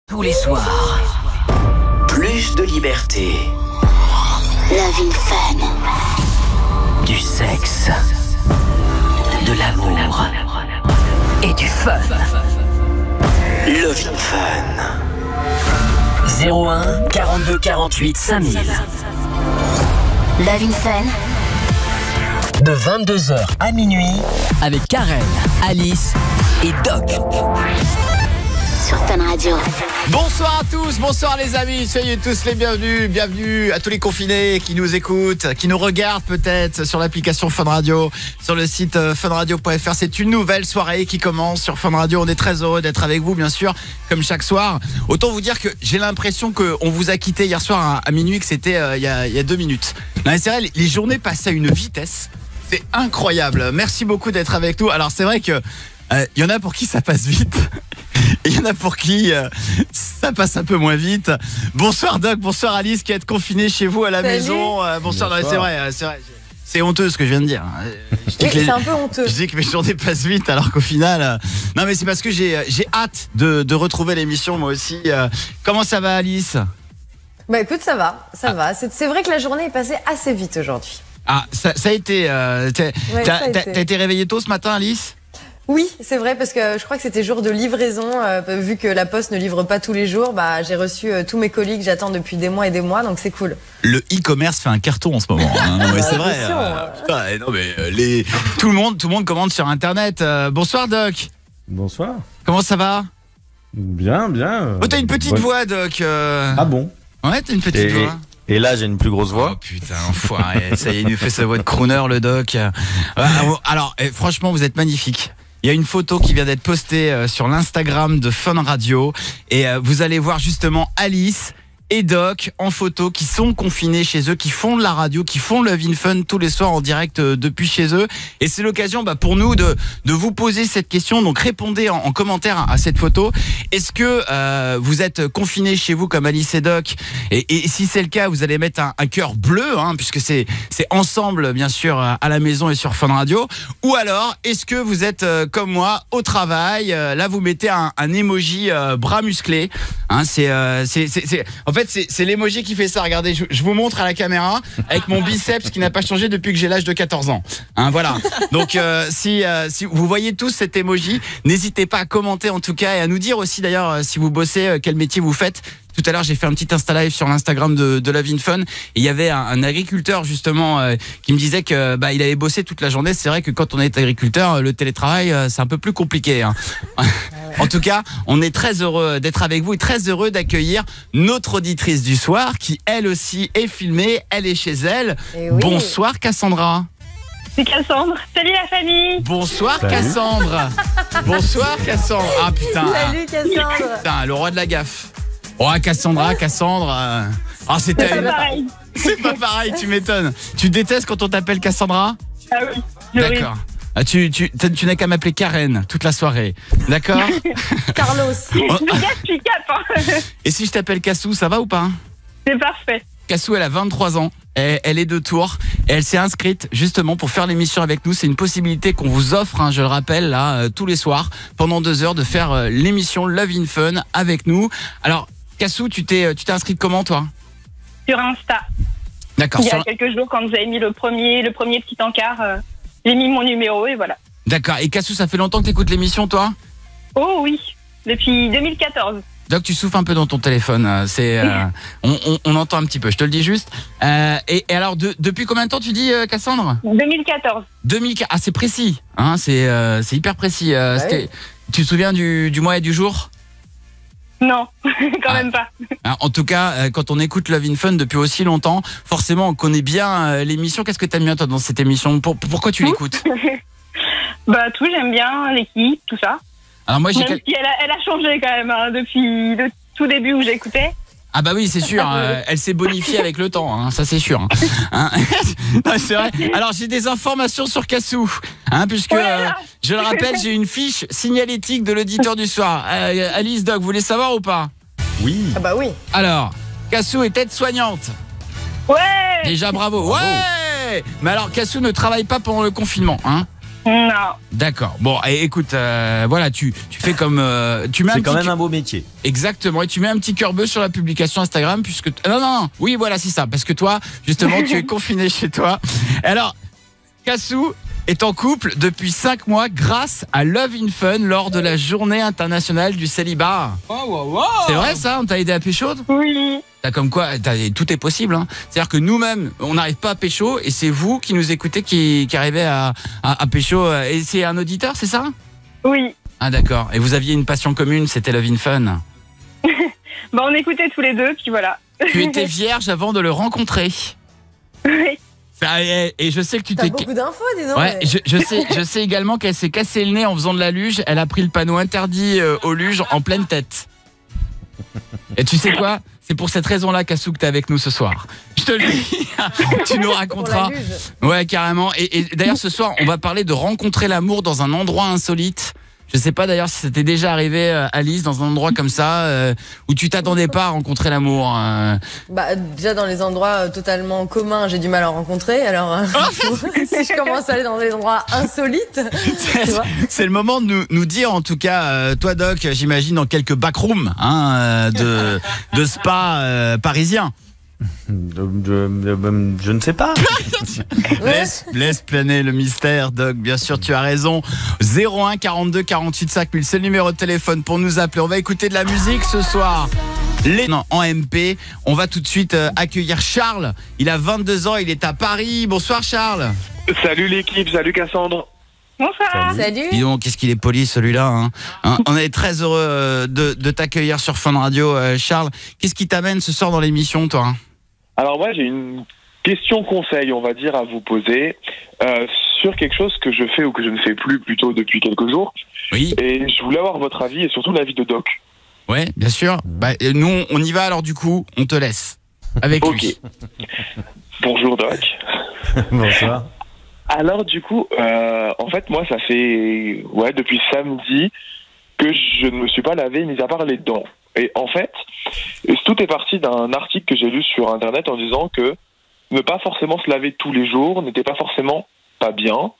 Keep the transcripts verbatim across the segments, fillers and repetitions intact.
Tous les soirs. Plus de liberté. Love in Fun. Du sexe. De l'amour. Et du fun. Love in Fun. zéro un quarante-deux quarante-huit cinq mille. Love in Fun. De vingt-deux heures à minuit. Avec Karen, Alice et Doc. Sur Fun Radio. Bonsoir à tous, bonsoir les amis, soyez tous les bienvenus, bienvenue à tous les confinés qui nous écoutent, qui nous regardent peut-être sur l'application Fun Radio, sur le site fun radio point f r. C'est une nouvelle soirée qui commence sur Fun Radio, on est très heureux d'être avec vous bien sûr, comme chaque soir. Autant vous dire que j'ai l'impression qu'on vous a quitté hier soir à, à minuit, que c'était euh, il, y a, il y a deux minutes. Non mais c'est vrai, les journées passent à une vitesse, c'est incroyable. Merci beaucoup d'être avec nous. Alors c'est vrai que il euh, y en a pour qui ça passe vite. Et il y en a pour qui euh, ça passe un peu moins vite. Bonsoir Doc, bonsoir Alice qui êtes confinée chez vous à la Salut. maison. Euh, bonsoir, bonsoir. Non, c'est vrai, c'est vrai. C'est honteux ce que je viens de dire. Je dis Oui, que les, c'est un peu honteux. Je dis que mes journées passent vite alors qu'au final... Euh, non mais c'est parce que j'ai, j'ai hâte de, de retrouver l'émission moi aussi. Euh, comment ça va Alice ? Bah écoute, ça va, ça Ah. va. C'est, c'est vrai que la journée est passée assez vite aujourd'hui. Ah, ça, ça a été... Euh, t'as, Ouais, t'as, ça a t'as, été. t'as été réveillée tôt ce matin Alice ? Oui, c'est vrai, parce que je crois que c'était jour de livraison. Euh, vu que la Poste ne livre pas tous les jours, bah, j'ai reçu euh, tous mes colis que j'attends depuis des mois et des mois, donc c'est cool. Le e-commerce fait un carton en ce moment. Hein. Non, mais c'est vrai. Attention, euh, euh. putain, eh, non, mais euh, les, tout le monde, tout le monde commande sur Internet. Euh, bonsoir Doc. Bonsoir. Comment ça va ? Bien, bien. euh, Oh, t'as une petite bonne- voix, Doc. euh. Ah bon? Ouais, t'as une petite Et, voix. et là, j'ai une plus grosse Oh voix. putain, enfoiré. Ça y est, il nous fait sa voix de crooner, le Doc. Euh, alors, eh, franchement, vous êtes magnifique. Il y a une photo qui vient d'être postée euh, sur l'Instagram de Fun Radio. Et euh, vous allez voir justement Alice et Doc en photo qui sont confinés chez eux, qui font de la radio, qui font Love in Fun tous les soirs en direct euh, depuis chez eux. Et c'est l'occasion bah, pour nous de, de vous poser cette question. Donc répondez en, en commentaire à, à cette photo. Est-ce que euh, vous êtes confinés chez vous comme Alice et Doc ? Et, et si c'est le cas, vous allez mettre un, un cœur bleu, hein, puisque c'est, c'est ensemble bien sûr à la maison et sur Fun Radio. Ou alors, est-ce que vous êtes euh, comme moi au travail ? euh, Là, vous mettez un, un emoji euh, bras musclé. Hein, c'est, euh, c'est, c'est, c'est, en fait, c'est, c'est l'emoji qui fait ça. Regardez, je, je vous montre à la caméra avec mon biceps qui n'a pas changé depuis que j'ai l'âge de quatorze ans. Hein, voilà. Donc, euh, si, euh, si vous voyez tous cet emoji, n'hésitez pas à commenter en tout cas et à nous dire aussi d'ailleurs euh, si vous bossez, euh, quel métier vous faites. Tout à l'heure, j'ai fait un petit Insta Live sur l'Instagram de, de Love in Fun et il y avait un, un agriculteur justement euh, qui me disait que bah, il avait bossé toute la journée. C'est vrai que quand on est agriculteur, le télétravail, euh, c'est un peu plus compliqué. Hein. En tout cas, on est très heureux d'être avec vous et très heureux d'accueillir notre auditrice du soir qui, elle aussi, est filmée. Elle est chez elle. Et oui. Bonsoir Cassandra. C'est Cassandre. Salut la famille. Bonsoir Salut. Cassandre. Bonsoir Cassandre. Ah putain. Salut Cassandre. Putain, le roi de la gaffe. Oh Cassandra, Cassandre. euh, Ah c'était C'est une... pas pareil. C'est pas pareil, tu m'étonnes. Tu détestes quand on t'appelle Cassandra ? Ah oui. c'est horrible. D'accord. Ah, tu, tu, tu, tu n'as qu'à m'appeler Karen toute la soirée. D'accord. Carlos. Je suis cap, je suis cap. Hein. Et si je t'appelle Cassou, ça va ou pas ? C'est parfait. Cassou, elle a vingt-trois ans, elle, elle est de Tours et elle s'est inscrite justement pour faire l'émission avec nous. C'est une possibilité qu'on vous offre, hein, je le rappelle, là, euh, tous les soirs, pendant deux heures, de faire euh, l'émission Love in Fun avec nous. Alors, Cassou, tu t'es, tu t'es inscrite comment, toi ? Sur Insta. D'accord. Il y a sur- quelques jours, quand vous avez mis le premier, le premier petit encart, euh, j'ai mis mon numéro et voilà. D'accord. Et Cassou, ça fait longtemps que tu écoutes l'émission, toi ? Oh oui. Depuis deux mille quatorze. Donc tu souffles un peu dans ton téléphone, euh, c'est, euh, on, on, on entend un petit peu, je te le dis juste. Euh, et, et alors, de, depuis combien de temps tu dis, euh, Cassandre ? deux mille quatorze. deux mille quatre. Ah, c'est précis, hein, c'est, euh, c'est hyper précis. Euh, Ouais. c'était- Tu te souviens du, du mois et du jour ? Non, quand Ah. même pas. Hein, En tout cas, euh, quand on écoute Love in Fun depuis aussi longtemps, forcément, on connaît bien euh, l'émission. Qu'est-ce que t'aimes bien toi dans cette émission ? Pour, Pourquoi tu l'écoutes ? Bah tout, j'aime bien l'équipe, tout ça. Alors moi, j'ai Même quel- si elle a, elle a changé quand même hein, depuis le tout début où j'écoutais. Ah bah oui, c'est sûr, euh, elle s'est bonifiée avec le temps, hein, ça c'est sûr. Hein. Non, c'est vrai. Alors j'ai des informations sur Cassou, hein, puisque euh, je le rappelle, j'ai une fiche signalétique de l'auditeur du soir. Euh, Alice, Doc, vous voulez savoir ou pas ? Oui. Ah bah oui. Alors, Cassou est aide-soignante. Ouais. Déjà bravo. Ouais. Mais alors Cassou ne travaille pas pendant le confinement, hein ? Non. D'accord. Bon, et écoute, euh, voilà, tu, tu fais comme... Euh, tu mets un C'est quand petit même un beau métier. Exactement, et tu mets un petit cœur bleu sur la publication Instagram puisque... t- Non, non, non, oui, voilà, c'est ça, parce que toi, justement, tu es confiné chez toi. Alors, Cassou est en couple depuis cinq mois grâce à Love in Fun lors de la journée internationale du célibat. C'est vrai ça? On t'a aidé à pécho? Oui. T'as comme quoi, t'as- tout est possible. Hein. C'est-à-dire que nous-mêmes, on n'arrive pas à pécho et c'est vous qui nous écoutez qui, qui arrivez à, à, à pécho. Et c'est un auditeur, c'est ça? Oui. Ah d'accord. Et vous aviez une passion commune, c'était Love in Fun. Bah, on écoutait tous les deux, puis voilà. Tu étais vierge avant de le rencontrer. Oui. Ça, et, et je sais que tu T'as t'es... beaucoup d'infos, dis donc. Ouais, mais- je, je sais, je sais également qu'elle s'est cassé le nez en faisant de la luge. Elle a pris le panneau interdit euh, aux luges en pleine tête. Et tu sais quoi? C'est pour cette raison-là, Cassou, que t'es avec nous ce soir. Je te le dis. Tu nous Pour la raconteras. luge. Ouais, carrément. Et, et d'ailleurs, ce soir, on va parler de rencontrer l'amour dans un endroit insolite. Je sais pas d'ailleurs si c'était déjà arrivé, euh, Alice, dans un endroit comme ça, euh, où tu t'attendais pas à rencontrer l'amour. euh. Bah, déjà dans les endroits euh, totalement communs, j'ai du mal à en rencontrer. Alors, euh, si je commence à aller dans des endroits insolites, tu vois. C'est le moment de nous, nous dire, en tout cas, euh, toi, Doc, j'imagine, dans quelques backrooms hein, euh, de, de spa euh, parisiens. Je, je- je ne sais pas. Laisse, laisse planer le mystère, Doc. Bien sûr, tu as raison. zéro un quarante-deux quarante-huit cinq mille, c'est le numéro de téléphone pour nous appeler. On va écouter de la musique ce soir. Les... Non, en M P, on va tout de suite euh, accueillir Charles. Il a vingt-deux ans, il est à Paris. Bonsoir, Charles. Salut l'équipe, salut Cassandre. Bonsoir. Salut. Dis donc, qu'est-ce qu'il est poli celui-là. Hein. Hein, on est très heureux euh, de, de t'accueillir sur Fun Radio, euh, Charles. Qu'est-ce qui t'amène ce soir dans l'émission, toi? Alors moi j'ai une question conseil, on va dire, à vous poser euh, sur quelque chose que je fais ou que je ne fais plus plutôt depuis quelques jours. Oui. Et je voulais avoir votre avis et surtout l'avis de Doc. Ouais, bien sûr. Bah, euh, nous, on y va alors du coup, on te laisse. Avec Ok. lui. Bonjour Doc. Bonsoir. Alors du coup, euh, en fait moi ça fait ouais depuis samedi que je ne me suis pas lavé mis à part les dents. Et en fait, tout est parti d'un article que j'ai lu sur internet en disant que ne pas forcément se laver tous les jours n'était pas forcément pas bien.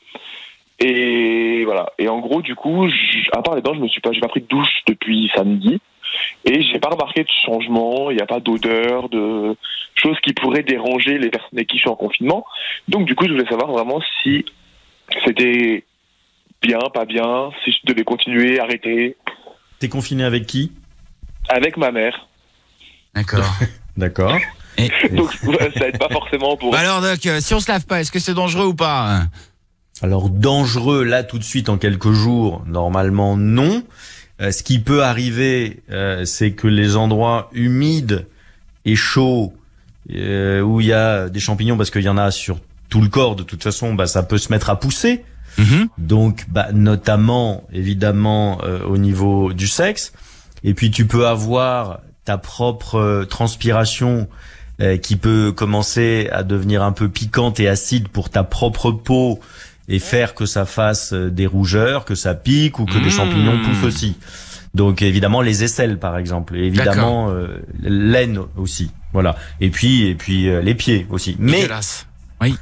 Et voilà. Et en gros, du coup, je, à part les dents, je me suis pas, j'ai pas pris de douche depuis samedi. Et j'ai pas remarqué de changement. Il n'y a pas d'odeur, de choses qui pourraient déranger les personnes avec qui je suis en confinement. Donc du coup, je voulais savoir vraiment si c'était bien, pas bien, si je devais continuer, arrêter. T'es confiné avec qui? Avec ma mère. D'accord. D'accord. Donc ça aide pas forcément pour... Bah alors Doc, euh, si on se lave pas, est-ce que c'est dangereux ou pas? Alors dangereux, là tout de suite en quelques jours, normalement non. Euh, ce qui peut arriver, euh, c'est que les endroits humides et chauds, euh, où il y a des champignons, parce qu'il y en a sur tout le corps, de toute façon, bah, ça peut se mettre à pousser. Mhm. Donc, bah, notamment, évidemment, euh, au niveau du sexe. Et puis, tu peux avoir ta propre euh, transpiration euh, qui peut commencer à devenir un peu piquante et acide pour ta propre peau et faire que ça fasse euh, des rougeurs, que ça pique ou que Mmh. des champignons poussent aussi. Donc, évidemment, les aisselles, par exemple. Et évidemment, euh, l'aine aussi. Voilà. Et puis, et puis euh, les pieds aussi. Mais Dégueulasse. Oui.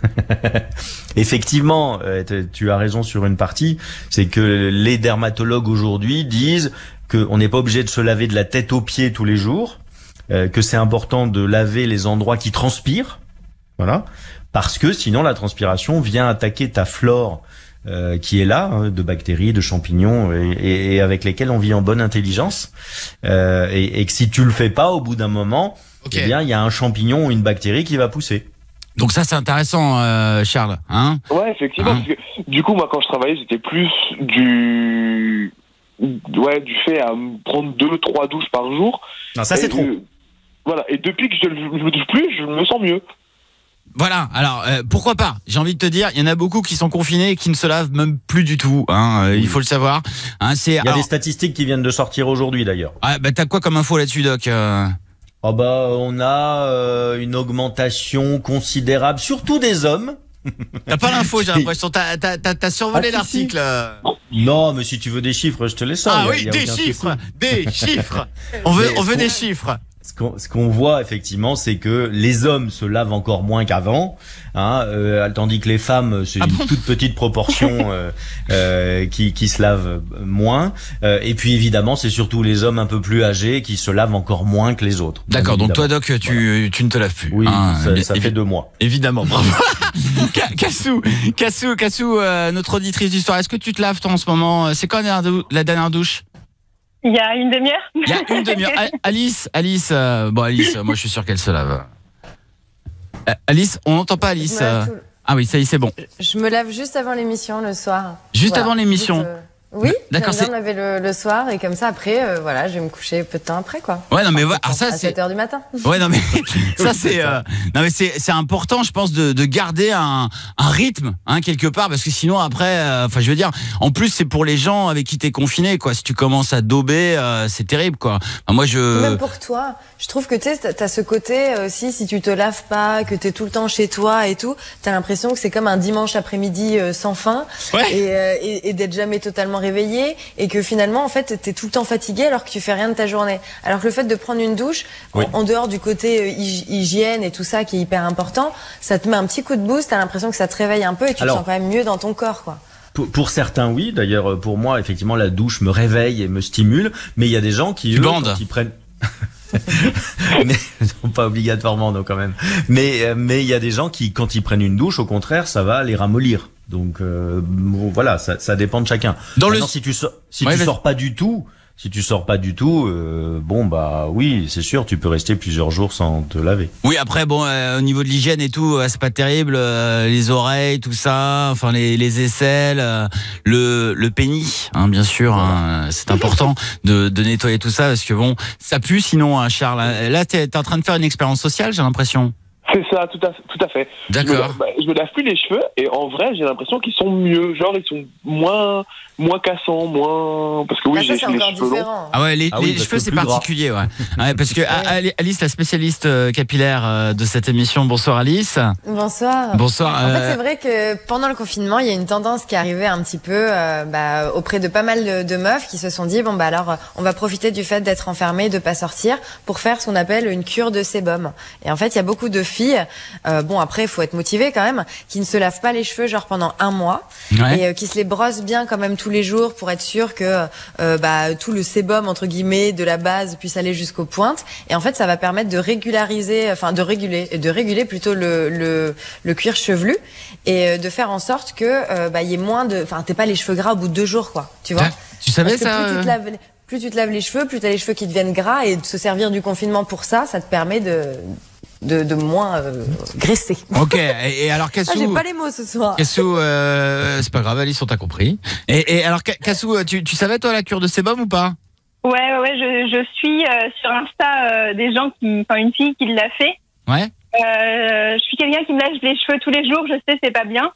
effectivement, euh, t- tu as raison sur une partie, c'est que les dermatologues aujourd'hui disent qu'on n'est pas obligé de se laver de la tête aux pieds tous les jours, euh, que c'est important de laver les endroits qui transpirent, voilà, parce que sinon la transpiration vient attaquer ta flore euh, qui est là, hein, de bactéries, de champignons, et, et- et avec lesquels on vit en bonne intelligence, euh, et, et que si tu le fais pas, au bout d'un moment, Ok. eh bien il y a un champignon ou une bactérie qui va pousser. Donc ça c'est intéressant, euh, Charles. Hein? Ouais, effectivement, Hein. parce que du coup, moi, quand je travaillais, c'était plus du... Ouais, du fait à me prendre deux, trois douches par jour. Non, ça c'est Et, trop. euh, voilà, et depuis que je ne me douche plus, je me sens mieux. Voilà, alors euh, pourquoi pas? J'ai envie de te dire, il y en a beaucoup qui sont confinés et qui ne se lavent même plus du tout. Hein, euh, il faut le savoir. Hein, c'est. Il y a alors- des statistiques qui viennent de sortir aujourd'hui d'ailleurs. Ah, bah t'as quoi comme info là-dessus, Doc? euh Oh bah on a euh, une augmentation considérable, surtout des hommes. T'as pas l'info, j'ai l'impression. T'as, t'as, t'as, t'as survolé Ah, si, l'article. euh. Non, mais si tu veux des chiffres, je te les sors. Ah y a- oui, y a des aucun chiffres, souci. des chiffres. On veut, Mais on veut faut- des chiffres. Ce qu'on, ce qu'on voit effectivement, c'est que les hommes se lavent encore moins qu'avant, hein, euh, tandis que les femmes, c'est Ah une bon toute petite proportion euh, euh, qui, qui se lavent moins. Euh, et puis évidemment, c'est surtout les hommes un peu plus âgés qui se lavent encore moins que les autres. D'accord, donc toi évidemment. Doc, tu, voilà. tu ne te laves plus. Oui, hein, ça, évi- ça fait deux mois. Évidemment, bravo. Cassou, Cassou, Cassou, euh, notre auditrice du soir, est-ce que tu te laves toi en ce moment? C'est quand la dernière, dou- la dernière douche? Il y a une demi-heure. Il y a une demi-heure. A- Alice, Alice, euh, bon Alice, moi je suis sûr qu'elle se lave. Euh, Alice, on n'entend pas Alice. Je me lave euh. tout- Ah oui, ça y est, c'est bon. Je me lave juste avant l'émission le soir. Juste Voilà. avant l'émission. Juste, euh, Oui, D'accord, j'aime bien c'est- me laver le, le soir et comme ça après, euh, voilà, je vais me coucher peu de temps après quoi. Ouais, non mais voilà, alors ça à c'est. sept heures du matin. Ouais, non mais ça c'est. euh, Non mais c'est c'est important, je pense, de, de garder un, un rythme, hein, quelque part, parce que sinon après, euh, enfin je veux dire, en plus c'est pour les gens avec qui t'es confiné, quoi. Si tu commences à dober, euh, c'est terrible, quoi. Enfin, moi je. Même pour toi, je trouve que tu sais, t'as- t'as ce côté euh, aussi, si tu te laves pas, que t'es tout le temps chez toi et tout, t'as l'impression que c'est comme un dimanche après-midi euh, sans fin Ouais. et, euh, et, et d'être jamais totalement réveillé et que finalement en fait t'es tout le temps fatigué alors que tu fais rien de ta journée. Alors que le fait de prendre une douche, Oui. en, en dehors du côté euh, hygi- hygiène et tout ça qui est hyper important, ça te met un petit coup de boost, t'as l'impression que ça te réveille un peu et tu Alors, te sens quand même mieux dans ton corps quoi. Pour, pour certains, oui. D'ailleurs, pour moi, effectivement, la douche me réveille et me stimule. Mais il y a des gens qui, Tu eux, bandes. quand ils prennent... mais non, pas obligatoirement, non, quand même. Mais euh, mais il y a des gens qui, quand ils prennent une douche, au contraire, ça va les ramollir. Donc euh, bon, voilà, ça, ça dépend de chacun. Dans Maintenant, le- si tu sors, si Ouais, tu vas-y. sors pas du tout, si tu sors pas du tout, euh, bon bah oui, c'est sûr, tu peux rester plusieurs jours sans te laver. Oui, après, bon, euh, au niveau de l'hygiène et tout, euh, c'est pas terrible. euh, les oreilles, tout ça, enfin les, les aisselles, euh, le, le pénis, hein, bien sûr. Hein, c'est important de, de nettoyer tout ça parce que bon, ça pue sinon, hein, Charles. Là, t'es, t'es en train de faire une expérience sociale, j'ai l'impression. C'est ça, tout à, tout à fait. Je me, D'accord. lave- bah, je me lave plus les cheveux et en vrai, j'ai l'impression qu'ils sont mieux. Genre, ils sont moins, moins cassants, moins. Parce que oui, Ah, ça j'ai c'est les encore cheveux longs. différent. Ah ouais, les, Ah oui, les parce cheveux que c'est plus gras. particulier, ouais. Ouais, parce que ah, Alice, la spécialiste euh, capillaire euh, de cette émission. Bonsoir Alice. Bonsoir. Bonsoir. En fait, euh, c'est vrai que pendant le confinement, il y a une tendance qui est arrivée un petit peu euh, bah, auprès de pas mal de, de meufs qui se sont dit bon bah alors euh, on va profiter du fait d'être enfermés, de pas sortir, pour faire ce qu'on appelle une cure de sébum. Et en fait, il y a beaucoup de filles, euh, bon après il faut être motivé quand même, qui ne se lavent pas les cheveux genre pendant un mois ouais. et euh, qui se les brossent bien quand même tous les jours pour être sûr que euh, bah, tout le sébum entre guillemets de la base puisse aller jusqu'aux pointes. Et en fait, ça va permettre de régulariser, enfin de réguler, de réguler plutôt le le, le cuir chevelu et euh, de faire en sorte que euh, bah il y ait moins de, enfin t'es pas les cheveux gras au bout de deux jours quoi, tu vois. Ah, tu savais Parce que ça plus tu euh te laves plus tu te laves les cheveux, plus t'as les cheveux qui deviennent gras et de se servir du confinement pour ça, ça te permet de de, de moins euh, graisser. Ok. Et, et alors Ah, j'ai Cassou, pas les mots ce soir. Cassou, euh, c'est pas grave, Alice, on t'a compris. Et, et alors Ca- Cassou, tu, tu savais toi la cure de sébum ou pas? Ouais, ouais, ouais, je, je suis euh, sur Insta euh, des gens qui, enfin une fille qui l'a fait. Ouais. Euh, je suis quelqu'un qui me lâche les cheveux tous les jours, je sais, c'est pas bien.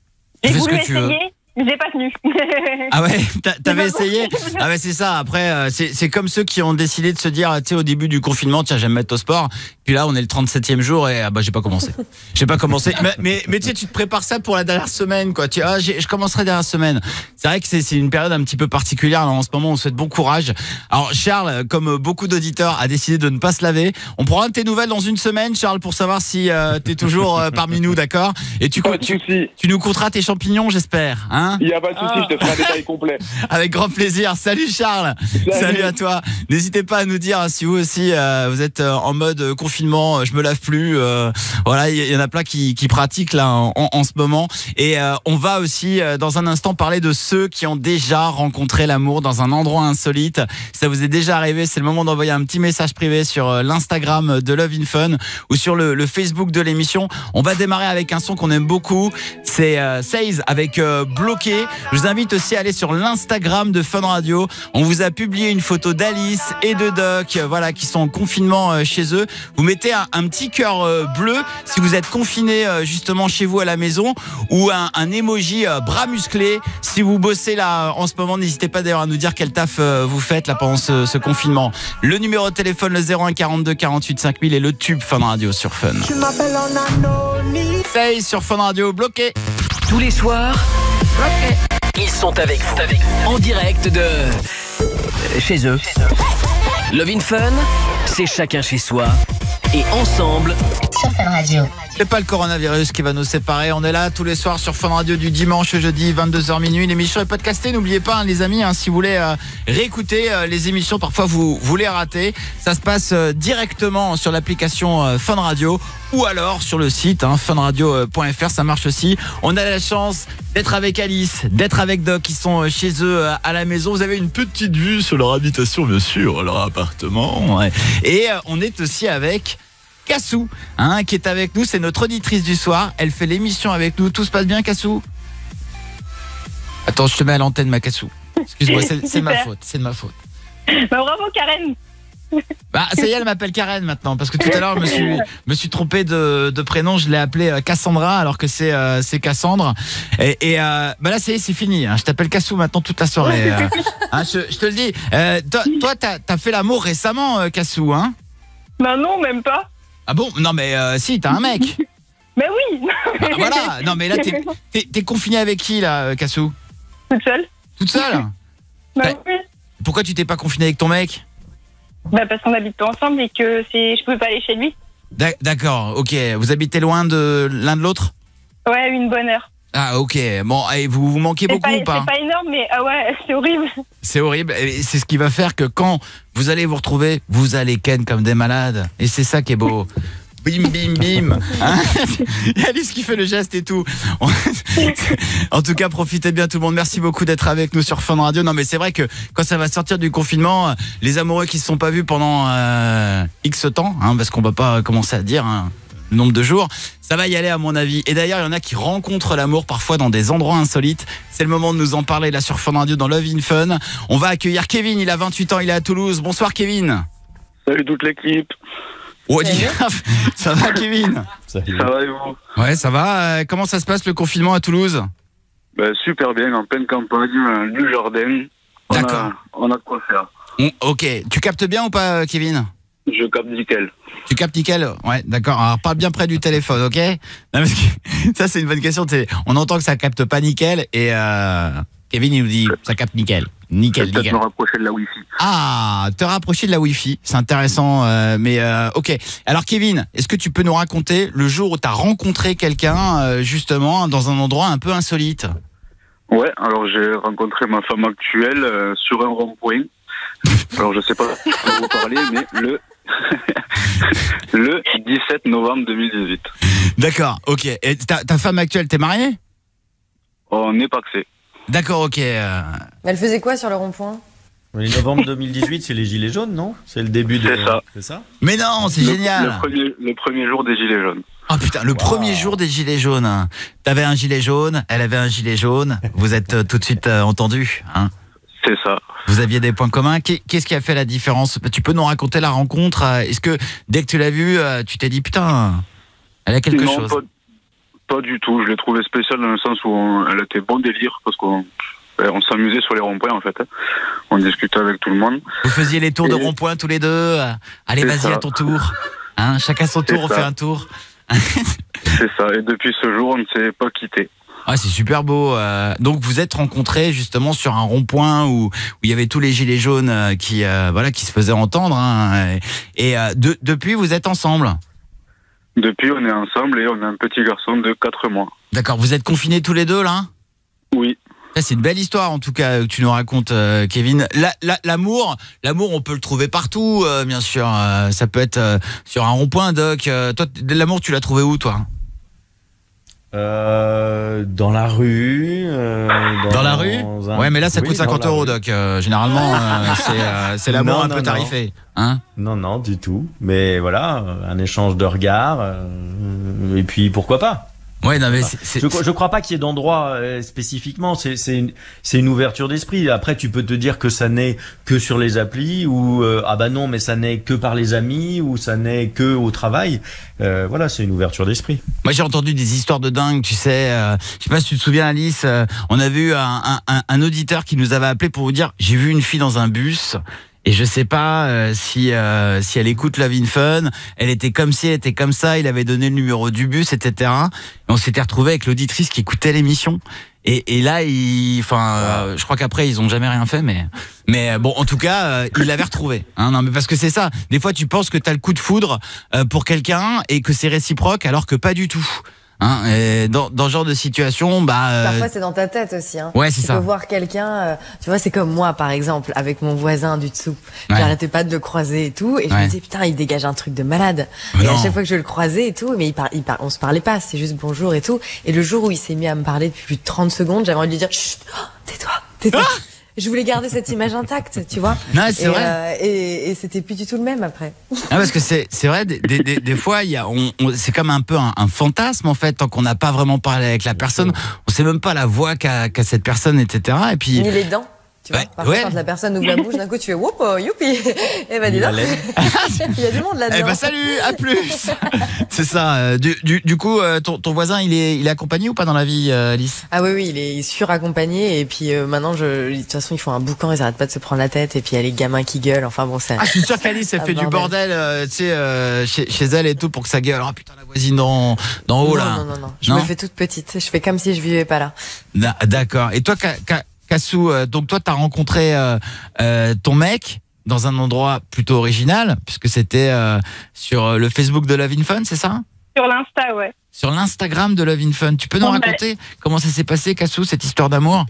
Tu J'ai fais ce voulu que tu veux. essayer, mais j'ai pas tenu. Ah ouais, t'a- t'avais C'est pas essayé. Ah ouais, c'est ça. Après, euh, c'est c'est comme ceux qui ont décidé de se dire, tu sais, au début du confinement, tiens, j'aime mettre au sport. Puis là, on est le trente-septième jour et ah bah j'ai pas commencé. J'ai pas commencé. Mais mais, mais tu sais, tu te prépares ça pour la dernière semaine, quoi. Tu ah, j'ai- je commencerai dernière semaine. C'est vrai que c'est c'est une période un petit peu particulière. Alors, en ce moment, on souhaite bon courage. Alors Charles, comme beaucoup d'auditeurs, a décidé de ne pas se laver. On prendra de tes nouvelles dans une semaine, Charles, pour savoir si euh, t'es toujours euh, parmi nous, d'accord? Et tu, Pas de tu souci. tu nous compteras tes champignons, j'espère, hein? Il n'y a pas de souci, Ah. je te ferai un détail complet. Avec grand plaisir. Salut Charles. Salut, Salut. à toi. N'hésitez pas à nous dire si vous aussi euh, vous êtes euh, en mode euh, confinement, euh, je me lave plus. euh, voilà, il y, y en a plein qui, qui pratiquent là en, en, en ce moment. Et euh, on va aussi euh, dans un instant parler de ceux qui ont déjà rencontré l'amour dans un endroit insolite. Si ça vous est déjà arrivé, c'est le moment d'envoyer un petit message privé sur euh, l'Instagram de Love in Fun ou sur le, le Facebook de l'émission. On va démarrer avec un son qu'on aime beaucoup. C'est euh, Seize avec euh, Bloqué. Je vous invite aussi à aller sur l'Instagram de Fun Radio. On vous a publié une photo d'Alice et de Doc, euh, voilà, qui sont en confinement euh, chez eux. Vous mettez un, un petit cœur euh, bleu si vous êtes confiné euh, justement chez vous à la maison, ou un, un emoji euh, bras musclé si vous bossez là en ce moment. N'hésitez pas d'ailleurs à nous dire quel taf euh, vous faites là pendant ce, ce confinement. Le numéro de téléphone, le zéro un quarante-deux quarante-huit cinq mille, et le tube Fun Radio sur Fun. Say sur Fun Radio, Bloqué. Tous les soirs, ils sont avec vous. En direct de chez eux. Love in Fun, c'est chacun chez soi et ensemble Sur Fun Radio. C'est pas le coronavirus qui va nous séparer. On est là tous les soirs sur Fun Radio du dimanche au jeudi, vingt-deux heures minuit. L'émission est podcastée. N'oubliez pas, hein, les amis, hein, si vous voulez euh, réécouter euh, les émissions, parfois vous, vous les ratez. Ça se passe euh, directement sur l'application euh, Fun Radio ou alors sur le site hein, fun radio point f r. Ça marche aussi. On a la chance d'être avec Alice, d'être avec Doc qui sont euh, chez eux euh, à la maison. Vous avez une petite vue sur leur habitation, bien sûr, leur appartement. Ouais. Et euh, on est aussi avec Cassou, hein, qui est avec nous, c'est notre auditrice du soir. Elle fait l'émission avec nous. Tout se passe bien, Cassou? Attends, je te mets à l'antenne, ma Cassou. Excuse-moi, c'est, c'est de ma faute, c'est de ma faute. Bah, bravo Karen. Bah, ça y est, elle m'appelle Karen maintenant, parce que tout à l'heure, je me suis, me suis trompé de, de prénom. Je l'ai appelée euh, Cassandra, alors que c'est, euh, c'est Cassandre. Et, et euh, bah là, ça y est, c'est fini. Hein. Je t'appelle Cassou maintenant toute la soirée. Euh, hein, je, je te le dis. Euh, toi, toi, t'as, t'as fait l'amour récemment, euh, Cassou, hein? Bah non, même pas. Ah bon? Non mais euh, si, t'as un mec. Bah oui. Bah, voilà. Non mais là, t'es, t'es, t'es confiné avec qui là, Cassou? Toute seule. Toute seule? Bah T'as- oui. Pourquoi tu t'es pas confiné avec ton mec? Bah parce qu'on habite pas ensemble et que c'est, je pouvais pas aller chez lui. D'ac- D'accord, ok. Vous habitez loin de l'un de l'autre? Ouais, une bonne heure. Ah ok. Bon, et vous vous manquez C'est beaucoup pas, ou pas? c'est pas énorme, mais ah ouais, c'est horrible. C'est horrible. Et c'est ce qui va faire que quand vous allez vous retrouver, vous allez ken comme des malades. Et c'est ça qui est beau. Bim, bim, bim. Hein, il y a Alice qui fait le geste et tout. En tout cas, profitez bien tout le monde. Merci beaucoup d'être avec nous sur Fun Radio. Non mais c'est vrai que quand ça va sortir du confinement, les amoureux qui se sont pas vus pendant euh, X temps, hein, parce qu'on va pas commencer à dire hein, le nombre de jours, ça va y aller à mon avis. Et d'ailleurs, il y en a qui rencontrent l'amour parfois dans des endroits insolites. C'est le moment de nous en parler là sur Fun Radio dans Love in Fun. On va accueillir Kevin, il a vingt-huit ans, il est à Toulouse. Bonsoir Kevin. Salut toute l'équipe. Oh, dis- ça va Kevin? Ça va et vous? Ouais, ça va. Euh, Comment ça se passe le confinement à Toulouse? Ben, super bien, en pleine campagne, euh, du jardin. On a- D'accord. On a de quoi faire. On- Ok, tu captes bien ou pas Kevin? Je capte nickel. Tu captes nickel? Ouais, d'accord. Alors parle bien près du téléphone, ok? Non, parce que ça c'est une bonne question. C'est- On entend que ça capte pas nickel et euh, Kevin il nous dit ça capte nickel. Nickel, Je vais peut-être nickel. me rapprocher de la Wi-Fi. Ah, te rapprocher de la Wi-Fi, c'est intéressant. euh, mais euh, ok. Alors Kevin, est-ce que tu peux nous raconter le jour où tu as rencontré quelqu'un euh, justement dans un endroit un peu insolite? Ouais, alors j'ai rencontré ma femme actuelle euh, sur un rond-point. Alors je sais pas si je peux vous parler, mais le le dix-sept novembre deux mille dix-huit. D'accord, ok. Et ta, ta femme actuelle, t'es mariée? On est paxé. D'accord, ok. euh, Elle faisait quoi sur le rond-point? Oui, novembre deux mille dix-huit, c'est les Gilets jaunes, non? C'est le début de. C'est ça. C'est ça? Mais non, c'est Le- génial. Le premier, le premier jour des Gilets jaunes. Oh putain, le premier jour des gilets jaunes. T'avais un gilet jaune, elle avait un gilet jaune. Vous êtes euh, tout de suite euh, entendus, hein? C'est ça. Vous aviez des points communs. Qu'est- Qu'est-ce qui a fait la différence? Tu peux nous raconter la rencontre? euh, Est-ce que dès que tu l'as vue, euh, tu t'es dit putain, elle a quelque non, chose? Pas, pas du tout. Je l'ai trouvée spéciale dans le sens où on- elle était bon délire parce qu'on on s'amusait sur les ronds-points en fait. On discutait avec tout le monde. Vous faisiez les tours de Et- rond-point tous les deux. euh, Allez, C'est vas-y ça. à ton tour. Hein, chacun son tour, C'est on fait ça. un tour. C'est ça. Et depuis ce jour, on ne s'est pas quitté. Ah, c'est super beau. euh, donc vous êtes rencontrés justement sur un rond-point où où il y avait tous les gilets jaunes euh, qui euh, voilà qui se faisaient entendre. Hein, et et, euh, de- depuis vous êtes ensemble. Depuis, on est ensemble et on a un petit garçon de quatre mois. D'accord. Vous êtes confinés tous les deux là. Oui. Ça, c'est une belle histoire en tout cas que tu nous racontes, euh, Kevin. La- la- L'amour, l'amour, on peut le trouver partout, euh, bien sûr. Euh, ça peut être euh, sur un rond-point, Doc. Euh, toi, t- l'amour, tu l'as trouvé où, toi? Euh, dans la rue. euh, Dans la rue? un- Ouais, mais là, ça Oui, coûte dans cinquante la euros, rue. Doc. Euh, généralement, euh, c'est euh, c'est l'amour Non, un non, peu non. tarifé, hein? Non, non, du tout. Mais voilà, un échange de regards. euh, et puis pourquoi pas? Ouais, non, mais c'est- c'est- Je, je crois pas qu'il y ait d'endroit euh, spécifiquement. C'est c'est une, c'est une ouverture d'esprit. Après, tu peux te dire que ça n'est que sur les applis ou euh, ah bah non, mais ça n'est que par les amis ou ça n'est que au travail. Euh, voilà, c'est une ouverture d'esprit. Moi, j'ai entendu des histoires de dingue, tu sais. Euh, je sais pas si tu te souviens, Alice. euh, on a vu un, un, un- un auditeur qui nous avait appelé pour vous dire j'ai vu une fille dans un bus. Et je sais pas euh, si euh, si elle écoute Love in Fun, elle était comme ci, elle était comme ça, il avait donné le numéro du bus, et cetera. Et on s'était retrouvé avec l'auditrice qui écoutait l'émission. Et, et là, il, enfin, euh, je crois qu'après ils ont jamais rien fait, mais, mais bon, en tout cas, euh, il l'avait retrouvé. Hein, non, mais parce que c'est ça. Des fois, tu penses que t'as le coup de foudre euh, pour quelqu'un et que c'est réciproque, alors que pas du tout. Hein, et dans, dans ce genre de situation, bah. Euh... Parfois, c'est dans ta tête aussi. Hein. Ouais, c'est tu ça. Tu peux voir quelqu'un, euh, tu vois, c'est comme moi, par exemple, avec mon voisin du dessous. Ouais. J'arrêtais pas de le croiser et tout, et je ouais. me disais putain, il dégage un truc de malade. Mais et non. à chaque fois que je le croisais et tout, mais il par, il par, on se parlait pas, c'est juste bonjour et tout. Et le jour où il s'est mis à me parler depuis plus de trente secondes, j'avais envie de lui dire chut, oh, tais-toi, tais-toi. Ah je voulais garder cette image intacte, tu vois. Non, c'est et, vrai. Euh, et, et c'était plus du tout le même après. Ah, parce que c'est c'est vrai, des, des, des fois, il y a, on, on, c'est comme un peu un, un fantasme en fait, tant qu'on n'a pas vraiment parlé avec la personne, on sait même pas la voix qu'a qu'a cette personne, et cetera. Et puis ni les dents. Tu vois, ouais, parfois, ouais. quand la personne ouvre la bouche, d'un coup, tu fais whoop, oh, youpi. Et ben, dis donc. Il y a du monde là-dedans. Eh ben, salut, à plus. C'est ça. euh, Du, du, du coup, euh, ton, ton voisin, il est, il est accompagné ou pas dans la vie, euh, Alice? Ah oui, oui, il est suraccompagné. Et puis euh, maintenant, je, de toute façon, ils font un boucan, ils arrêtent pas de se prendre la tête. Et puis il y a les gamins qui gueulent. Enfin bon, c'est. Ah, je suis sûr qu'Alice, elle Ah, fait du bordel. bordel, euh, tu sais, euh, chez, chez elle et tout, pour que ça gueule. Oh putain, la voisine d'en d'en haut non, là. non, non, non. Je Non me fais toute petite. Je fais comme si je vivais pas là. Da- D'accord. Et toi, Ka- Ka- Kassou, euh, donc toi, t'as rencontré euh, euh, ton mec dans un endroit plutôt original, puisque c'était euh, sur le Facebook de Love in Fun, c'est ça? Sur l'Insta, ouais. Sur l'Instagram de Love in Fun. Tu peux nous Bon, raconter comment ça s'est passé, Kassou, cette histoire d'amour?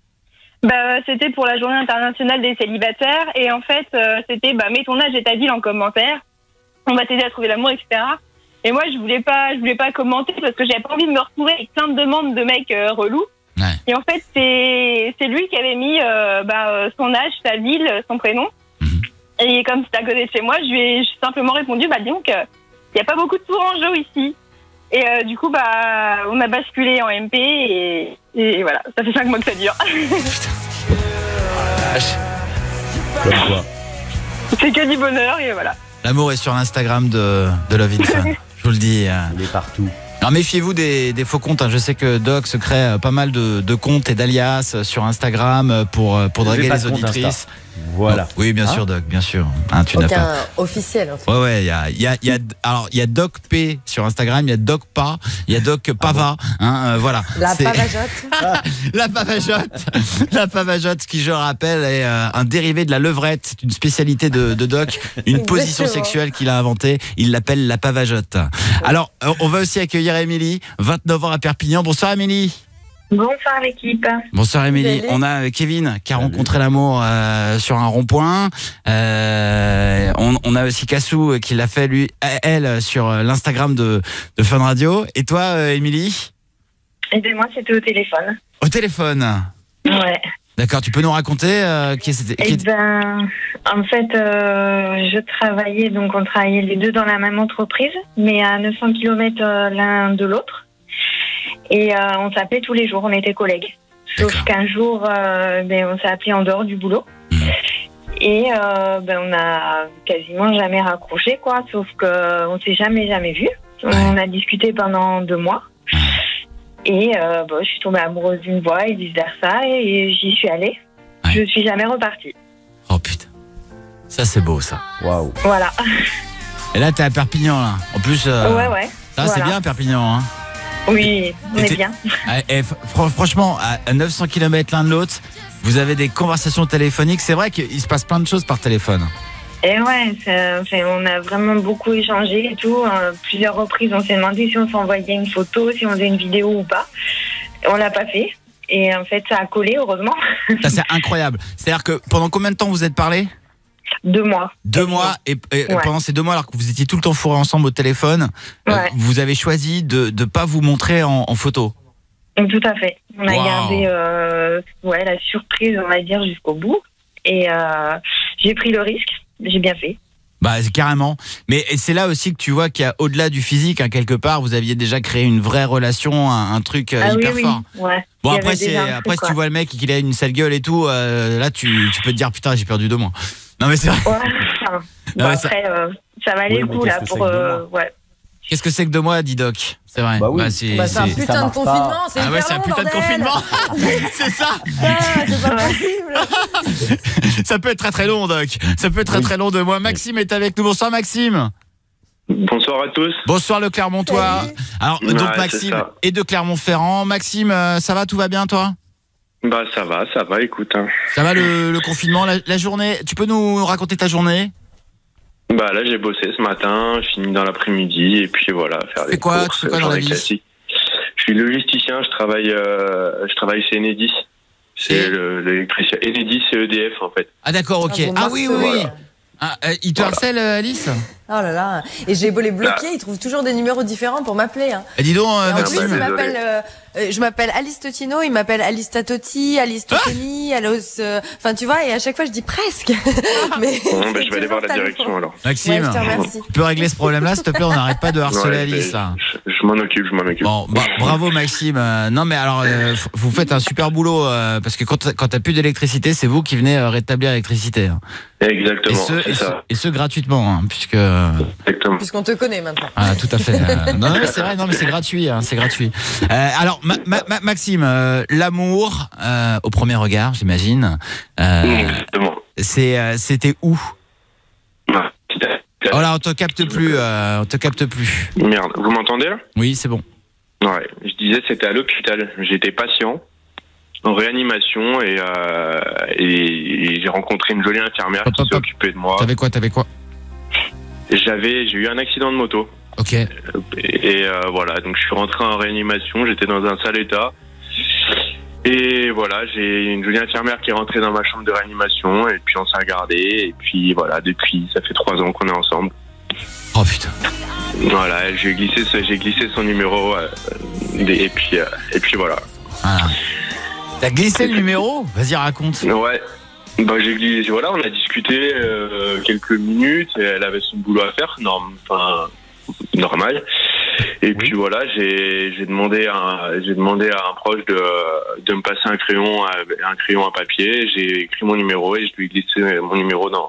Bah, c'était pour la journée internationale des célibataires. Et en fait, euh, c'était bah, mets ton âge et ta ville en commentaire. On va t'aider à trouver l'amour, et cetera. Et moi, je voulais pas, je voulais pas commenter parce que j'avais pas envie de me retrouver avec plein de demandes de mecs euh, relous. Ouais. Et en fait, c'est c'est lui qui avait mis euh, bah, euh, son âge, sa ville, son prénom. Mhm. Et comme c'était à côté de chez moi, je lui ai simplement répondu, bah dis donc, il euh, n'y a pas beaucoup de tourangeaux ici. Et euh, du coup, bah, on a basculé en M P et, et voilà, ça fait cinq mois que ça dure. Comme quoi. C'est que du bonheur et voilà. L'amour est sur l'Instagram de, de Love in Fun. Je vous le dis. euh. Il est partout. Alors méfiez-vous des, des faux comptes. hein. Je sais que Doc se crée euh, pas mal de, de comptes et d'alias euh, sur Instagram euh, pour, euh, pour J'ai draguer pas les de compte auditrices. Insta. Voilà. Oh, oui, bien Hein sûr, Doc, bien sûr. Hein, tu n'as Aucun pas. officiel. En tout cas. Ouais, ouais, il y a, il y a, il y a, alors, il y a Doc P sur Instagram, il y a Doc Pa, il y a Doc Pava, hein, euh, voilà. La C'est- pavageotte. La pavageotte, la pavageotte, qui je rappelle est euh, un dérivé de la levrette, c'est une spécialité de, de Doc, une position Exactement. sexuelle qu'il a inventée, il l'appelle la pavageotte. Alors, euh, on va aussi accueillir Émilie, vingt-neuf ans à Perpignan. Bonsoir Émilie. Bonsoir l'équipe. Bonsoir Émilie. Salut. On a euh, Kevin qui a Salut. rencontré l'amour euh, sur un rond-point. Euh, on, on a aussi Kassou euh, qui l'a fait lui, elle, sur euh, l'Instagram de, de Fun Radio. Et toi, euh, Émilie? Et bien moi c'était au téléphone. Au téléphone. Ouais. D'accord, tu peux nous raconter euh, qui c'était qui Et était- ben en fait euh, je travaillais donc on travaillait les deux dans la même entreprise mais à neuf cents kilomètres euh, l'un de l'autre et euh, on s'appelait tous les jours, on était collègues. Sauf D'accord. qu'un jour euh, ben, on s'est appelé en dehors du boulot. Mhm. Et euh, ben, on a quasiment jamais raccroché quoi, sauf qu'on s'est jamais jamais vu. On a discuté pendant deux mois. Et euh, bon, je suis tombée amoureuse d'une voix et vice versa et j'y suis allée. Ouais. Je suis jamais repartie. Oh putain. Ça c'est beau ça. Waouh. Voilà. Et là t'es à Perpignan là. En plus euh, ouais, ouais. ça c'est Voilà. bien Perpignan hein. Oui, on Et est t'es- bien. Ah, et fr- fr- franchement, à neuf cents kilomètres l'un de l'autre, vous avez des conversations téléphoniques. C'est vrai qu'il se passe plein de choses par téléphone. Et ouais, ça- enfin, on a vraiment beaucoup échangé et tout. Euh, plusieurs reprises, on s'est demandé si on s'envoyait une photo, si on faisait une vidéo ou pas. On l'a pas fait. Et en fait, ça a collé, heureusement. Ça c'est incroyable. C'est-à-dire que pendant combien de temps vous êtes parlé? Deux mois. Deux mois. Et, et Ouais. pendant ces deux mois, alors que vous étiez tout le temps fourrés ensemble au téléphone, euh, Ouais. vous avez choisi de ne pas vous montrer en, en photo. Tout à fait. On a Wow. gardé euh, ouais, la surprise, on va dire, jusqu'au bout. Et euh, j'ai pris le risque. J'ai bien fait. Bah c'est carrément. Mais et c'est là aussi que tu vois qu'il y a au-delà du physique, hein, quelque part, vous aviez déjà créé une vraie relation, un, un truc euh, ah oui, hyper oui. fort. Ouais. Bon Il y après, avait c'est, déjà un truc, après si quoi. tu vois le mec et qu'il a une sale gueule et tout, euh, là tu, tu peux te dire putain j'ai perdu deux mois. Non mais c'est vrai. Ouais. Enfin, bon, Ouais, ça- après, euh, ça valait Oui, le mais coup qu'est-ce là que pour. c'est que deux euh, ouais. Qu'est-ce que c'est que deux mois, dit Doc? C'est vrai. Bah oui. c'est, Bah, c'est un c'est- putain de marche pas. confinement, c'est Ah ouais, hyper c'est un long, putain de bordel. confinement. C'est ça. Ah, c'est pas possible. Ça peut être très très long, Doc. Ça peut être très Oui. très long de moi. Maxime est avec nous. Bonsoir Maxime. Bonsoir à tous. Bonsoir le Clermontois. Salut. Alors Ouais, donc c'est Maxime ça. est de Clermont-Ferrand. Maxime, euh, ça va, tout va bien toi? Bah ça va, ça va, écoute. Hein. Ça va le, le confinement, la, la journée? Tu peux nous raconter ta journée? Bah là j'ai bossé ce matin, je finis dans l'après-midi et puis voilà, faire Tu des fais quoi courses, Tu fais quoi dans la journée vie classique. Je suis logisticien, je travaille, euh, je travaille chez Enedis. C'est Et le- l'électricien. Enedis, c'est E D F en fait. Ah d'accord, ok. Ah, vous Ah oui, oui, oui. marcelez. Ah, euh, il te Voilà. harcèle, euh, Alice? Oh là là. Et j'ai beau les bloquer, ils trouvent toujours des numéros différents pour m'appeler. Hein. Eh, dis donc, euh, Et en Maxime. plus, il désolé. m'appelle, euh, euh, je m'appelle Alice Totino, il m'appelle Alice Tatoti, Alice Totoni, Alice. euh, Enfin, tu vois, et à chaque fois, je dis presque. Mais Bon, bah, c'est je vais aller voir la toujours direction talent. alors. Maxime, Ouais, je te remercie. tu peux régler ce problème-là, s'il te plaît? On n'arrête pas de harceler Ouais, Alice, je, là. je- je m'en occupe, je m'en occupe. Bon, bah, bravo Maxime. Euh, non mais alors, euh, f- vous faites un super boulot euh, parce que quand quand t'as plus d'électricité, c'est vous qui venez euh, rétablir l'électricité. Hein. Et Exactement, ce, c'est et, ce, ça. et ce gratuitement, hein, puisque euh, Exactement. Puisqu'on te connaît maintenant. ah, tout à fait. Euh, non, non, mais c'est vrai, non mais c'est gratuit, hein, c'est gratuit. Euh, alors Ma- Ma- Ma- Maxime, euh, l'amour euh, au premier regard, j'imagine. Euh, Exactement. c'est euh, c'était où? Ouais, c'était- Oh là, on te capte plus, euh, on te capte plus. Merde, vous m'entendez là? Oui, c'est bon. Ouais, je disais c'était à l'hôpital. J'étais patient en réanimation et, euh, et, et j'ai rencontré une jolie infirmière Hop, qui hop, s'est hop. occupée de moi. T'avais quoi? T'avais quoi? J'avais, j'ai eu un accident de moto Ok. et, et, euh, voilà, donc je suis rentré en réanimation. J'étais dans un sale état et voilà, j'ai une jolie infirmière qui est rentrée dans ma chambre de réanimation et puis on s'est regardé et puis voilà, depuis ça fait trois ans qu'on est ensemble. Oh putain. Voilà, j'ai glissé, ce- j'ai glissé son numéro euh, et puis euh, et puis voilà. Voilà. T'as glissé le numéro? Vas-y, raconte. Ouais. Bah, j'ai glissé, voilà, on a discuté euh, quelques minutes et elle avait son boulot à faire, norm, enfin, normal. Et puis voilà, j'ai j'ai demandé à j'ai demandé à un proche de de me passer un crayon à, un crayon à papier. J'ai écrit mon numéro et je lui ai glissé mon numéro dans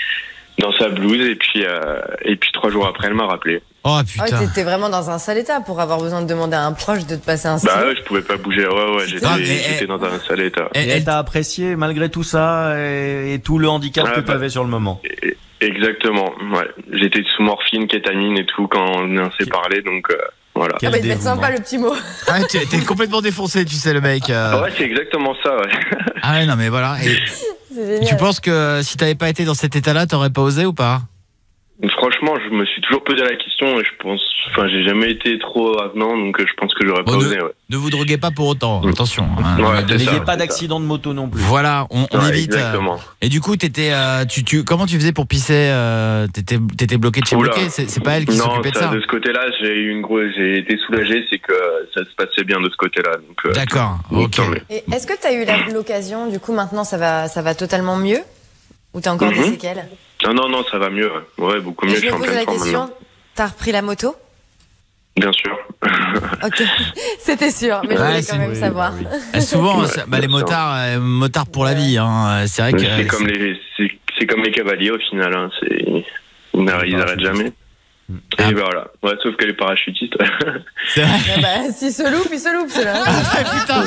dans sa blouse et puis euh, et puis trois jours après elle m'a rappelé. Oh Ah, putain. t'étais vraiment dans un sale état pour avoir besoin de demander à un proche de te passer un stylo. Bah ouais, je pouvais pas bouger. Ouais ouais, j'étais Ah, mais j'étais elle- dans un sale état. Et- Et elle t'a apprécié malgré tout ça et, et tout le handicap Ah, que bah. tu avais sur le moment. Et- Exactement. Ouais, j'étais sous morphine, kétamine et tout quand on s'est parlé, donc euh, voilà. Ah Quel bah, il devait être dévouement. sympa le petit mot. Ah, t'es t'es complètement défoncé, tu sais, le mec. euh. Ah ouais, c'est exactement ça. Ouais. Ah ouais, non, mais voilà. Et C'est génial. tu penses que si t'avais pas été dans cet état-là, t'aurais pas osé ou pas? Franchement, je me suis toujours posé la question et je pense, enfin, j'ai jamais été trop avenant, donc euh, je pense que j'aurais pas Bon, osé. Ouais. Ne vous droguez pas pour autant, attention. hein. Ouais, Ne c'est déguez ça. N'ayez pas d'accident de moto non plus. Voilà, on, on Ouais, évite. euh, Exactement. Et du coup, t'étais, euh, tu, tu, comment tu faisais pour pisser? euh, T'étais, t'étais bloqué de chez Oula. bloqué. C'est c'est pas elle qui Non, s'occupait de ça, ça. de ce côté-là, j'ai eu une grosse, j'ai été soulagé, c'est que ça se passait bien de ce côté-là. Donc, euh, D'accord. donc, Ok. tant mieux. Et est-ce que t'as eu la- l'occasion, du coup, maintenant, ça va, ça va totalement mieux? Ou t'as encore des Mhm. séquelles? Non, non, non, ça va mieux. Ouais, Ouais, beaucoup Et mieux. je Je suis me en pose pleine la forme question, maintenant. t'as repris la moto? Bien sûr. Ok, c'était sûr, mais je Ouais, voulais c'est- quand même Oui, savoir. bah oui. Et souvent, Ouais, ça- bah, les bien sûr. motards, euh, motards pour la vie. Hein. C'est vrai que. C'est euh, comme les, c'est, c'est comme les cavaliers au final. Hein. C'est, ils n'arrêtent, ils n'arrêtent jamais. Ah. Et ben voilà. Ouais, sauf que les parachutistes. C'est vrai. Ah bah, s'ils se loupent, ils se loupent, ceux-là. Putain.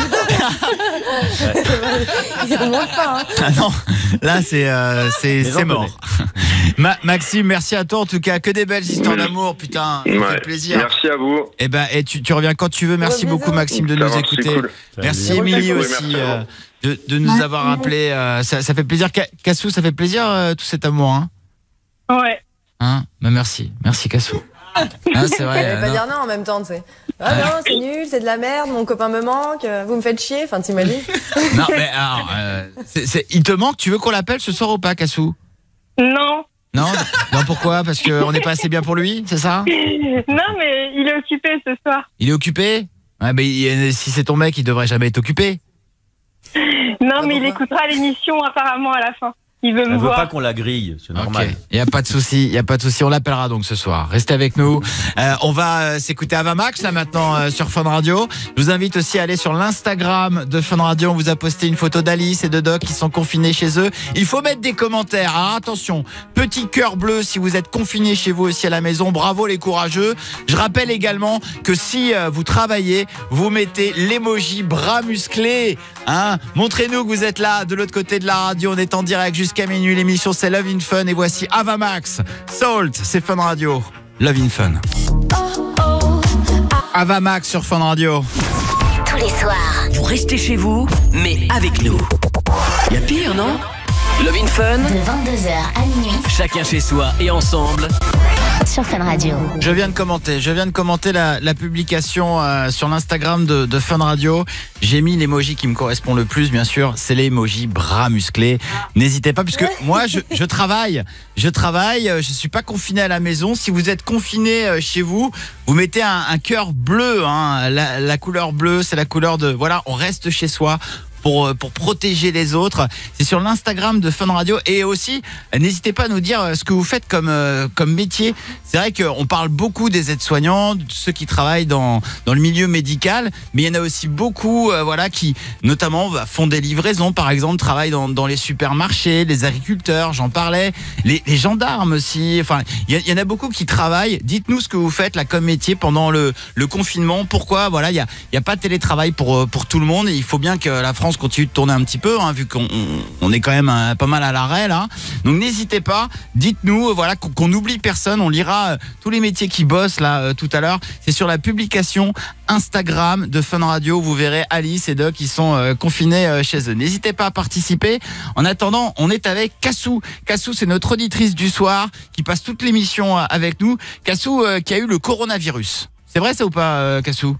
Ils remontent pas, hein. Ah non, là c'est euh, c'est Les c'est gens mort. Ma- Maxime, merci à toi en tout cas, que des belles histoires Oui. d'amour, putain, ça Ouais. fait plaisir. Merci à vous. Et ben, et tu, tu reviens quand tu veux. Merci Gros beaucoup bisous. Maxime de Ça nous va, écouter. c'est cool. Merci Salut. Émilie C'est cool, aussi merci à euh, de, de nous avoir appelé. euh, ça, ça fait plaisir. Ca- Cassou, ça fait plaisir euh, tout cet amour, hein. Ouais. Hein bah, merci, merci Cassou. Hein, c'est vrai. J'allais euh, pas non. dire non en même temps, tu sais. Ah non, c'est nul, c'est de la merde, mon copain me manque, euh, vous me faites chier, enfin t'imagines? Non, mais alors, euh, c'est- c'est- il te manque. Tu veux qu'on l'appelle ce soir ou pas, Cassou? Non. Non, non, pourquoi? Parce qu'on n'est pas assez bien pour lui, c'est ça? Non, mais il est occupé ce soir. Il est occupé? Ouais, mais il- si c'est ton mec, il devrait jamais être occupé. Non, mais il pourquoi écoutera l'émission apparemment à la fin. Il veut me Elle veut voir. pas qu'on la grille, c'est normal. Ok, il y a pas de souci, il y a pas de souci, on l'appellera donc ce soir. Restez avec nous. Euh, on va euh, s'écouter Ava Max là maintenant euh, sur Fun Radio. Je vous invite aussi à aller sur l'Instagram de Fun Radio. On vous a posté une photo d'Alice et de Doc qui sont confinés chez eux. Il faut mettre des commentaires. Alors attention, petit cœur bleu si vous êtes confinés chez vous aussi à la maison. Bravo les courageux. Je rappelle également que si euh, vous travaillez, vous mettez l'emoji bras musclés. Hein, montrez-nous que vous êtes là de l'autre côté de la radio. On est en direct jusqu'à jusqu'à minuit. L'émission c'est Love in Fun et voici Avamax, Salt, c'est Fun Radio. Love in Fun. Avamax sur Fun Radio. Tous les soirs. Vous restez chez vous, mais avec nous. Y a pire, non? Love in Fun. De vingt-deux heures à minuit. Chacun chez soi et ensemble. Sur Fun Radio. Je viens de commenter, je viens de commenter la, la publication euh, sur l'Instagram de, de Fun Radio. J'ai mis l'emoji qui me correspond le plus, bien sûr, c'est l'emoji bras musclés. N'hésitez pas, puisque moi, je, je travaille, je travaille, je suis pas confiné à la maison. Si vous êtes confiné chez vous, vous mettez un, un cœur bleu, hein. la, la couleur bleue, c'est la couleur de, voilà, on reste chez soi. Pour, pour protéger les autres. C'est sur l'Instagram de Fun Radio. Et aussi, n'hésitez pas à nous dire ce que vous faites comme, comme métier. C'est vrai qu'on parle beaucoup des aides-soignants, de ceux qui travaillent dans, dans le milieu médical, mais il y en a aussi beaucoup euh, voilà, qui, notamment, font des livraisons, par exemple, travaillent dans, dans les supermarchés, les agriculteurs, j'en parlais, les, les gendarmes aussi. Enfin, il y, y en a beaucoup qui travaillent. Dites-nous ce que vous faites là comme métier pendant le, le confinement. Pourquoi voilà, il n'y a, y a pas de télétravail pour, pour tout le monde. Et il faut bien que la France continue de tourner un petit peu, hein, vu qu'on on est quand même euh, pas mal à l'arrêt là. Donc n'hésitez pas, dites-nous, euh, voilà, qu'on n'oublie personne. On lira euh, tous les métiers qui bossent là euh, tout à l'heure. C'est sur la publication Instagram de Fun Radio. Vous verrez Alice et Doc qui sont euh, confinés euh, chez eux. N'hésitez pas à participer. En attendant, on est avec Kassou. Kassou, c'est notre auditrice du soir qui passe toute l'émission euh, avec nous. Kassou euh, qui a eu le coronavirus. C'est vrai ça ou pas, euh, Kassou?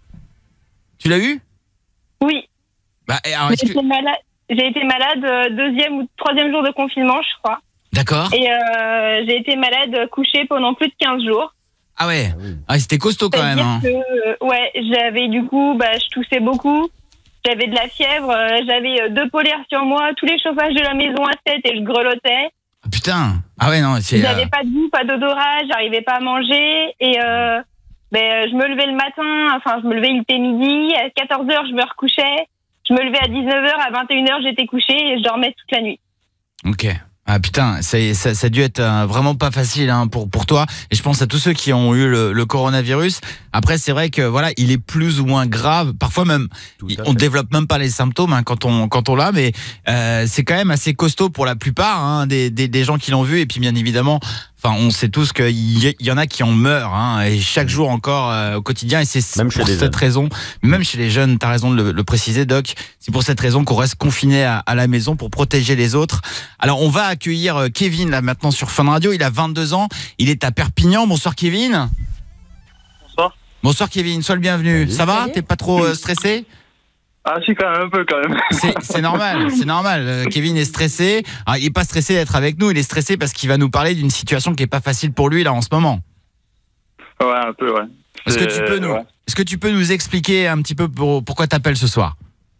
Tu l'as eu? Oui. Bah, alors, j'ai, est-ce que... été malade, j'ai été malade euh, deuxième ou troisième jour de confinement, je crois. D'accord. Et euh, j'ai été malade couchée pendant plus de quinze jours. Ah ouais, ah, c'était costaud quand même. Hein. Que, euh, ouais, j'avais du coup, bah, je toussais beaucoup. J'avais de la fièvre, euh, j'avais deux polaires sur moi, tous les chauffages de la maison à sept et je grelottais. Ah, putain. Ah ouais, non, c'est... J'avais euh... pas de goût, pas d'odorat, j'arrivais pas à manger. Et euh, ben, je me levais le matin, enfin, je me levais, il était midi. À quatorze heures, je me recouchais. Je me levais à dix-neuf heures, à vingt et une heures, j'étais couchée et je dormais toute la nuit. Ok. Ah putain, ça, ça, ça a dû être euh, vraiment pas facile hein, pour pour toi. Et je pense à tous ceux qui ont eu le, le coronavirus. Après, c'est vrai que voilà, il est plus ou moins grave. Parfois même, il, on développe même pas les symptômes hein, quand on quand on l'a, mais euh, c'est quand même assez costaud pour la plupart hein, des, des des gens qui l'ont vu. Et puis bien évidemment, enfin, on sait tous qu'il y, y en a qui en meurent hein, et chaque jour encore euh, au quotidien. Et c'est même pour cette jeunes. raison, même chez les jeunes, t'as raison de le, le préciser, Doc. C'est pour cette raison qu'on reste confiné à, à la maison pour protéger les autres. Alors, on va accueillir Kevin là maintenant sur Fun Radio. Il a vingt-deux ans. Il est à Perpignan. Bonsoir, Kevin. Bonsoir. Bonsoir, Kevin. Sois le bienvenu. Ça va? T'es pas trop euh, stressé? Ah si, quand même un peu quand même. C'est, c'est normal, c'est normal. Euh, Kevin est stressé. Alors, il est pas stressé d'être avec nous, il est stressé parce qu'il va nous parler d'une situation qui est pas facile pour lui là en ce moment. Ouais, un peu, ouais. Est-ce que tu peux nous, ouais. est-ce que tu peux nous expliquer un petit peu pour, pourquoi t'appelles ce soir?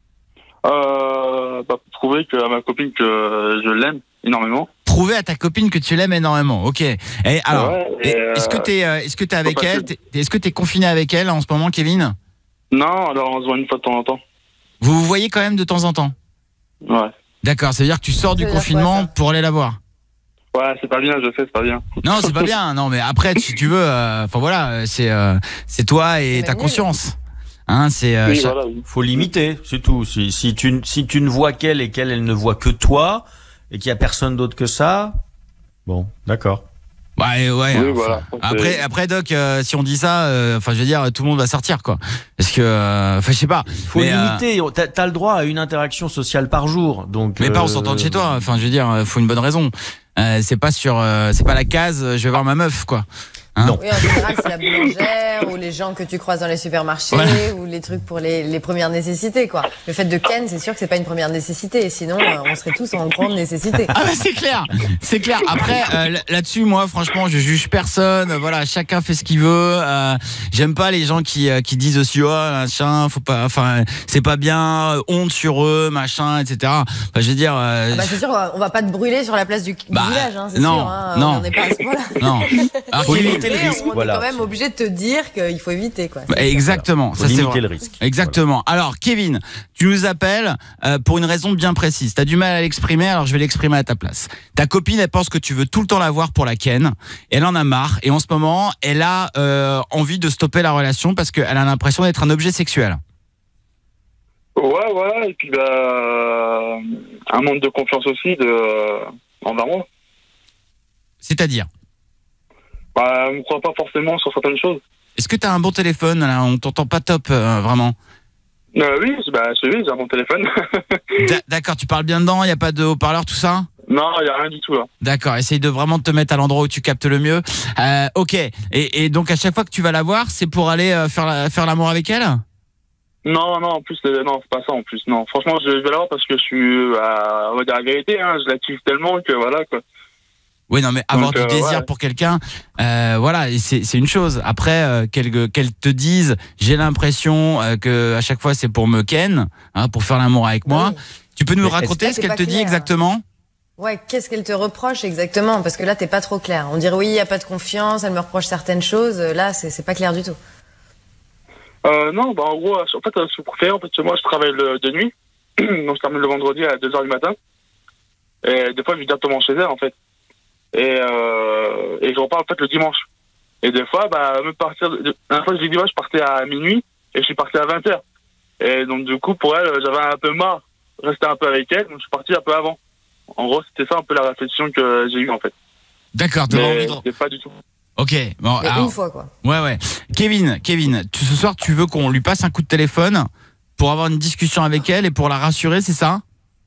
Euh, bah, pour prouver que, à ma copine que je l'aime énormément. Prouver à ta copine que tu l'aimes énormément, ok. Et alors, ouais, et est-ce que t'es, euh, est-ce que t'es avec elle? T'es, est-ce que t'es confiné avec elle en ce moment, Kevin? Non, alors on se voit une fois de temps en temps. Vous vous voyez quand même de temps en temps? Ouais. D'accord, ça veut dire que tu sors du confinement pour aller la voir? Ouais, c'est pas bien, je sais, c'est pas bien. Non, c'est pas bien, non, mais après, si tu veux, enfin euh, voilà, c'est, euh, c'est toi et c'est ta conscience. Hein, c'est, euh, oui, chaque... voilà, oui. Faut limiter, c'est tout. Si, si, tu, si tu ne vois qu'elle et qu'elle, elle ne voit que toi, et qu'il y a personne d'autre que ça, bon, d'accord. Ouais, ouais. Oui, enfin, voilà. Après, après Doc, euh, si on dit ça, euh, enfin, je veux dire, tout le monde va sortir, quoi. Parce que, enfin, euh, je sais pas. Il faut mais, limiter. Euh... T'as, t'as le droit à une interaction sociale par jour, donc. Mais euh... pas en sortant de chez toi. Enfin, je veux dire, faut une bonne raison. Euh, c'est pas sur, euh, c'est pas la case. Je vais voir ma meuf, quoi. Hein? Non. Oui, en général, c'est la boulangère ou les gens que tu croises dans les supermarchés voilà. Ou les trucs pour les, les premières nécessités, quoi. Le fait de ken, c'est sûr que c'est pas une première nécessité. Sinon, euh, on serait tous en grande nécessité. Ah bah c'est clair, c'est clair. Après, euh, là-dessus, moi, franchement, je juge personne. Voilà, chacun fait ce qu'il veut. Euh, j'aime pas les gens qui euh, qui disent aussi, oh, machin, faut pas, enfin, c'est pas bien, honte sur eux, machin, et cetera. Enfin, je veux dire. Euh, ah bah c'est sûr, on va pas te brûler sur la place du, bah, du village, hein, c'est non, sûr. Hein, non, on n'est pas à ce point-là. Non. Alors, faut limiter le risque. On voilà. est quand même obligé de te dire qu'il faut éviter, quoi. Bah, exactement. Faut ça, limiter c'est le risque. Exactement. Voilà. Alors, Kevin, tu nous appelles euh, pour une raison bien précise. T'as du mal à l'exprimer, alors je vais l'exprimer à ta place. Ta copine, elle pense que tu veux tout le temps la voir pour la ken. Elle en a marre et en ce moment, elle a euh, envie de stopper la relation parce qu'elle a l'impression d'être un objet sexuel. Ouais, voilà, et puis bah, euh, un manque de confiance aussi de, euh, envers moi. C'est-à-dire? Bah, on ne croit pas forcément sur certaines choses. Est-ce que tu as un bon téléphone là? On t'entend pas top, euh, vraiment. Euh, oui, bah, c'est oui, j'ai un bon téléphone. D'accord, tu parles bien dedans, il n'y a pas de haut-parleur, tout ça? Non, il n'y a rien du tout là. D'accord, essaye de vraiment te mettre à l'endroit où tu captes le mieux. Euh, ok, et, et donc à chaque fois que tu vas la voir, c'est pour aller euh, faire, la, faire l'amour avec elle? Non, non, en plus, euh, non, c'est pas ça en plus. Non, franchement, je vais la voir parce que je suis, euh, on va dire la vérité, hein, je la kiffe tellement que voilà quoi. Oui, non, mais avoir Donc, du euh, désir ouais. pour quelqu'un, euh, voilà, et c'est, c'est une chose. Après, euh, qu'elle, qu'elle te dise, j'ai l'impression euh, que à chaque fois c'est pour me ken, hein, pour faire l'amour avec moi. Oui. Tu peux nous Mais raconter est-ce- ce qu'elle c'est te pas dit clair. exactement? Ouais, qu'est-ce qu'elle te reproche exactement? Parce que là, t'es pas trop clair. On dirait oui, il y a pas de confiance, elle me reproche certaines choses. Là, c'est, c'est pas clair du tout. Euh, non, bah en gros, en fait, euh, ce préféré, en fait, moi, je travaille le, de nuit, donc je termine le vendredi à deux heures du matin. Et des fois, je vais directement chez elle, en fait. Et, euh, et je repars, en fait, le dimanche. Et des fois, bah, me partir, de, la dernière fois, je lui dis, ouais, je partais à minuit, et je suis parti à vingt heures. Et donc, du coup, pour elle, j'avais un peu marre de rester un peu avec elle, donc je suis parti un peu avant. En gros, c'était ça un peu la réflexion que j'ai eue, en fait. D'accord, t'avais Mais envie de... c'était pas du tout. Ok, bon, Mais alors, une fois, quoi. ouais, ouais. Kevin, Kevin, tu, ce soir, tu veux qu'on lui passe un coup de téléphone pour avoir une discussion avec elle et pour la rassurer, c'est ça?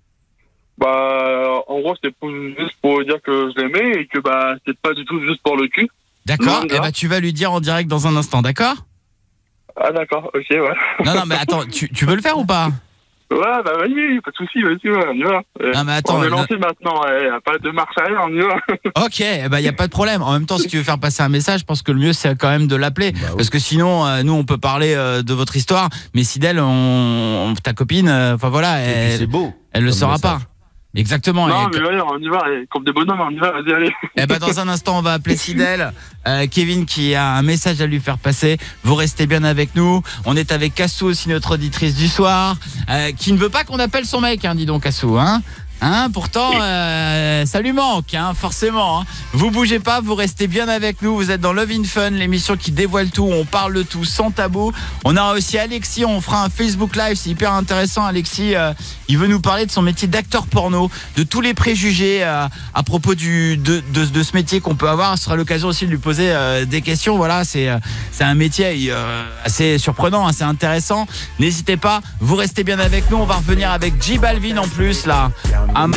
Bah, en gros, c'était pour, juste pour dire que je l'aimais et que, bah, c'était pas du tout juste pour le cul. D'accord, Non, et non. bah tu vas lui dire en direct dans un instant, d'accord? Ah, d'accord, ok, ouais. Non, non, mais attends, tu, tu veux le faire ou pas? Ouais, bah vas-y, pas de soucis, vas-y, ouais, on y va. Euh, Non, mais attends, on est non. lancé maintenant, ouais, y a pas de marche arrière, on y va. Ok, eh ben, y a pas de problème. En même temps, si tu veux faire passer un message, je pense que le mieux c'est quand même de l'appeler, Bah oui. parce que sinon, euh, nous on peut parler euh, de votre histoire, mais si d'elle, on, on- ta copine, euh, enfin voilà, Et puis c'est elle, beau. elle le comme saura message. pas. Exactement. Non, Et- mais ouais, on y va, et comme des bonhommes, on y va, vas-y, allez. Eh ben, dans un instant, on va appeler Sidel. Euh, Kevin qui a un message à lui faire passer. Vous restez bien avec nous. On est avec Kassou aussi, notre auditrice du soir, euh, qui ne veut pas qu'on appelle son mec, hein, dis donc Kassou. Hein Hein, pourtant, euh, ça lui manque, hein, forcément. Hein. Vous bougez pas, vous restez bien avec nous. Vous êtes dans Love in Fun, l'émission qui dévoile tout. On parle de tout, sans tabou. On a aussi Alexis, on fera un Facebook Live, c'est hyper intéressant. Alexis, euh, il veut nous parler de son métier d'acteur porno, de tous les préjugés euh, à propos du, de, de, de ce métier qu'on peut avoir. Ce sera l'occasion aussi de lui poser euh, des questions. Voilà, c'est euh, c'est un métier euh, assez surprenant, assez intéressant. N'hésitez pas, vous restez bien avec nous. On va revenir avec J Balvin en plus là. Un...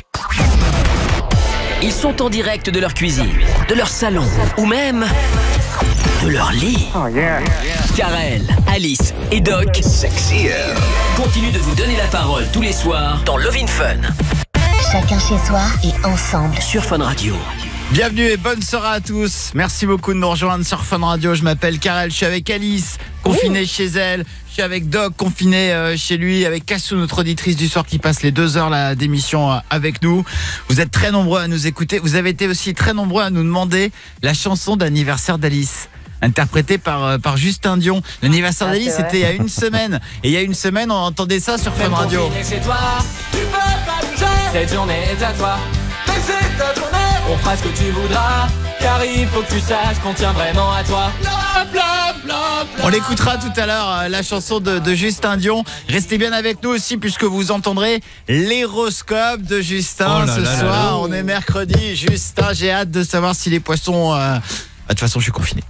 Ils sont en direct de leur cuisine, de leur salon ou même de leur lit. Oh yeah. Karel, Alice et Doc continuent de vous donner la parole tous les soirs dans Love in Fun Chacun chez soi et ensemble. sur Fun Radio. Bienvenue et bonne soirée à tous. Merci beaucoup de nous rejoindre sur Fun Radio. Je m'appelle Karel, je suis avec Alice, confinée chez elle. Je suis avec Doc, confiné euh, chez lui, avec Kassou, notre auditrice du soir qui passe les deux heures là, d'émission euh, avec nous. Vous êtes très nombreux à nous écouter. Vous avez été aussi très nombreux à nous demander la chanson d'anniversaire d'Alice, interprétée par, euh, par Justin Dion. L'anniversaire Ah, d'Alice, c'est vrai. c'était il y a une semaine. Et il y a une semaine, on entendait ça sur Fun Radio. Chez toi, tu peux pas bouger. Cette journée est à toi. Mais c'est ta journée. On fera ce que tu voudras. Car il faut que tu saches qu'on tient vraiment à toi. Love, love, love, On l'écoutera tout à l'heure, euh, la chanson de, de Justin Dion. Restez bien avec nous aussi puisque vous entendrez l'horoscope de Justin Oh là ce là là soir. là. On est mercredi. Justin, j'ai hâte de savoir si les poissons... euh, bah, de toute façon, je suis confiné.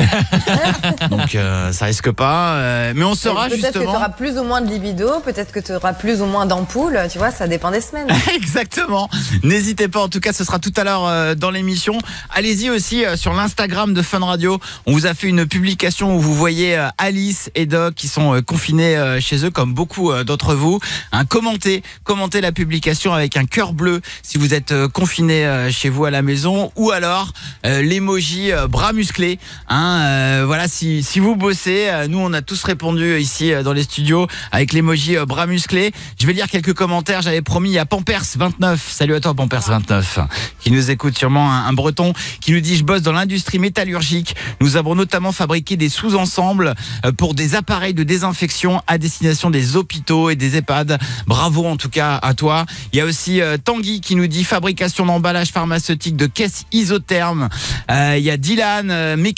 Donc euh, ça risque pas. euh, mais on saura Peut-être que tu justement... auras plus ou moins de libido, peut-être que tu auras plus ou moins d'ampoules, tu vois, ça dépend des semaines. Exactement. N'hésitez pas, en tout cas, ce sera tout à l'heure euh, dans l'émission. Allez-y aussi euh, sur l'Instagram de Fun Radio. On vous a fait une publication où vous voyez euh, Alice et Doc qui sont euh, confinés euh, chez eux, comme beaucoup euh, d'entre vous. Hein, commentez, commentez la publication avec un cœur bleu si vous êtes euh, confinés euh, chez vous à la maison, ou alors euh, l'emoji euh, bras musclés. Hein, euh, voilà, si, si vous bossez, euh, nous on a tous répondu ici euh, dans les studios avec l'emoji euh, bras musclés. Je vais lire quelques commentaires. J'avais promis, il y a Pampers vingt-neuf. Salut à toi Pampers vingt-neuf, qui nous écoute, sûrement un, un breton, qui nous dit: je bosse dans l'industrie métallurgique. Nous avons notamment fabriqué des sous-ensembles euh, pour des appareils de désinfection à destination des hôpitaux et des EHPAD. Bravo en tout cas à toi. Il y a aussi euh, Tanguy qui nous dit fabrication d'emballage pharmaceutique de caisses isothermes. Euh, il y a Dylan, euh, mécanicien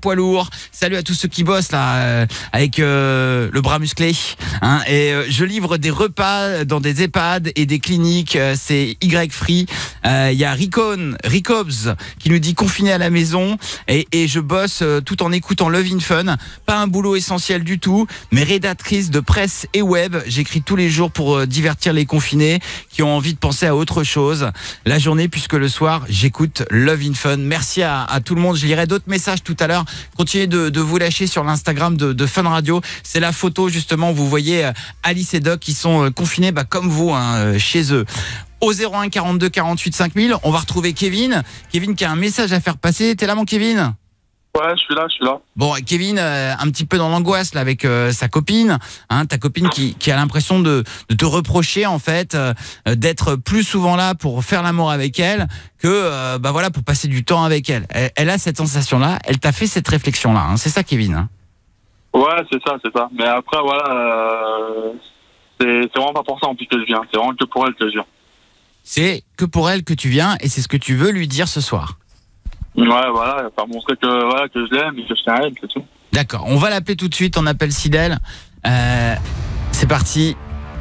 poids lourd. Salut à tous ceux qui bossent là euh, avec euh, le bras musclé. Hein, et euh, je livre des repas dans des EHPAD et des cliniques. Euh, c'est Y Free. Il euh, y a Ricon, Ricobs qui nous dit confiné à la maison et, et je bosse euh, tout en écoutant Love in Fun. Pas un boulot essentiel du tout, mais rédactrice de presse et web. J'écris tous les jours pour euh, divertir les confinés qui ont envie de penser à autre chose. La journée puisque le soir j'écoute Love in Fun. Merci à, à tout le monde. Je lirai d'autres messages tout à l'heure. Continuez de, de vous lâcher sur l'Instagram de, de Fun Radio. C'est la photo justement où vous voyez euh, Alice et Doc qui sont euh, confinés bah, comme vous hein, euh, chez eux. Au zéro un quarante-deux quarante-huit cinq mille, on va retrouver Kevin. Kevin qui a un message à faire passer. T'es là mon Kevin ? Ouais, je suis là, je suis là. Bon, Kevin, euh, un petit peu dans l'angoisse là avec euh, sa copine, hein, ta copine qui, qui a l'impression de, de te reprocher en fait euh, d'être plus souvent là pour faire l'amour avec elle que euh, bah voilà pour passer du temps avec elle. Elle, elle a cette sensation là, elle t'a fait cette réflexion là, hein, c'est ça Kevin hein. Ouais, c'est ça, c'est ça. Mais après voilà, euh, c'est c'est vraiment pas pour ça en plus que je viens. C'est vraiment que pour elle que je viens. C'est que pour elle que tu viens et c'est ce que tu veux lui dire ce soir. Ouais, voilà, faire montrer que, voilà, que je l'aime et que je tiens à elle, c'est tout. D'accord, on va l'appeler tout de suite, on appelle Sidel. Euh, c'est parti.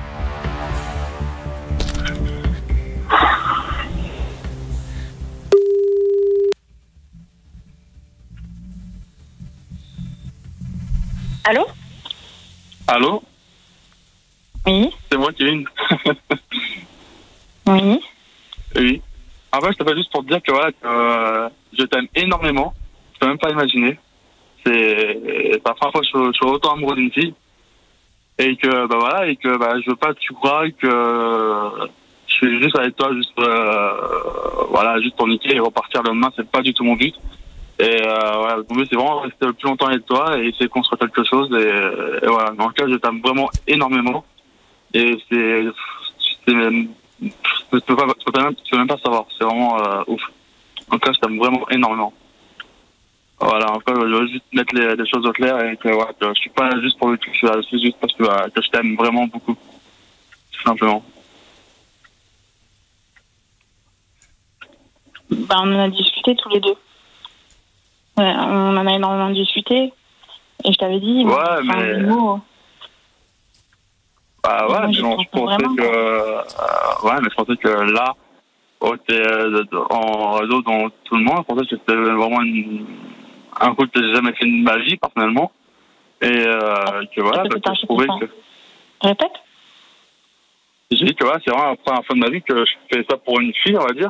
Allô? Allô? Oui. C'est moi, Kevin. Oui. Oui. En fait, je t'appelle juste pour te dire que voilà, que euh, je t'aime énormément. Tu peux même pas imaginer. C'est la première fois que je, je suis autant amoureux d'une fille. Et que, bah voilà, et que bah, je veux pas que tu crois que euh, je suis juste avec toi, juste, euh, voilà, juste pour niquer et repartir le lendemain. C'est pas du tout mon but. Et euh, voilà, mon but, c'est vraiment rester le plus longtemps avec toi et essayer de construire quelque chose. Et, et voilà, dans le cas, je t'aime vraiment énormément. Et c'est. c'est Tu peux, pas, tu, peux même, tu peux même pas savoir, c'est vraiment euh, ouf. En tout cas, je t'aime vraiment énormément. Voilà, en tout cas, je veux juste mettre les, les choses au clair et que, ouais, que je suis pas juste pour le truc, je suis juste parce que, euh, que je t'aime vraiment beaucoup. Tout simplement. Bah, on en a discuté tous les deux. Ouais, on en a énormément discuté. Et je t'avais dit, ouais, enfin, mais. des mots, Bah ouais, moi, mais non, je pensais vraiment, que euh, ouais, mais je pensais que là, au euh, en réseau dans tout le monde, je pensais que c'était vraiment une, un coup que j'ai jamais fait de ma vie personnellement, et euh, que voilà, bah, que je trouvais que. Répète. J'ai dit que voilà, c'est vraiment la première fois de ma vie que je fais ça pour une fille, on va dire,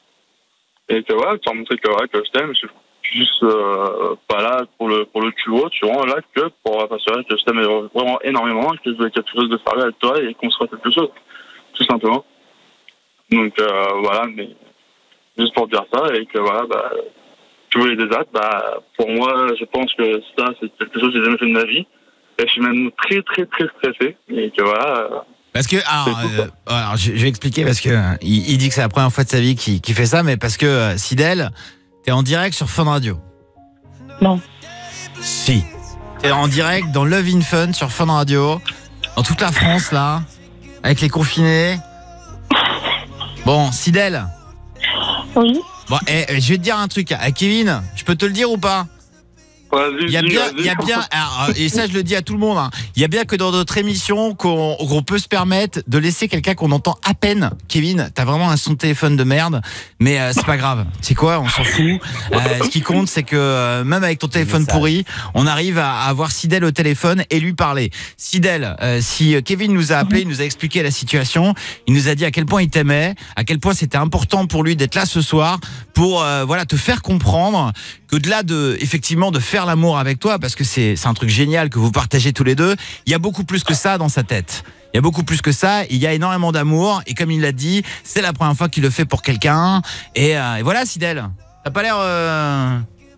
et que voilà, tu as montré que ouais, que je t'aime, je suis juste euh, pas là pour le pour le culot, je suis vraiment là que pour m'assurer que je t'aime vraiment énormément, que je veux quelque chose de sérieux avec toi et qu'on se fasse quelque chose, tout simplement. Donc euh, voilà, mais juste pour dire ça et que voilà, bah, tu voulais des dates, bah pour moi, je pense que ça c'est quelque chose que j'ai jamais fait de ma vie et je suis même très très très stressé et que voilà. Euh, Parce que, alors, euh, alors je, je vais expliquer parce que euh, il, il dit que c'est la première fois de sa vie qu'il qu'il fait ça, mais parce que euh, Sidel, t'es en direct sur Fun Radio. Non. Si. T'es en direct dans Love in Fun sur Fun Radio, dans toute la France là, avec les confinés. Bon, Sidel. Oui. Bon, eh, je vais te dire un truc à Kevin. Je peux te le dire ou pas? Il y a bien, il y a bien, alors, et ça je le dis à tout le monde, hein, il y a bien que dans notre émission qu'on qu'on peut se permettre de laisser quelqu'un qu'on entend à peine. Kevin, t'as vraiment un son de téléphone de merde, mais euh, c'est pas grave. C'est quoi, on s'en fout. Euh, ce qui compte, c'est que euh, même avec ton téléphone pourri, on arrive à, à avoir Sidel au téléphone et lui parler. Sidel, euh, si Kevin nous a appelé, il nous a expliqué la situation, il nous a dit à quel point il t'aimait, à quel point c'était important pour lui d'être là ce soir pour euh, voilà te faire comprendre qu'au-delà de effectivement de faire l'amour avec toi, parce que c'est c'est un truc génial que vous partagez tous les deux, il y a beaucoup plus que ça dans sa tête. Il y a beaucoup plus que ça, il y a énormément d'amour et comme il l'a dit, c'est la première fois qu'il le fait pour quelqu'un et, euh, et voilà Sidel. T'as pas l'air euh...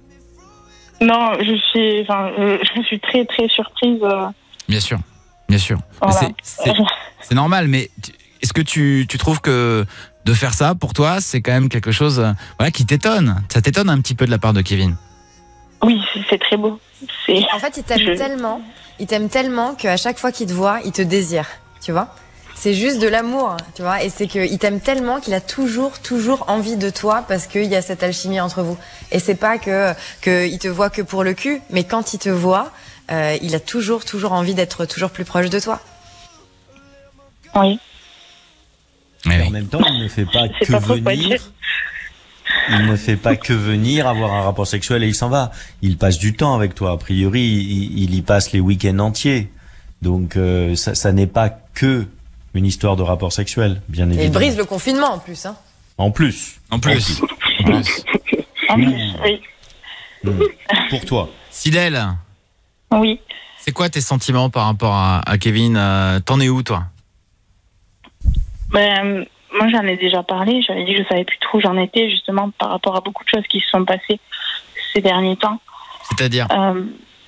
Non, je suis enfin euh, je suis très très surprise. Euh... Bien sûr. Bien sûr. Voilà. C'est c'est c'est normal, mais est-ce que tu tu trouves que de faire ça pour toi, c'est quand même quelque chose euh, voilà qui t'étonne. Ça t'étonne un petit peu de la part de Kevin. Oui, c'est très beau. En fait, il t'aime je... tellement, il t'aime tellement qu'à chaque fois qu'il te voit, il te désire, tu vois. c'est juste de l'amour, tu vois. Et c'est qu'il t'aime tellement qu'il a toujours, toujours envie de toi parce qu'il y a cette alchimie entre vous. Et c'est pas que qu'il te voit que pour le cul, mais quand il te voit, euh, il a toujours, toujours envie d'être toujours plus proche de toi. Oui. Mais en même temps, il ne fait pas que pas venir. Il ne fait pas que venir avoir un rapport sexuel et il s'en va. Il passe du temps avec toi. A priori, il, il y passe les week-ends entiers. Donc, euh, ça, ça n'est pas que une histoire de rapport sexuel, bien évidemment. Et il brise le confinement en plus, hein. En plus. En plus. En plus. En plus, oui. Mmh. Pour toi. Sidel. Oui. C'est quoi tes sentiments par rapport à, à Kevin? euh, T'en es où, toi? Ben, moi, j'en ai déjà parlé. J'avais dit que je savais plus trop où j'en étais, justement, par rapport à beaucoup de choses qui se sont passées ces derniers temps. C'est-à-dire euh,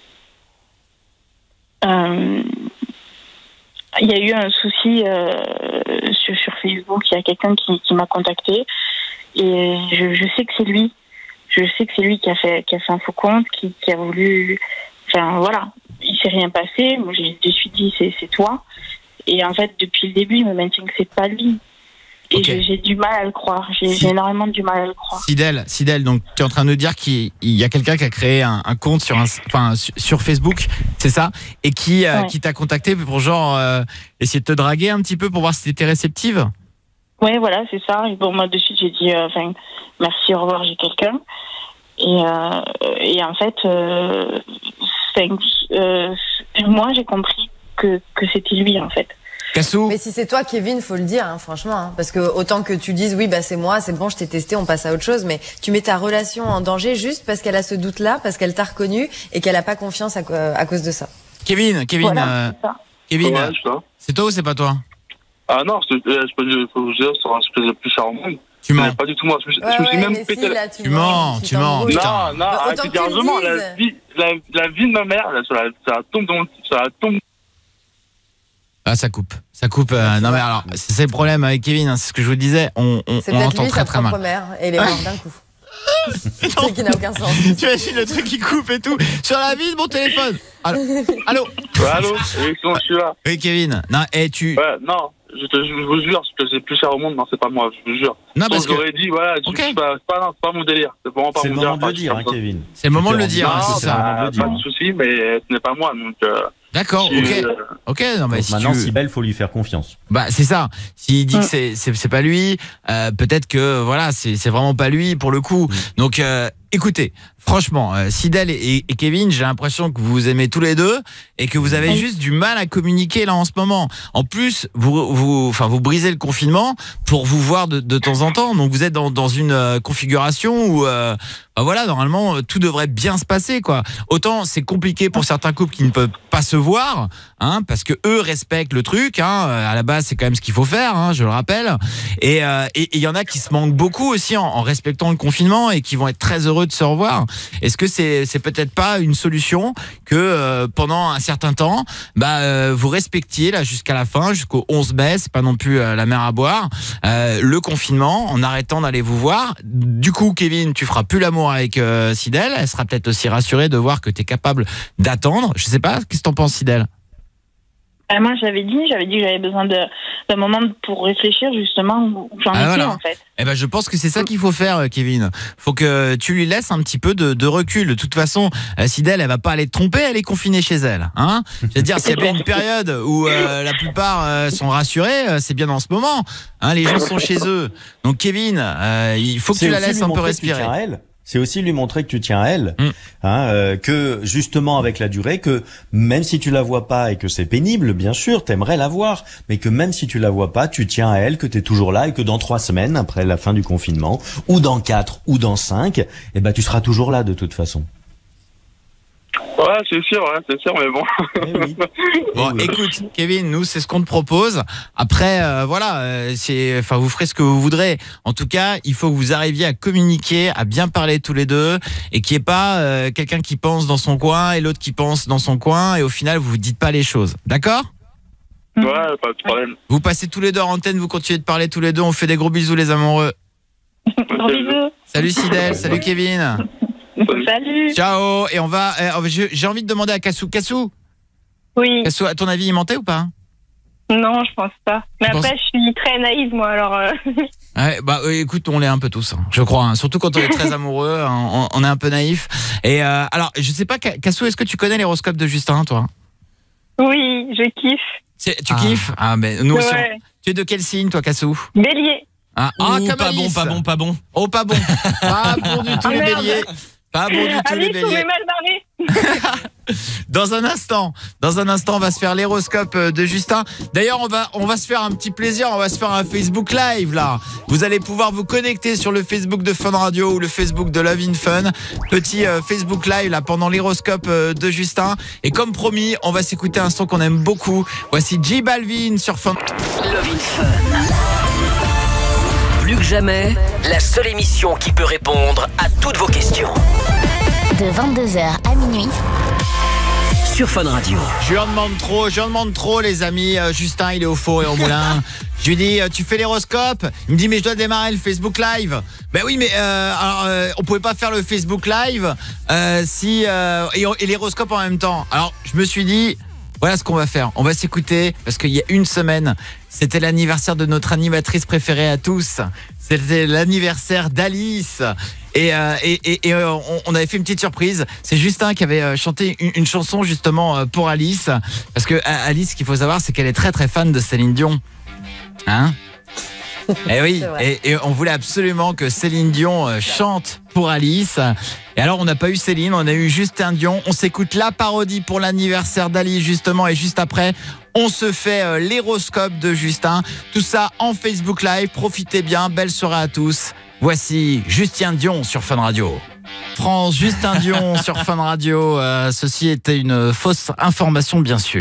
euh, il y a eu un souci euh, sur, sur Facebook. Il y a quelqu'un qui, qui m'a contacté et je, je sais que c'est lui. Je sais que c'est lui qui a fait, qui a fait un faux compte, qui, qui a voulu. Enfin, voilà. Il s'est rien passé. Moi, j'ai je me suis dit, c'est, c'est toi. Et en fait, depuis le début, il me maintient que c'est pas lui. Et Okay. j'ai, j'ai du mal à le croire. J'ai, j'ai énormément du mal à le croire. Sidel, Sidel, donc tu es en train de nous dire qu'il il y a quelqu'un qui a créé un, un compte sur, un, enfin, sur, sur Facebook, c'est ça, et qui, euh, Ouais. qui t'a contacté pour genre euh, essayer de te draguer un petit peu pour voir si t'étais réceptive. Ouais, voilà, c'est ça. Et bon, moi, de suite, j'ai dit, euh, enfin, merci, au revoir, j'ai quelqu'un. Et, euh, et en fait, euh, c'est, euh, moi, j'ai compris que, que c'était lui, en fait. Cassou. Mais si c'est toi, Kevin, faut le dire, hein, franchement. Hein, parce que autant que tu dises, oui, bah c'est moi, c'est bon, je t'ai testé, on passe à autre chose. Mais tu mets ta relation en danger juste parce qu'elle a ce doute-là, parce qu'elle t'a reconnu et qu'elle a pas confiance à, à cause de ça. Kevin, Kevin, Voilà, euh, c'est ça. Kevin, Ouais, je sais pas. c'est toi ou c'est pas toi? Ah non, je te- euh, je peux je peux vous dire, c'est un espèce de plus cher au monde. Tu mens. Mais pas du tout moi. Je me suis, Ouais, je me suis ouais, même mais pété si, la... là, tu, Tu mens, tu mens, t'embrouilles. putain. Non, non, Autant arrêtez que de dire tu le argument. dises. La vie, la, la vie de ma mère, là, ça, la- ça tombe dans, ça tombe. Ah, ça coupe. Ça coupe. euh, non, mais alors, c'est c'est le problème avec Kevin, hein, c'est ce que je vous disais. On, on, C'est on peut-être entend lui, très sa très propre mal. mère, et il est mort d'un coup. Ce truc qui n'a aucun sens. Tu imagines le truc qui coupe et tout sur la vie de mon téléphone. Allô, allô. Ouais, allô, oui, sinon, je suis là. Oui, Kevin. Non, et tu. Ouais, non, je, te, je vous jure, c'est le plus cher au monde, non, c'est pas moi, je vous jure. Non, Sinon, parce que j'aurais dit, voilà, je- Ok. c'est pas, c'est pas, non, c'est pas mon délire. C'est vraiment pas C'est le mon moment de délire. le dire, hein, comme ça. Kevin. c'est le moment de le Tu t'es dire. rendu hein, Non, c'est compte, ça. moment de bah, le dire. pas de souci, mais ce n'est pas moi, donc. Euh, D'accord. je- Ok. euh, Ok. Non, mais Donc si maintenant, tu... Cybèle, faut lui faire confiance. Bah c'est ça. S'il dit Mm. que c'est c'est c'est pas lui, euh, peut-être que voilà c'est c'est vraiment pas lui pour le coup. Donc euh, écoutez, franchement, euh, Sidel et, et Kevin, j'ai l'impression que vous vous aimez tous les deux et que vous avez Oui. juste du mal à communiquer là en ce moment. En plus, vous vous enfin vous brisez le confinement pour vous voir de, de temps en temps. Donc vous êtes dans dans une euh, configuration où euh, bah voilà normalement euh, tout devrait bien se passer quoi. Autant c'est compliqué pour certains couples qui ne peuvent pas se voir, hein, parce que eux respectent le truc. Hein, à la base, c'est quand même ce qu'il faut faire, hein, je le rappelle. Et euh, et il y en a qui se manquent beaucoup aussi en, en respectant le confinement et qui vont être très heureux de se revoir. Est-ce que c'est c'est peut-être pas une solution que euh, pendant un certain temps, bah euh, vous respectiez là jusqu'à la fin, jusqu'au onze mai, c'est pas non plus euh, la mer à boire, euh, le confinement, en arrêtant d'aller vous voir. Du coup, Kevin, tu feras plus l'amour avec euh, Sidel. Elle sera peut-être aussi rassurée de voir que tu es capable d'attendre. Je sais pas, qu'est-ce que t'en penses, Sidel? Euh, moi, j'avais dit, j'avais dit que j'avais besoin de, d'un moment pour réfléchir justement où j'en Ah, étais voilà. en fait. Eh ben, je pense que c'est ça qu'il faut faire, euh, Kevin. Faut que tu lui laisses un petit peu de, de recul. De toute façon, euh, Sidel, elle va pas aller te tromper, elle est confinée chez elle. Hein, je veux dire, s'il y a bien une période où euh, la plupart euh, sont rassurés, euh, c'est bien en ce moment. Hein, les gens sont chez eux. Donc, Kevin, euh, il faut que C'est tu la aussi laisses lui un peu montrer que tu respirer. tiens à elle. C'est aussi lui montrer que tu tiens à elle, Mm. hein, euh, que justement avec la durée, que même si tu la vois pas et que c'est pénible, bien sûr, t'aimerais la voir, mais que même si tu la vois pas, tu tiens à elle, que t'es toujours là et que dans trois semaines après la fin du confinement, ou dans quatre, ou dans cinq, eh ben tu seras toujours là de toute façon. Ouais, c'est sûr, ouais, c'est sûr, mais bon. Eh oui. Bon, Eh oui. écoute, Kevin, nous, c'est ce qu'on te propose. Après, euh, voilà, euh, c'est, enfin, vous ferez ce que vous voudrez. En tout cas, il faut que vous arriviez à communiquer, à bien parler tous les deux, et qu'il n'y ait pas euh, quelqu'un qui pense dans son coin et l'autre qui pense dans son coin, et au final, vous vous dites pas les choses. D'accord ? Ouais, pas de problème. Vous passez tous les deux en antenne, vous continuez de parler tous les deux. On fait des gros bisous, les amoureux. Gros bisous. Salut Sidel, salut Kevin. Salut. Ciao. Et on va. euh, je- J'ai envie de demander à Kassou. Kassou, Oui. Kassou, à ton avis, il mentait ou pas ? Non, je pense pas. Mais Tu après, penses- je suis très naïve, moi, alors... euh, Ouais, bah euh, écoute, on l'est un peu tous, hein, je crois. hein. Surtout quand on est très amoureux, hein, on, on est un peu naïf. Et euh, alors, je sais pas, Ka- Kassou, est-ce que tu connais l'horoscope de Justin, toi? Oui, je kiffe. C'est- Tu Ah. kiffes? Ah, mais nous aussi. Ouais. on- Tu es de quel signe, toi, Kassou? Bélier. Ah, ah, Oh, comme pas bon, Alice. pas bon, pas bon. Oh, pas bon. Pas bon du tout, Ah, les merde. béliers. Pas bon du tout, les Alice, on béliers. est mal barré. Dans un instant, dans un instant, on va se faire l'horoscope euh, de Justin. D'ailleurs, on va, on va se faire un petit plaisir. On va se faire un Facebook Live là. Vous allez pouvoir vous connecter sur le Facebook de Fun Radio ou le Facebook de Love in Fun. Petit euh, Facebook Live là pendant l'horoscope euh, de Justin. Et comme promis, on va s'écouter un son qu'on aime beaucoup. Voici J Balvin sur Fun. Love in Fun. Plus que jamais, la seule émission qui peut répondre à toutes vos questions. De vingt-deux heures à minuit, Sur Fun Radio. Je lui en demande trop, je lui en demande trop les amis. Euh, Justin, il est au four et au moulin. Je lui dis, euh, tu fais l'horoscope? Il me dit, mais je dois démarrer le Facebook Live. Ben oui, mais euh, alors, euh, on pouvait pas faire le Facebook Live euh, si euh, et, et l'horoscope en même temps. Alors, je me suis dit, voilà ce qu'on va faire. On va s'écouter parce qu'il y a une semaine, c'était l'anniversaire de notre animatrice préférée à tous. C'était l'anniversaire d'Alice. Et, euh, et, et, et euh, on, on avait fait une petite surprise. C'est Justin qui avait euh, chanté une, une chanson justement euh, pour Alice. Parce que euh, Alice, ce qu'il faut savoir, c'est qu'elle est très très fan de Céline Dion. Hein? Et oui, C'est vrai. et, et on voulait absolument que Céline Dion euh, chante pour Alice. Et alors on n'a pas eu Céline, on a eu Justin Dion. On s'écoute la parodie pour l'anniversaire d'Alice justement. Et juste après, on se fait euh, l'horoscope de Justin. Tout ça en Facebook Live. Profitez bien, belle soirée à tous. Voici Justin Dion sur Fun Radio. France, Justin Dion sur Fun Radio. Euh, ceci était une fausse information bien sûr.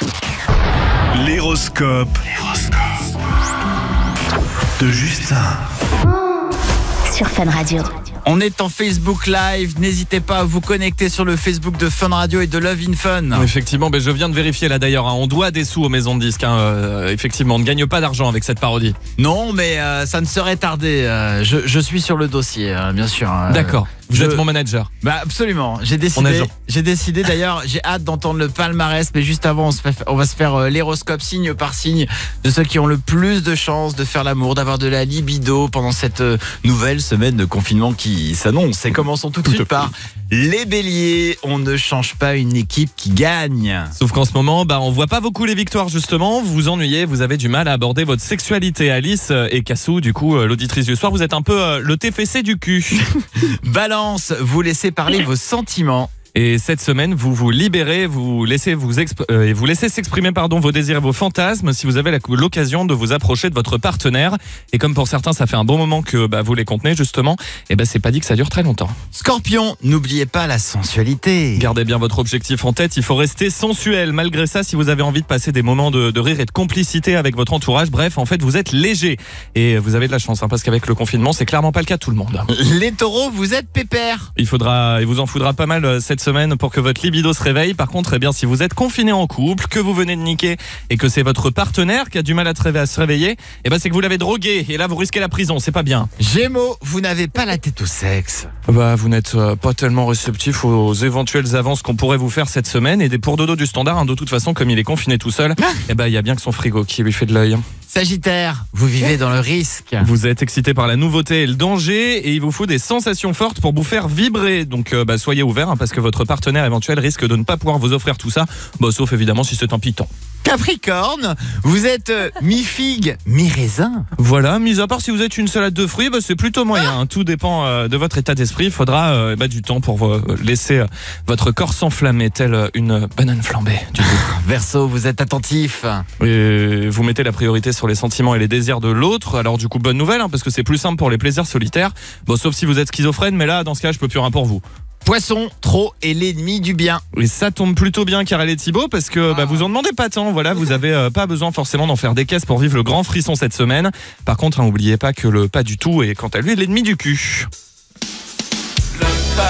L'horoscope de Justin. sur Fun Radio. On est en Facebook Live, n'hésitez pas à vous connecter sur le Facebook de Fun Radio et de Love in Fun. Effectivement, ben je viens de vérifier là d'ailleurs, hein, on doit des sous aux maisons de disques, hein, euh, effectivement, on ne gagne pas d'argent avec cette parodie. Non, mais euh, ça ne serait tardé, euh, je, je suis sur le dossier, euh, bien sûr. euh, D'accord, vous je- êtes mon manager. Bah absolument, j'ai On est décidé, agent. j'ai décidé d'ailleurs, j'ai hâte d'entendre le palmarès, mais juste avant on, se fait- on va se faire euh, l'horoscope signe par signe de ceux qui ont le plus de chances de faire l'amour, d'avoir de la libido pendant cette euh, nouvelle semaine de confinement qui s'annonce. Et commençons tout de suite par les béliers, on ne change pas une équipe qui gagne. Sauf qu'en ce moment, bah, on voit pas beaucoup les victoires justement, vous vous ennuyez, vous avez du mal à aborder votre sexualité. Alice et Kassou, du coup, euh, l'auditrice du soir, vous êtes un peu euh, le T F C du cul. Balance, vous laissez parler vos sentiments. Et cette semaine, vous vous libérez, vous laissez vous exp- euh, et vous laissez s'exprimer pardon vos désirs et vos fantasmes si vous avez la- l'occasion de vous approcher de votre partenaire. Et comme pour certains, ça fait un bon moment que bah, vous les contenez justement, et ben c'est pas dit que ça dure très longtemps. Scorpion, n'oubliez pas la sensualité. Gardez bien votre objectif en tête, il faut rester sensuel. Malgré ça, si vous avez envie de passer des moments de, de rire et de complicité avec votre entourage, bref, en fait, vous êtes léger. Et vous avez de la chance, hein, parce qu'avec le confinement, c'est clairement pas le cas de tout le monde. Les taureaux, vous êtes pépères. Il faudra, il vous en faudra pas mal euh, cette semaine pour que votre libido se réveille. Par contre, eh bien, si vous êtes confiné en couple, que vous venez de niquer et que c'est votre partenaire qui a du mal à, te réveiller, à se réveiller, eh ben, c'est que vous l'avez drogué. Et là, vous risquez la prison. C'est pas bien. Gémeaux, vous n'avez pas la tête au sexe. Bah, vous n'êtes euh, pas tellement réceptif aux éventuelles avances qu'on pourrait vous faire cette semaine. Et des pour dodo du standard, hein, de toute façon, comme il est confiné tout seul, eh ben, il y a bien que son frigo qui lui fait de l'œil. Sagittaire, vous vivez dans le risque. Vous êtes excité par la nouveauté et le danger et il vous faut des sensations fortes pour vous faire vibrer. Donc euh, bah, soyez ouverts hein, parce que votre partenaire éventuel risque de ne pas pouvoir vous offrir tout ça. Bah, sauf évidemment si c'est un piton. Capricorne, vous êtes euh, mi-figue, mi-raisin. Voilà, mis à part si vous êtes une salade de fruits, bah, c'est plutôt moyen. hein. Tout dépend euh, de votre état d'esprit. Il faudra euh, bah, du temps pour euh, laisser euh, votre corps s'enflammer telle euh, une banane flambée. Du coup. Verseau, vous êtes attentif. Et vous mettez la priorité sur les sentiments et les désirs de l'autre. Alors du coup, bonne nouvelle, hein, parce que c'est plus simple pour les plaisirs solitaires. Bon, sauf si vous êtes schizophrène, mais là, dans ce cas, je peux plus rien pour vous. Poisson, trop est l'ennemi du bien. Et ça tombe plutôt bien, Karel et Thibaut, parce que bah, vous en demandez pas tant. Voilà, vous avez euh, pas besoin forcément d'en faire des caisses pour vivre le grand frisson cette semaine. Par contre, hein, n'oubliez pas que le pas du tout est quant à lui l'ennemi du cul. Le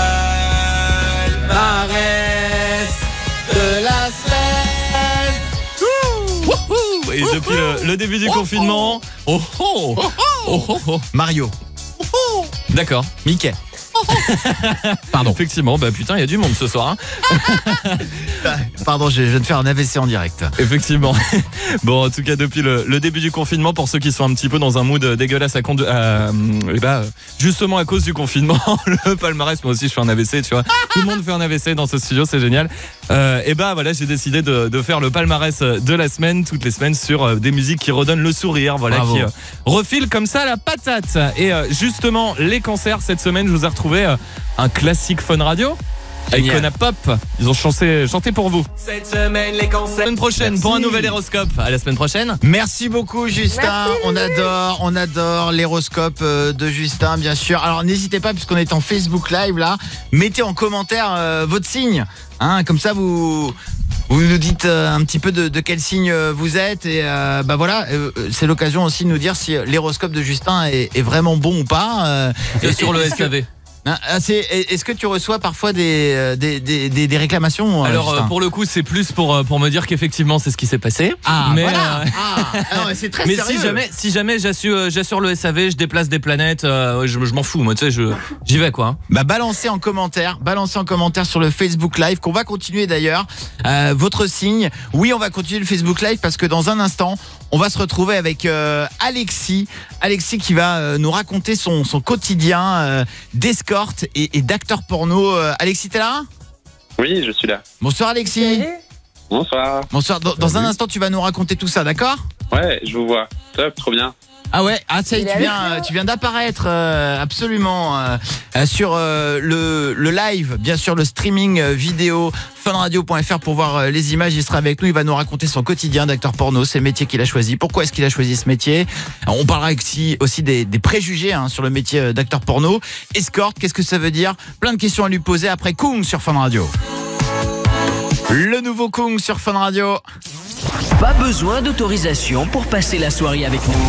palmarès de la semaine. Wouhou. Et depuis le, le début du confinement, oh oh, oh, oh, oh. Mario, D'accord. Mickey, Pardon. Effectivement, bah putain, il y a du monde ce soir. Hein. Pardon, je viens de faire un A V C en direct. Effectivement. Bon, en tout cas, depuis le, le début du confinement, pour ceux qui sont un petit peu dans un mood dégueulasse à, condu- à et bah, justement à cause du confinement, le palmarès, moi aussi je fais un A V C, tu vois. Tout le monde fait un A V C dans ce studio, c'est génial. Euh, et bah voilà, j'ai décidé de, de faire le palmarès de la semaine, toutes les semaines, sur euh, des musiques qui redonnent le sourire, voilà, Bravo. qui euh, refilent comme ça la patate. Et euh, justement, les concerts cette semaine, je vous ai retrouvé euh, un classique Fun Radio. Avec Génial. Icona Pop, ils ont chanté, chanté pour vous. Cette semaine, les concerts. La semaine prochaine Merci. pour un nouvel horoscope. À la semaine prochaine. Merci beaucoup Justin, Merci. on adore, on adore l'horoscope euh, de Justin bien sûr. Alors n'hésitez pas puisqu'on est en Facebook Live là, mettez en commentaire euh, votre signe, hein, comme ça vous vous nous dites euh, un petit peu de, de quel signe euh, vous êtes et euh, bah voilà, euh, c'est l'occasion aussi de nous dire si l'horoscope de Justin est, est vraiment bon ou pas. Euh, Et sur le est-ce S que- A V. Ah, c'est, est-ce que tu reçois parfois des, euh, des, des, des, des réclamations euh, Alors euh, Justin pour le coup c'est plus pour euh, pour me dire qu'effectivement c'est ce qui s'est passé. Ah mais voilà. euh, Ah, ah non, mais c'est très mais sérieux. si jamais si jamais j'assure euh, j'assure le S A V, je déplace des planètes, euh, je, je m'en fous moi, tu sais, je j'y vais quoi. Hein. Bah balancez en commentaire, balancez en commentaire sur le Facebook Live qu'on va continuer d'ailleurs. Euh, votre signe, oui on va continuer le Facebook Live parce que dans un instant on va se retrouver avec euh, Alexis, Alexis qui va euh, nous raconter son, son quotidien euh, d'escorte et, et d'acteur porno. Euh, Alexis t'es là? Oui, je suis là. Bonsoir Alexis. Bonsoir. Bonsoir. Dans, dans un instant tu vas nous raconter tout ça, d'accord? Ouais, je vous vois. Top, trop bien. Ah ouais, ah ça y est, Il tu est viens, avec euh, tu viens d'apparaître euh, absolument euh, euh, sur euh, le, le live, bien sûr le streaming euh, vidéo funradio point f r pour voir euh, les images. Il sera avec nous, il va nous raconter son quotidien d'acteur porno, ses métiers qu'il a choisi. Pourquoi est-ce qu'il a choisi ce métier? Alors, on parlera aussi, aussi des, des préjugés hein, sur le métier euh, d'acteur porno. Escorte, qu'est-ce que ça veut dire? Plein de questions à lui poser après Kung sur Fun Radio. Le nouveau Kung sur Fun Radio. Pas besoin d'autorisation pour passer la soirée avec nous.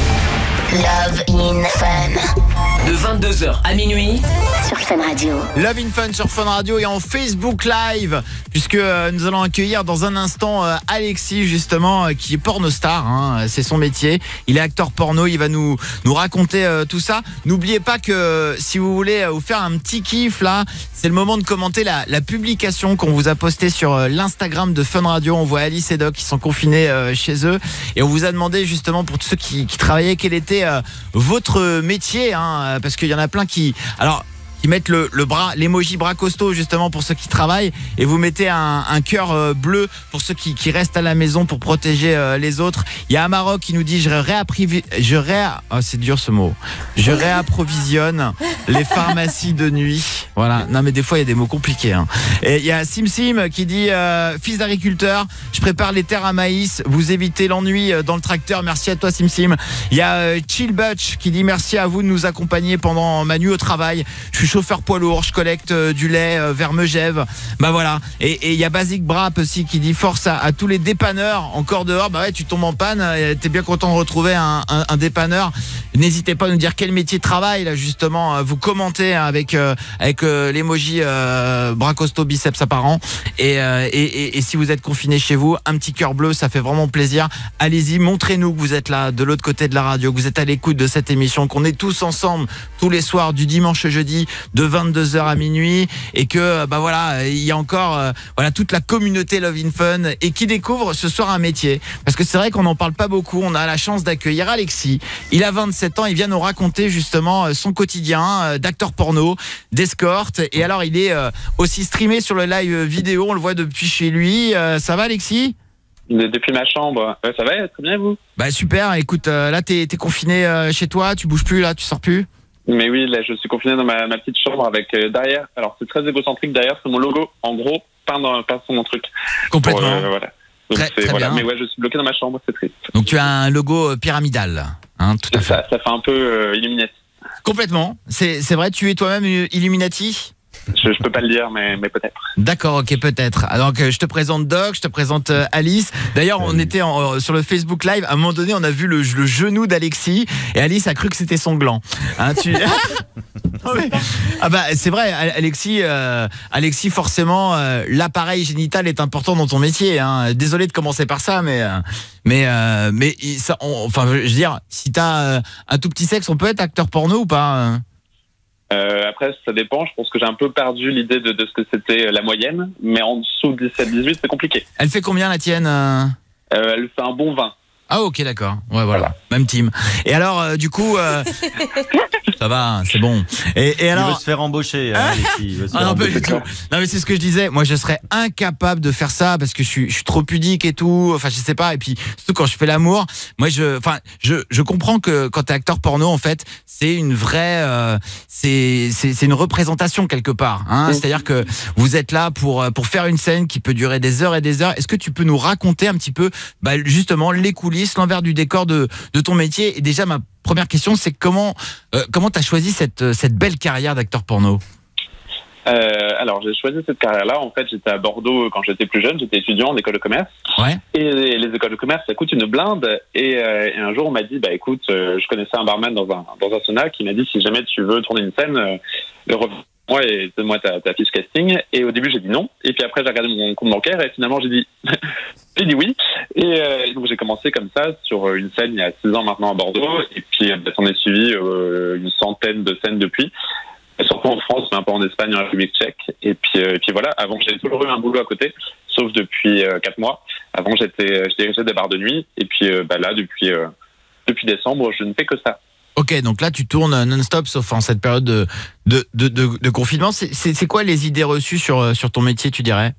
Love in Fun De vingt-deux heures à minuit, sur Fun Radio. Love in Fun sur Fun Radio et en Facebook Live puisque euh, nous allons accueillir dans un instant euh, Alexis justement euh, qui est pornostar, hein, c'est son métier. Il est acteur porno, il va nous nous raconter euh, tout ça. N'oubliez pas que euh, si vous voulez euh, vous faire un petit kiff là, c'est le moment de commenter la, la publication qu'on vous a postée sur euh, l'Instagram de Fun Radio. On voit Alice et Doc qui sont confinés euh, chez eux et on vous a demandé justement pour tous ceux qui, qui travaillaient quel était euh, votre métier, hein, parce qu'il y en a plein qui alors qui mettent le, le bras, l'emoji bras costaud justement pour ceux qui travaillent et vous mettez un, un cœur euh, bleu pour ceux qui, qui restent à la maison pour protéger euh, les autres. Il y a Amarok qui nous dit je réapprivi, je ré, oh, c'est dur ce mot, je réapprovisionne les pharmacies de nuit. Voilà, non mais des fois il y a des mots compliqués. Hein. Et il y a Sim Sim qui dit euh, fils d'agriculteur, je prépare les terres à maïs, vous évitez l'ennui dans le tracteur. Merci à toi Sim Sim. Il y a euh, Chill Butch qui dit merci à vous de nous accompagner pendant ma nuit au travail. Je suis chauffeur poids lourd, je collecte euh, du lait euh, vers Megève. Bah voilà. Et il y a Basic Brap aussi qui dit force à, à tous les dépanneurs encore dehors. Bah ouais, tu tombes en panne, euh, t'es bien content de retrouver un, un, un dépanneur. N'hésitez pas à nous dire quel métier de travail là justement. Euh, vous commentez hein, avec euh, avec euh, l'emoji euh, bras costaud biceps apparent. Et, euh, et, et, et si vous êtes confiné chez vous, un petit cœur bleu, ça fait vraiment plaisir. Allez-y, montrez-nous que vous êtes là de l'autre côté de la radio, que vous êtes à l'écoute de cette émission, qu'on est tous ensemble tous les soirs du dimanche au jeudi de vingt-deux heures à minuit et que bah voilà, il y a encore euh, voilà toute la communauté Love in Fun et qui découvre ce soir un métier parce que c'est vrai qu'on n'en parle pas beaucoup. On a la chance d'accueillir Alexis. Il a vingt-sept ans, il vient nous raconter justement son quotidien euh, d'acteur porno, d'escorte et alors il est euh, aussi streamé sur le live vidéo, on le voit depuis chez lui. Euh, ça va Alexis? Depuis ma chambre. Ouais, ça va, très bien vous? Bah super, écoute, euh, là t'es t'es confiné euh, chez toi, tu bouges plus là, tu sors plus? Mais oui, là je suis confiné dans ma, ma petite chambre avec euh, derrière, alors c'est très égocentrique, derrière c'est mon logo, en gros, peint, dans, peint sur mon truc. Complètement. Pour, euh, voilà. Donc Très- c'est très voilà. bien. Mais ouais, je suis bloqué dans ma chambre, c'est triste. Donc tu as un logo euh, pyramidal, hein, tout à fait. Ça, ça fait un peu euh, Illuminati. Complètement, c'est c'est vrai, tu es toi-même euh, Illuminati? Je, je peux pas le dire, mais, mais peut-être. D'accord, ok, peut-être. Alors que je te présente Doc, je te présente euh, Alice. D'ailleurs, on était en, euh, sur le Facebook Live. À un moment donné, on a vu le, le genou d'Alexis et Alice a cru que c'était son gland. Hein, tu... Ah ouais. Ah bah c'est vrai, Alexis. Euh, Alexis, forcément, euh, l'appareil génital est important dans ton métier. Hein. Désolé de commencer par ça, mais euh, mais euh, mais ça, on, enfin, je veux dire, si t'as euh, un tout petit sexe, on peut être acteur porno ou pas? Euh, après, ça dépend. Je pense que j'ai un peu perdu l'idée de, de ce que c'était la moyenne, mais en dessous de dix-sept dix-huit, c'est compliqué. Elle fait combien la tienne euh euh, Elle fait un bon vingt. Ah ok, d'accord. Ouais, voilà, même team. Et alors, euh, du coup, euh, ça va, c'est bon. Et, et alors, il veut se faire embaucher. Hein, les filles, il veut se ah, faire non, embaucher. pas du tout. Non mais c'est ce que je disais. Moi, je serais incapable de faire ça parce que je suis, je suis trop pudique et tout. Enfin, je sais pas. Et puis surtout quand je fais l'amour, moi, je, enfin, je, je comprends que quand t'es acteur porno, en fait, c'est une vraie, euh, c'est, c'est, c'est une représentation quelque part. Hein. Mmh. C'est-à-dire que vous êtes là pour, pour faire une scène qui peut durer des heures et des heures. Est-ce que tu peux nous raconter un petit peu, bah, justement, les coulisses, l'envers du décor de, de ton métier? Et déjà, ma première question, c'est comment, euh, comment t'as choisi cette, cette belle carrière d'acteur porno? Euh, alors, j'ai choisi cette carrière-là. En fait, j'étais à Bordeaux quand j'étais plus jeune. J'étais étudiant en école de commerce. Ouais. Et les, les écoles de commerce, ça coûte une blinde. Et, euh, et un jour, on m'a dit, bah écoute, euh, je connaissais un barman dans un dans un sauna qui m'a dit, si jamais tu veux tourner une scène, euh, reviens-moi et donne-moi ta, ta fiche casting. Et au début, j'ai dit non. Et puis après, j'ai regardé mon compte bancaire et finalement, j'ai dit, j'ai dit oui. Et, euh, et donc, j'ai commencé comme ça sur une scène il y a six ans maintenant à Bordeaux. Et puis, bah, s'en est suivi euh, une centaine de scènes depuis. Surtout en France, mais un peu en Espagne, en République tchèque. Et puis, euh, et puis voilà, avant j'avais toujours eu un boulot à côté, sauf depuis euh, quatre mois. Avant j'étais, je dirigeais des bars de nuit. Et puis euh, bah là, depuis, euh, depuis décembre, je ne fais que ça. Ok, donc là tu tournes non-stop, sauf en cette période de, de, de, de, de confinement. C'est, c'est, c'est quoi les idées reçues sur, sur ton métier, tu dirais?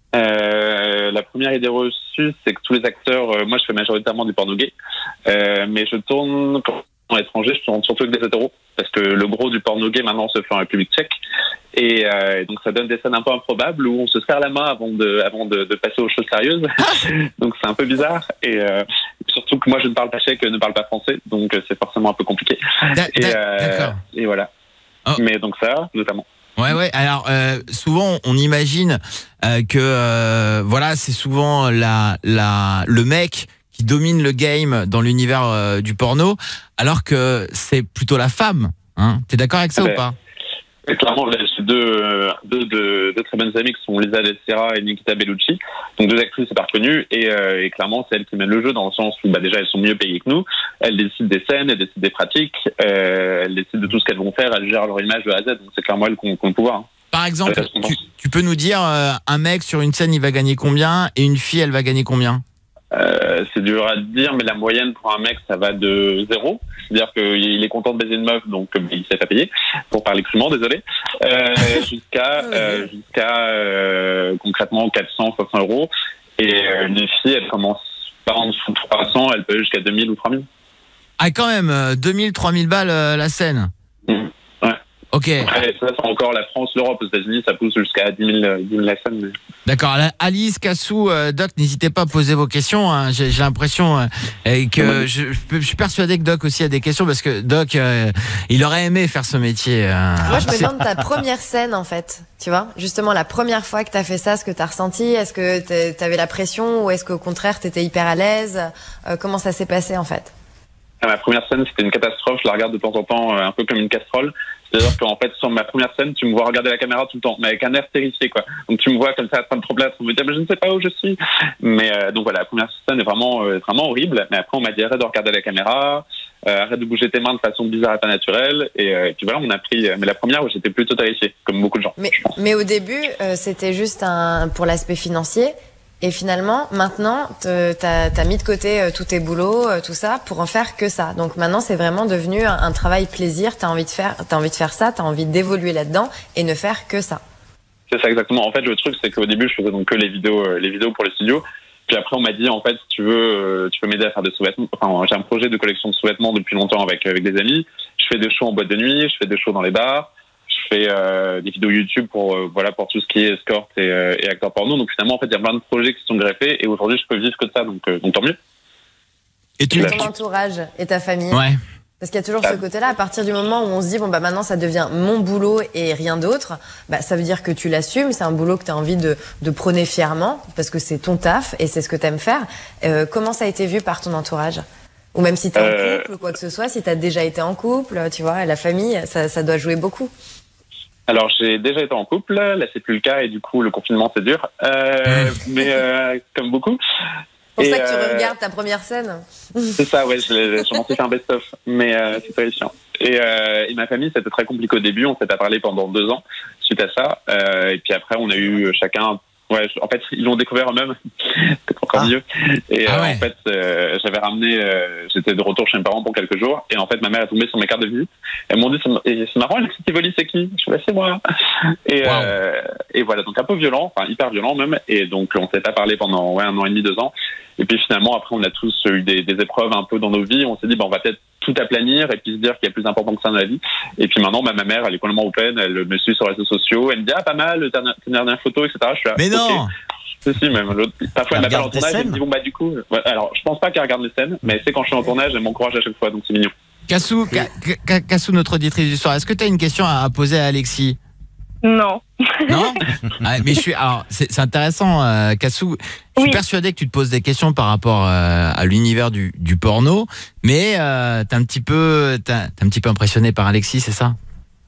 Euh, la première idée reçue, c'est que tous les acteurs, euh, moi je fais majoritairement du porno gay, euh, mais je tourne à l'étranger, je tourne surtout avec des hétéros, parce que le gros du porno gay maintenant se fait en République tchèque, et euh, donc ça donne des scènes un peu improbables où on se serre la main avant de, avant de, de passer aux choses sérieuses, donc c'est un peu bizarre, et euh, surtout que moi je ne parle pas tchèque, ne parle pas français, donc c'est forcément un peu compliqué. Et, euh, et voilà. Oh. Mais donc ça, notamment. Ouais, ouais. Alors, euh, souvent, on imagine euh, que, euh, voilà, c'est souvent la, la, le mec qui domine le game dans l'univers euh, du porno, alors que c'est plutôt la femme. Hein. T'es d'accord avec ça ouais. ou pas? Et clairement, j'ai deux, deux, deux, deux très bonnes amies qui sont Lisa Dessera et Nikita Bellucci, donc deux actrices super connues, et, euh, et clairement, c'est elles qui mènent le jeu dans le sens où bah, déjà elles sont mieux payées que nous, elles décident des scènes, elles décident des pratiques, euh, elles décident de tout ce qu'elles vont faire, elles gèrent leur image de A à Z, donc c'est clairement elles qui ont, qui ont le pouvoir. Hein. Par exemple, tu, tu peux nous dire, euh, un mec sur une scène il va gagner combien et une fille elle va gagner combien? Euh, c'est dur à dire, mais la moyenne pour un mec, ça va de zéro. C'est-à-dire qu'il est content de baiser une meuf, donc il s'est pas payé, pour parler crûment, désolé, euh, jusqu'à euh, jusqu'à euh, concrètement quatre cents, cinq cents euros. Et euh, une fille, elle commence pas en dessous de trois cents, elle peut jusqu'à deux mille ou trois mille. Ah, quand même, deux mille, trois mille balles euh, la scène. Mmh. Ouais. Ok. Après, ça, c'est encore la France, l'Europe. Aux États-Unis, ça pousse jusqu'à dix mille la scène. Mais... D'accord. Alice, Cassou, euh, Doc, n'hésitez pas à poser vos questions. Hein. J'ai, j'ai l'impression euh, que je, je suis persuadé que Doc aussi a des questions parce que Doc, euh, il aurait aimé faire ce métier. Euh. Moi, je me demande ta première scène, en fait. Tu vois, justement, la première fois que t'as fait ça, ce que t'as ressenti, est-ce que t'avais la pression ou est-ce qu'au contraire, t'étais hyper à l'aise? euh, Comment ça s'est passé, en fait? Ma première scène, c'était une catastrophe. Je la regarde de temps en temps, un peu comme une casserole. C'est-à-dire qu'en fait, sur ma première scène, tu me vois regarder la caméra tout le temps, mais avec un air terrifié, quoi. Donc tu me vois comme ça, en train de trembler, en train de me dire, mais je ne sais pas où je suis. Mais euh, donc voilà, la première scène est vraiment, euh, vraiment horrible. Mais après, on m'a dit, arrête de regarder la caméra, euh, arrête de bouger tes mains de façon bizarre et pas naturelle. Et, euh, et puis voilà, on a pris. Mais la première, j'étais plutôt terrifié, comme beaucoup de gens. Mais, mais au début, euh, c'était juste un pour l'aspect financier. Et finalement, maintenant, t'as as mis de côté euh, tous tes boulots, euh, tout ça, pour en faire que ça. Donc maintenant, c'est vraiment devenu un, un travail plaisir. T'as envie de faire, t'as envie de faire ça, t'as envie d'évoluer là-dedans et ne faire que ça. C'est ça exactement. En fait, le truc, c'est qu'au début, je faisais donc que les vidéos, euh, les vidéos pour les studios. Puis après, on m'a dit, en fait, si tu veux, euh, tu peux m'aider à faire des sous-vêtements. Enfin, j'ai un projet de collection de sous-vêtements depuis longtemps avec avec des amis. Je fais des shows en boîte de nuit, je fais des shows dans les bars. Je fais euh, des vidéos YouTube pour euh, voilà pour tout ce qui est escorte et, euh, et acteur porno. Donc finalement, en fait, il y a plein de projets qui sont greffés et aujourd'hui, je peux vivre que de ça. Donc, euh, donc tant mieux. Et tu ton entourage et ta famille. Ouais. Parce qu'il y a toujours ce côté-là. À partir du moment où on se dit bon bah maintenant ça devient mon boulot et rien d'autre, bah ça veut dire que tu l'assumes. C'est un boulot que tu as envie de de prôner fièrement parce que c'est ton taf et c'est ce que tu aimes faire. Euh, comment ça a été vu par ton entourage? Ou même si tu es euh... en couple ou quoi que ce soit, si tu as déjà été en couple, tu vois, la famille, ça, ça doit jouer beaucoup. Alors, j'ai déjà été en couple, là, c'est plus le cas, et du coup, le confinement, c'est dur. Euh, mais euh, comme beaucoup. C'est pour et ça que tu euh, regardes ta première scène. C'est ça, ouais, je, je m'en suis fait un best-of, mais euh, c'est terrifiant. Et, euh, et ma famille, c'était très compliqué au début. On s'est pas parlé pendant deux ans suite à ça. Euh, et puis après, on a eu chacun. Ouais, en fait, ils l'ont découvert eux-mêmes. C'était encore ah. mieux. Et ah ouais. euh, en fait, euh, j'avais ramené. Euh, j'étais de retour chez mes parents pour quelques jours. Et en fait, ma mère est tombée sur mes cartes de visite. Elles m'ont dit c'est marrant, Alexis Tivoli, c'est qui? Je suis c'est moi. Et, wow. euh, et voilà, donc un peu violent, enfin hyper violent même. Et donc, on s'est pas parlé pendant ouais, un an et demi, deux ans. Et puis finalement, après, on a tous eu des, des épreuves un peu dans nos vies. On s'est dit, bah, on va peut-être tout aplanir et puis se dire qu'il y a plus important que ça dans la vie. Et puis maintenant, bah, ma mère, elle est complètement open, elle me suit sur les réseaux sociaux, elle me dit, ah, pas mal, ta dernière photo, et cetera. Je suis là, mais non okay. Si, si, même. Parfois, elle m'appelle en tournage, elle me dit, bon, bah, du coup, ouais, alors, je pense pas qu'elle regarde les scènes, mais c'est quand je suis en tournage, elle m'encourage à chaque fois, donc c'est mignon. Cassou, Cassou, notre auditrice du soir, est-ce que tu as une question à poser à Alexis? Non. Non ah, mais je suis. Alors, c'est intéressant, euh, Cassou. Je suis oui. persuadé que tu te poses des questions par rapport euh, à l'univers du, du porno, mais euh, t'es un petit peu, t'es un petit peu impressionné par Alexis, c'est ça?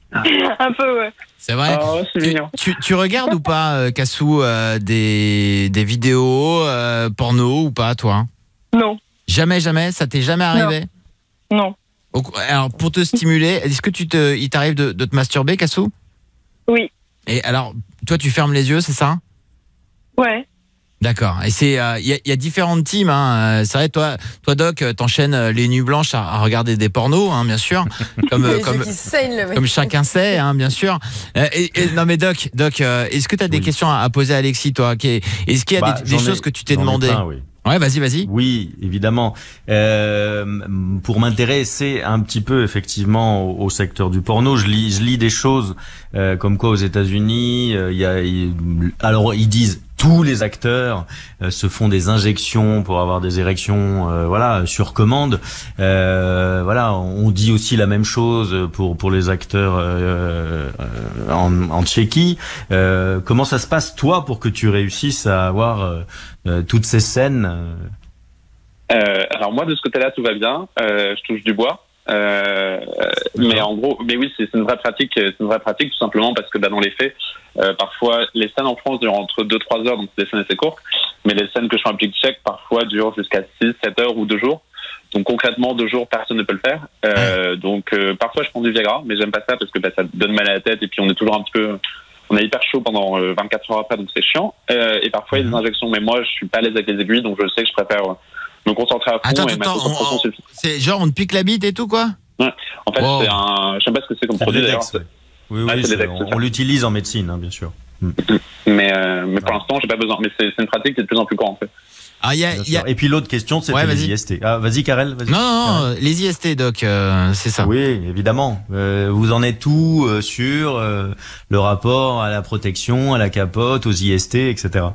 Un peu, ouais. C'est vrai. Oh, c'est mignon. Tu, tu regardes ou pas, euh, Cassou, euh, des, des vidéos euh, porno ou pas, toi? Non. Jamais, jamais. Ça t'est jamais arrivé? Non. non. Alors, pour te stimuler, est-ce que tu te, il t'arrive de, de te masturber, Cassou? Oui. Et alors, toi, tu fermes les yeux, c'est ça? Ouais. D'accord. Et c'est, il euh, y, y a différentes teams. Hein. C'est vrai, toi, toi, Doc, t'enchaînes les nuits blanches à, à regarder des pornos, hein, bien sûr, comme comme, comme chacun sait, hein, bien sûr. Et, et, non, mais Doc, Doc, euh, est-ce que tu as des oui. questions à, à poser à Alexis, toi? Est-ce qu'il y a bah, des, des choses ai, que tu t'es demandé? Plein, oui. Ouais, vas-y, vas-y. Oui, évidemment. Euh, pour m'intéresser un petit peu effectivement au, au secteur du porno, je lis, je lis des choses euh, comme quoi aux États-Unis, euh, il y a, il, alors ils disent tous les acteurs euh, se font des injections pour avoir des érections, euh, voilà, sur commande. Euh, voilà, on dit aussi la même chose pour pour les acteurs euh, euh, en, en Tchéquie. Euh, comment ça se passe toi pour que tu réussisses à avoir euh, euh, toutes ces scènes? euh, Alors moi de ce côté-là tout va bien. Euh, je touche du bois. Euh, mais en gros, mais oui, c'est une vraie pratique, c'est une vraie pratique tout simplement parce que bah, dans les faits, euh, parfois les scènes en France durent entre deux trois heures, donc c'est des scènes assez courtes, mais les scènes que je fais en République tchèque parfois durent jusqu'à six sept heures ou deux jours. Donc concrètement, deux jours, personne ne peut le faire. Euh, donc euh, parfois je prends du Viagra, mais j'aime pas ça parce que bah, ça donne mal à la tête et puis on est toujours un petit peu, on est hyper chaud pendant euh, vingt-quatre heures après, donc c'est chiant. Euh, et parfois il y a des injections, mais moi je suis pas à l'aise avec les aiguilles, donc je sais que je préfère euh, me concentrer à fond. Attends, et attends, on, on, c'est genre on te pique la bite et tout quoi? Ouais. En fait, wow. c'est un, je sais pas ce que c'est comme produit d'ailleurs. Oui, oui, ouais, on, on l'utilise en médecine, hein, bien sûr. Mm. Mais, euh, mais pour ouais. l'instant, j'ai pas besoin. Mais c'est une pratique qui est de plus en plus courante, en fait. Ah, y a, y a... Et puis l'autre question, c'était ouais, les I S T. Ah, vas-y, Karel. Vas non, non, non, les I S T, Doc, euh, c'est ça. Oui, évidemment. Euh, vous en êtes où euh, sur euh, le rapport à la protection, à la capote, aux I S T, et cetera.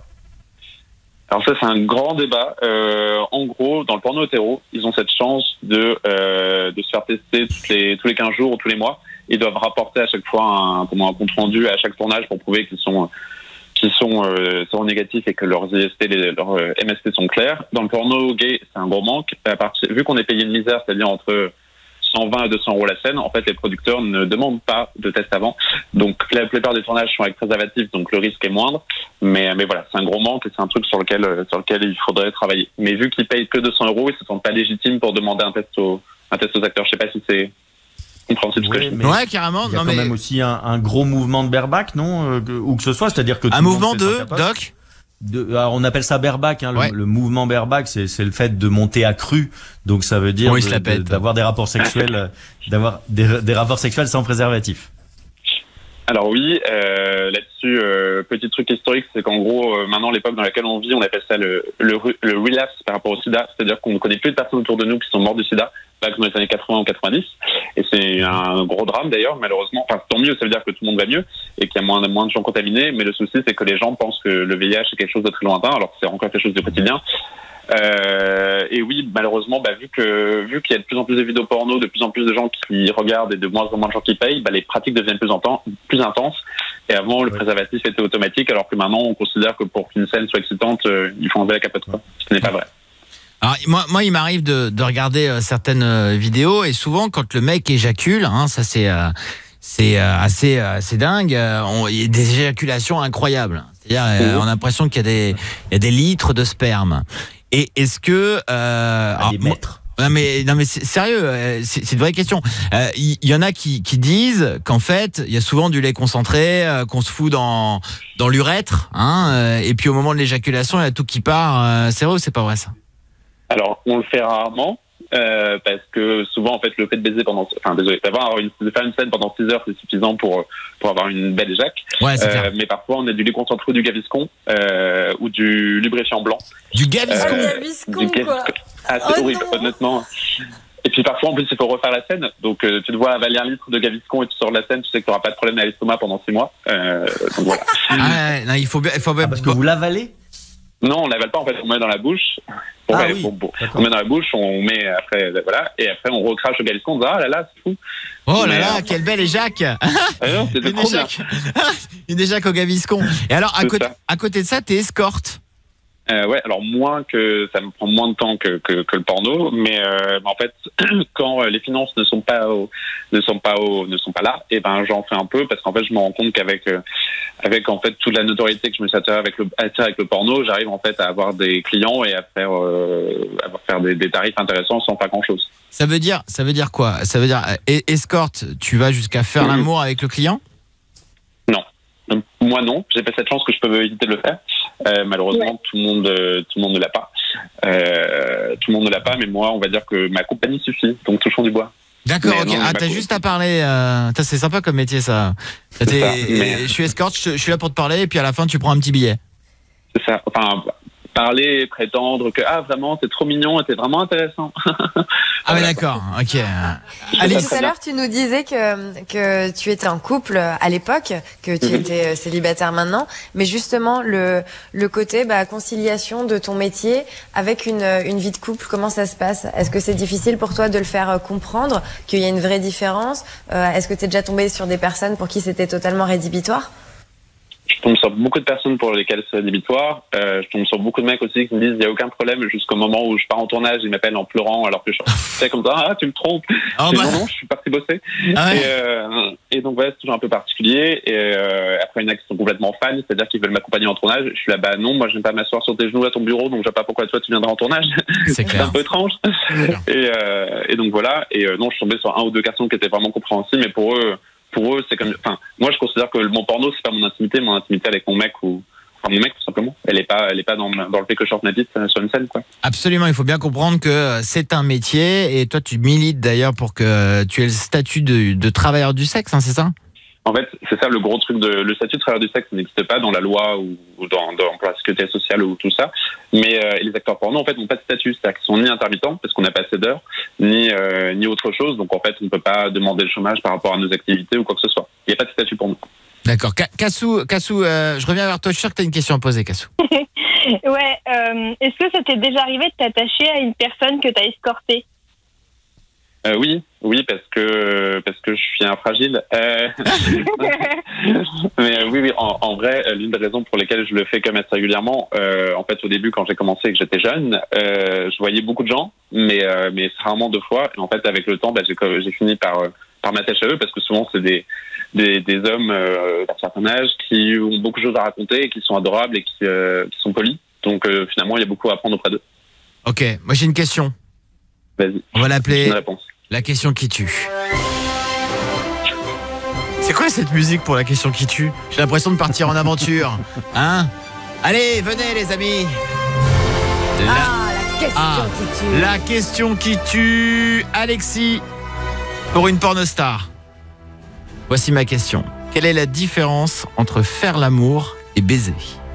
Alors ça, c'est un grand débat. Euh, en gros, dans le porno hétéro, ils ont cette chance de euh, de se faire tester toutes les, tous les quinze jours ou tous les mois. Ils doivent rapporter à chaque fois un, un compte rendu à chaque tournage pour prouver qu'ils sont qui sont euh, négatifs et que leurs I S T, les, leurs euh, M S T sont clairs. Dans le porno gay, c'est un gros manque. À partir, vu qu'on est payé une misère, c'est-à-dire entre cent vingt à deux cents euros la scène, en fait, les producteurs ne demandent pas de test avant. Donc, la plupart des tournages sont avec préservatifs, donc le risque est moindre. Mais, mais voilà, c'est un gros manque et c'est un truc sur lequel, sur lequel il faudrait travailler. Mais vu qu'ils payent que deux cents euros, ils se sentent pas légitimes pour demander un test aux, un test aux acteurs. Je sais pas si c'est compréhensible ce que je dis. Ouais, carrément. Il y a non, quand mais... même aussi un, un gros mouvement de bareback, non? euh, que, Ou que ce soit, c'est-à-dire que... Un mouvement de, Doc De, alors on appelle ça bareback, hein, ouais. le, le mouvement bareback, c'est c'est le fait de monter à cru, donc ça veut dire oui, de, de, d'avoir des rapports sexuels, d'avoir des, des rapports sexuels sans préservatif. Alors oui, euh, là-dessus, euh, petit truc historique, c'est qu'en gros, euh, maintenant l'époque dans laquelle on vit, on appelle ça le le, le relapse par rapport au sida, c'est-à-dire qu'on ne connaît plus de personnes autour de nous qui sont mortes du sida, pas comme dans les années quatre-vingts ou quatre-vingt-dix, et c'est un gros drame d'ailleurs, malheureusement. Enfin, tant mieux, ça veut dire que tout le monde va mieux et qu'il y a moins, moins de gens contaminés, mais le souci c'est que les gens pensent que le V I H est quelque chose de très lointain, alors que c'est encore quelque chose de quotidien. Euh, et oui, malheureusement, bah, vu que vu qu'il y a de plus en plus de vidéos porno, de plus en plus de gens qui regardent et de moins en moins de gens qui payent, bah, les pratiques deviennent plus, en plus intenses. Et avant, le ouais. préservatif était automatique, alors que maintenant, on considère que pour qu'une scène soit excitante, euh, il faut enlever la capote, quoi. Ce n'est pas vrai. Alors, moi, moi, il m'arrive de, de regarder euh, certaines euh, vidéos et souvent, quand le mec éjacule, hein, ça c'est euh, c'est euh, assez assez dingue. Euh, on, il y a des éjaculations incroyables. C'est-à-dire, euh, on a l'impression qu'il y a des il y a des litres de sperme. Et est-ce que euh, ah, des mètres. Non mais, non mais c'est sérieux, euh, c'est c'est une vraie question. Il euh, y, y en a qui, qui disent qu'en fait, il y a souvent du lait concentré, euh, qu'on se fout dans, dans l'urètre, hein, euh, et puis au moment de l'éjaculation, il y a tout qui part. Euh, c'est vrai ou c'est pas vrai ça? Alors, on le fait rarement. Euh, parce que souvent en fait le fait de baiser pendant, enfin désolé, d'avoir une, de faire une scène pendant six heures c'est suffisant pour pour avoir une belle éjac. Ouais, c'est clair. Mais parfois on a du lait concentré ou du gaviscon euh, ou du lubrifiant blanc. Du gaviscon, euh, gaviscon du quoi. Ah, c'est oh horrible non. honnêtement. Et puis parfois en plus il faut refaire la scène, donc euh, tu te vois avaler un litre de gaviscon et tu sors de la scène, tu sais que tu n'auras pas de problème à l'estomac pendant six mois. Euh, donc voilà. Ah ouais, non, il faut bien, il faut bien ah, parce que vous l'avalez. Non, on l'avale pas, en fait, on met dans la bouche. On, ah met, oui, bon, bon. on met dans la bouche, on met après, voilà, et après on recrache le gaviscon, on dit ah là là, c'est fou. Oh là Mais, là, euh, quelle belle éjac. Ah non, c'était Une trop bien. éjac. Une éjac au gaviscon. Et alors, à côté, à côté de ça, t'es escorte. Euh, ouais, alors moins que ça me prend moins de temps que que, que le porno, mais euh, en fait quand les finances ne sont pas au, ne sont pas au, ne sont pas là, et ben j'en fais un peu parce qu'en fait je me rends compte qu'avec euh, avec en fait toute la notoriété que je me suis attiré avec le attiré avec le porno, j'arrive en fait à avoir des clients et à faire euh, à faire des, des tarifs intéressants sans pas grand chose. Ça veut dire ça veut dire quoi? Ça veut dire euh, escorte, tu vas jusqu'à faire mmh. l'amour avec le client? Non. Moi non, j'ai pas cette chance que je peux éviter de le faire. Euh, malheureusement, ouais. tout le monde, euh, tout le monde ne l'a pas. Euh, tout le monde ne l'a pas, mais moi, on va dire que ma compagnie suffit. Donc touchons du bois. D'accord. Ok. Ah, t'as juste à parler. Euh... C'est sympa comme métier, ça. ça, mais... Je suis escorte, je, je suis là pour te parler, et puis à la fin, tu prends un petit billet. C'est ça. Enfin, parler, prétendre que ah vraiment, c'est trop mignon, et c'est vraiment intéressant. Ah mais d'accord. Ok. Alice, tout à l'heure, tu nous disais que que tu étais en couple à l'époque, que tu mm-hmm. étais célibataire maintenant, mais justement le le côté bah, conciliation de ton métier avec une une vie de couple, comment ça se passe? Est-ce que c'est difficile pour toi de le faire comprendre qu'il y a une vraie différence? euh, Est-ce que tu es déjà tombé sur des personnes pour qui c'était totalement rédhibitoire? Je tombe sur beaucoup de personnes pour lesquelles c'est rédhibitoire. Euh, je tombe sur beaucoup de mecs aussi qui me disent il n'y a aucun problème jusqu'au moment où je pars en tournage, ils m'appellent en pleurant alors que je suis comme ça, ah tu me trompes. Oh bah. Non, non, je suis parti bosser. Ah ouais. et, euh, et donc voilà, c'est toujours un peu particulier. Et euh, après, il y en a qui sont complètement fans, c'est-à-dire qu'ils veulent m'accompagner en tournage. Je suis là, bah non, moi j'aime pas m'asseoir sur tes genoux à ton bureau, donc je sais pas pourquoi toi tu viendras en tournage. C'est, c'est un peu étrange. Et, euh, et donc voilà. Et euh, non, je suis tombé sur un ou deux garçons qui étaient vraiment compréhensibles, mais pour eux. Pour eux, c'est comme, enfin, moi, je considère que mon porno, c'est pas mon intimité, mon intimité avec mon mec ou, enfin, mon mec, tout simplement. Elle est pas, elle est pas dans, dans le fait que je sorte ma bite sur une scène, quoi. Absolument. Il faut bien comprendre que c'est un métier et toi, tu milites d'ailleurs pour que tu aies le statut de, de travailleur du sexe, hein, c'est ça? En fait, c'est ça le gros truc de le statut de travailleur du sexe n'existe pas dans la loi ou, ou dans, dans la sécurité sociale ou tout ça. Mais euh, les acteurs porno en fait n'ont pas de statut, c'est-à-dire qu'ils sont ni intermittents parce qu'on n'a pas assez d'heures, ni euh, ni autre chose. Donc en fait, on ne peut pas demander le chômage par rapport à nos activités ou quoi que ce soit. Il n'y a pas de statut pour nous. D'accord. Kassou, Kassou, euh, je reviens vers toi. Je suis sûr que tu as une question à poser, Kassou. Ouais. Euh, est-ce que ça t'est déjà arrivé de t'attacher à une personne que tu as escortée? Euh, oui, oui, parce que parce que je suis un fragile. Euh... Mais euh, oui, oui, en, en vrai, l'une des raisons pour lesquelles je le fais quand même assez régulièrement, euh, en fait, au début, quand j'ai commencé et que j'étais jeune, euh, je voyais beaucoup de gens, mais euh, mais rarement deux fois. Et en fait, avec le temps, bah, j'ai j'ai fini par par m'attacher à eux parce que souvent c'est des des, des hommes euh, d'un certain âge qui ont beaucoup de choses à raconter, et qui sont adorables et qui euh, qui sont polis. Donc euh, finalement, il y a beaucoup à apprendre auprès d'eux. Ok, moi j'ai une question. Vas-y. On va l'appeler la question qui tue. C'est quoi cette musique pour la question qui tue? J'ai l'impression de partir en aventure. Hein? Allez, venez les amis. La... Ah, la question ah, qui tue. La question qui tue. Alexis, pour une pornostar. Voici ma question. Quelle est la différence entre faire l'amour et baiser?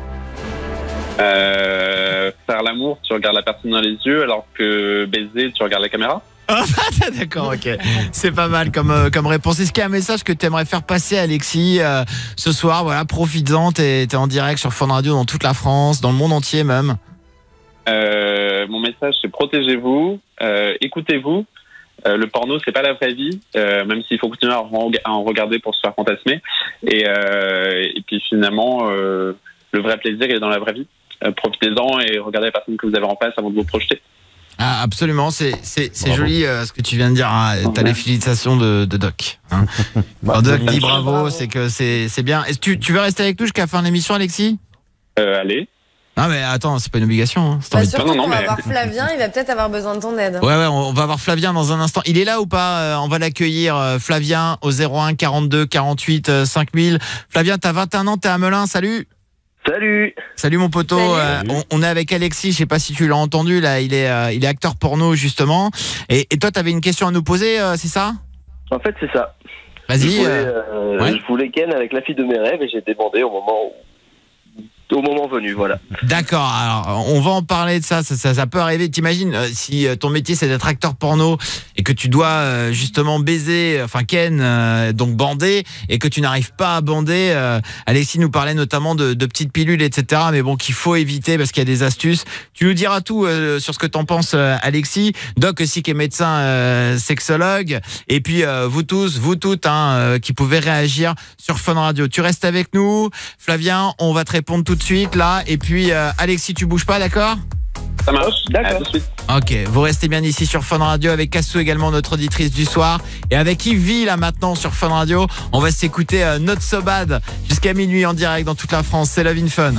euh, Faire l'amour, tu regardes la personne dans les yeux, alors que baiser, tu regardes la caméra. Ah, d'accord, ok. C'est pas mal comme, euh, comme réponse. Est-ce qu'il y a un message que tu aimerais faire passer, Alexis, euh, ce soir? Voilà, profites-en, t'es, t'es en direct sur Fun Radio dans toute la France, dans le monde entier même. Euh, mon message, c'est protégez-vous, euh, écoutez-vous. Euh, le porno, c'est pas la vraie vie, euh, même s'il faut continuer à en, à en regarder pour se faire fantasmer. Et, euh, et puis finalement, euh, le vrai plaisir est dans la vraie vie. Euh, profitez-en et regardez la personne que vous avez en face avant de vous projeter. Ah, absolument, c'est, c'est, c'est joli euh, ce que tu viens de dire. Ah, t'as les félicitations de, de Doc. Hein. Alors, Doc dit bravo, c'est que c'est, c'est bien. Est-ce que tu, tu veux rester avec nous jusqu'à la fin de l'émission, Alexis? euh, Allez. Ah mais attends, c'est pas une obligation. Hein. C'est Bah, envie de- surtout Non, non, qu'on va mais- voir Flavien, il va peut-être avoir besoin de ton aide. Ouais, ouais, on va voir Flavien dans un instant. Il est là ou pas? Euh, On va l'accueillir, euh, Flavien, au zéro un quarante-deux quarante-huit euh, cinq mille. Flavien, t'as vingt et un ans, t'es à Melun, salut. Salut. Salut mon poteau. Salut. Euh, on, on est avec Alexis, je sais pas si tu l'as entendu, là, il est, euh, il est acteur porno justement. Et, et toi, t'avais une question à nous poser, euh, c'est ça? En fait, c'est ça. Je Vas-y. voulais, euh, euh, ouais. je voulais ken avec la fille de mes rêves et j'ai débandé au moment où- au moment venu, voilà. D'accord, alors on va en parler de ça, ça, ça, ça peut arriver. T'imagines euh, si euh, ton métier c'est d'être acteur porno et que tu dois euh, justement baiser, enfin ken, euh, donc bander, et que tu n'arrives pas à bander. euh, Alexis nous parlait notamment de, de petites pilules, et cetera. Mais bon, qu'il faut éviter parce qu'il y a des astuces. Tu nous diras tout euh, sur ce que t'en penses, euh, Alexis. Doc aussi qui est médecin euh, sexologue. Et puis euh, vous tous, vous toutes, hein, euh, qui pouvez réagir sur Fun Radio. Tu restes avec nous, Flavien. On va te répondre tout de suite là. Et puis euh, Alexis, tu bouges pas, d'accord? Ça marche. D'accord. À tout de suite. Ok, vous restez bien ici sur Fun Radio avec Cassou également, notre auditrice du soir, et avec Yves là maintenant sur Fun Radio. On va s'écouter euh, Not So Bad jusqu'à minuit en direct dans toute la France. C'est Love in Fun.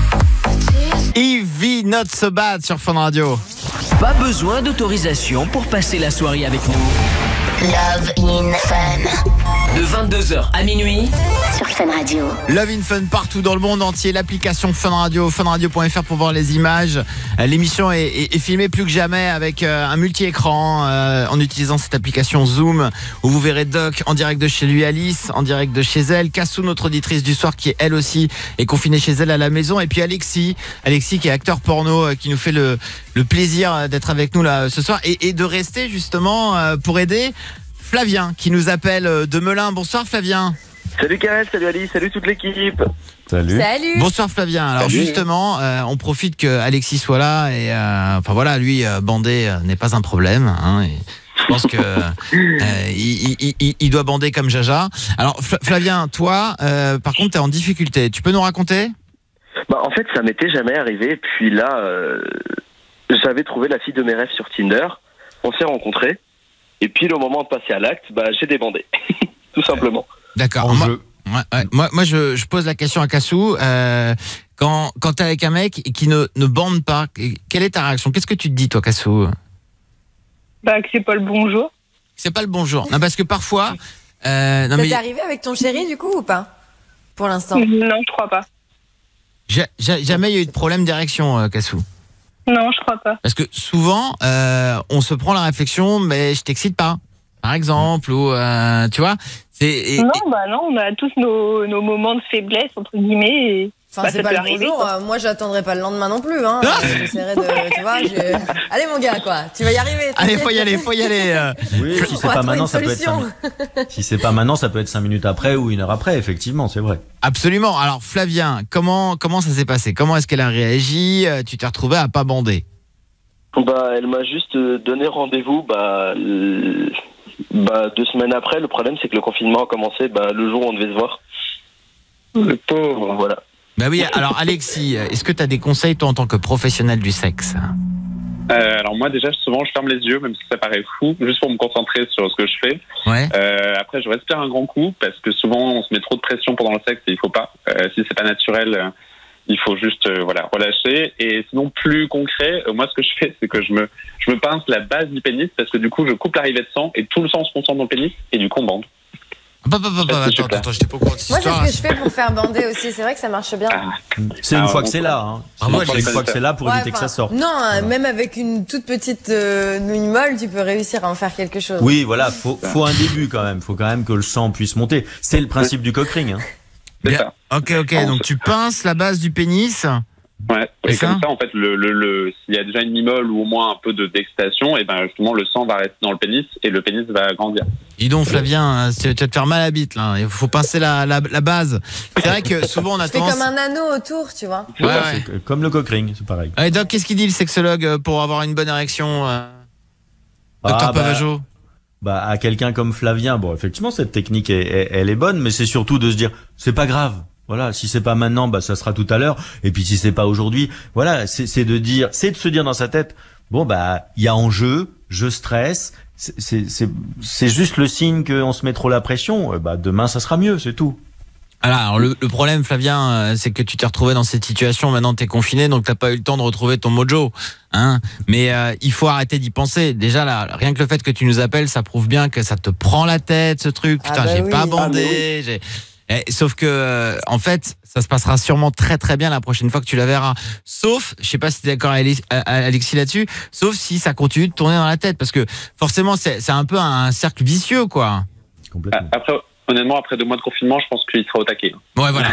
Yves, Not So Bad sur Fun Radio. Pas besoin d'autorisation pour passer la soirée avec nous. Love in Fun. De vingt-deux heures à minuit, Sur Fun Radio. Love in Fun partout dans le monde entier. L'application Fun Radio, funradio point f r pour voir les images. Euh, L'émission est, est- est filmée plus que jamais avec euh, un multi-écran euh, en utilisant cette application Zoom où vous verrez Doc en direct de chez lui, Alice en direct de chez elle, Cassou, notre auditrice du soir qui elle aussi est confinée chez elle à la maison, et puis Alexis, Alexis qui est acteur porno euh, qui nous fait le, le plaisir euh, d'être avec nous là ce soir et, et de rester justement euh, pour aider Flavien qui nous appelle euh, de Melun. Bonsoir Flavien. Salut Karel, salut Ali, salut toute l'équipe. Salut. Salut. Bonsoir Flavien. Alors Salut. justement, euh, on profite que Alexis soit là et euh, enfin voilà, lui euh, bander euh, n'est pas un problème. Hein, et je pense que euh, il, il- il- il doit bander comme Jaja. Alors Fla- Flavien, toi, euh, par contre, t'es en difficulté. Tu peux nous raconter? Bah, en fait, ça m'était jamais arrivé. Puis là, euh, j'avais trouvé la fille de mes rêves sur Tinder. On s'est rencontrés. Et puis, le moment de passer à l'acte, bah, j'ai débandé. Tout simplement. D'accord. En Moi, jeu. ouais, ouais. moi, moi, je, je pose la question à Cassou. Euh, quand quand t'es avec un mec qui ne, ne bande pas, quelle est ta réaction? Qu'est-ce que tu te dis, toi, Cassou? Bah, que c'est pas le bonjour. C'est pas le bonjour. Non, parce que parfois. Euh, non, Ça mais t'est arrivé avec ton chéri du coup ou pas? Pour l'instant. Non, je crois pas. ja- ja- jamais il y a eu de problème d'érection, euh, Cassou. Non, je crois pas. Parce que souvent, euh, on se prend la réflexion, mais je t'excite pas, par exemple, ou euh, tu vois. C'est et- Non, bah non, on a tous nos, nos moments de faiblesse, entre guillemets. Et, Enfin, bah, c'est ça pas peut le arriver, bonjour. quoi. euh, moi, j'attendrai pas le lendemain non plus. Hein. Ah J'essaierai de. Tu vois, j'ai- allez, mon gars, quoi. Tu vas y arriver. Allez, t'inquiète. faut y aller, faut y aller. euh. Oui, si On c'est va pas trouver maintenant, une ça peut être cinq solution. minutes. Si c'est pas maintenant, ça peut être cinq minutes après ou une heure après, effectivement, c'est vrai. Absolument. Alors, Flavien, comment comment ça s'est passé? Comment est-ce qu'elle a réagi? Euh, Tu t'es retrouvé à pas bander? Bah, elle m'a juste euh, donné rendez-vous bah, le- bah, deux semaines après. Le problème, c'est que le confinement a commencé bah, le jour où on devait se voir. Le pauvre. Donc, voilà. Bah oui. Alors, Alexis, est-ce que tu as des conseils toi en tant que professionnel du sexe? Euh, alors moi déjà souvent je ferme les yeux même si ça paraît fou juste pour me concentrer sur ce que je fais. Ouais. Euh, après je respire un grand coup parce que souvent on se met trop de pression pendant le sexe et il faut pas. Euh, si c'est pas naturel euh, il faut juste euh, voilà relâcher. Et sinon plus concret euh, moi ce que je fais c'est que je me je me pince la base du pénis parce que du coup je coupe l'arrivée de sang et tout le sang se concentre dans le pénis et du coup on bande. Bah, bah, bah, bah, attends, attends, attends, j'étais pas au courant de cette Moi, c'est histoire. ce que je fais pour faire bander aussi. C'est vrai que ça marche bien. C'est une Ah, fois on- que c'est là. Hein. C'est Ah, moi, une fois- j'ai- une fois que c'est là pour Ouais, éviter que enfin, ça sorte. Non, euh, même avec une toute petite euh, nouille molle, tu peux réussir à en faire quelque chose. Oui, voilà, faut, faut un début quand même. Faut quand même que le sang puisse monter. C'est le principe du cock ring. Hein. Bien. Ok, ok. Donc tu pinces la base du pénis. Ouais. C'est Et comme ça ça, en fait, le, le, le, s'il y a déjà une mimole ou au moins un peu de d'excitation, et ben justement le sang va rester dans le pénis et le pénis va grandir. Dis donc Flavien, tu vas te faire mal à la bite là. Il faut pincer la, la, la base. C'est vrai que souvent on a Tu fais tendance. comme un anneau autour, tu vois. Ouais, ouais. C'est comme le cock ring, c'est pareil. Allez, Doc, qu'est-ce qu'il dit le sexologue euh, pour avoir une bonne érection euh, Docteur Ah, bah, Pavageau. Bah, à quelqu'un comme Flavien, bon, effectivement, cette technique, est- est- elle est bonne, mais c'est surtout de se dire, c'est pas grave. Voilà, si c'est pas maintenant, bah ça sera tout à l'heure. Et puis si c'est pas aujourd'hui, voilà, c'est c'est de dire, c'est de se dire dans sa tête, bon bah il y a enjeu, je stresse, c'est c'est c'est c'est juste le signe qu'on se met trop la pression. Euh, Bah demain ça sera mieux, c'est tout. Alors le, le problème, Flavien, euh, c'est que tu t'es retrouvé dans cette situation. Maintenant, t'es confiné, donc t'as pas eu le temps de retrouver ton mojo. Hein, mais euh, il faut arrêter d'y penser. Déjà là, rien que le fait que tu nous appelles, ça prouve bien que ça te prend la tête, ce truc. Putain, Ah bah j'ai oui. pas bandé. Ah mais oui. j'ai... Eh, sauf que, euh, en fait, ça se passera sûrement très très bien la prochaine fois que tu la verras. Sauf, je sais pas si tu es d'accord avec Alexis là-dessus, sauf si ça continue de tourner dans la tête, parce que forcément, c'est, c'est un peu un cercle vicieux, quoi. Après, honnêtement, après deux mois de confinement, je pense qu'il sera au taquet. Ouais, voilà.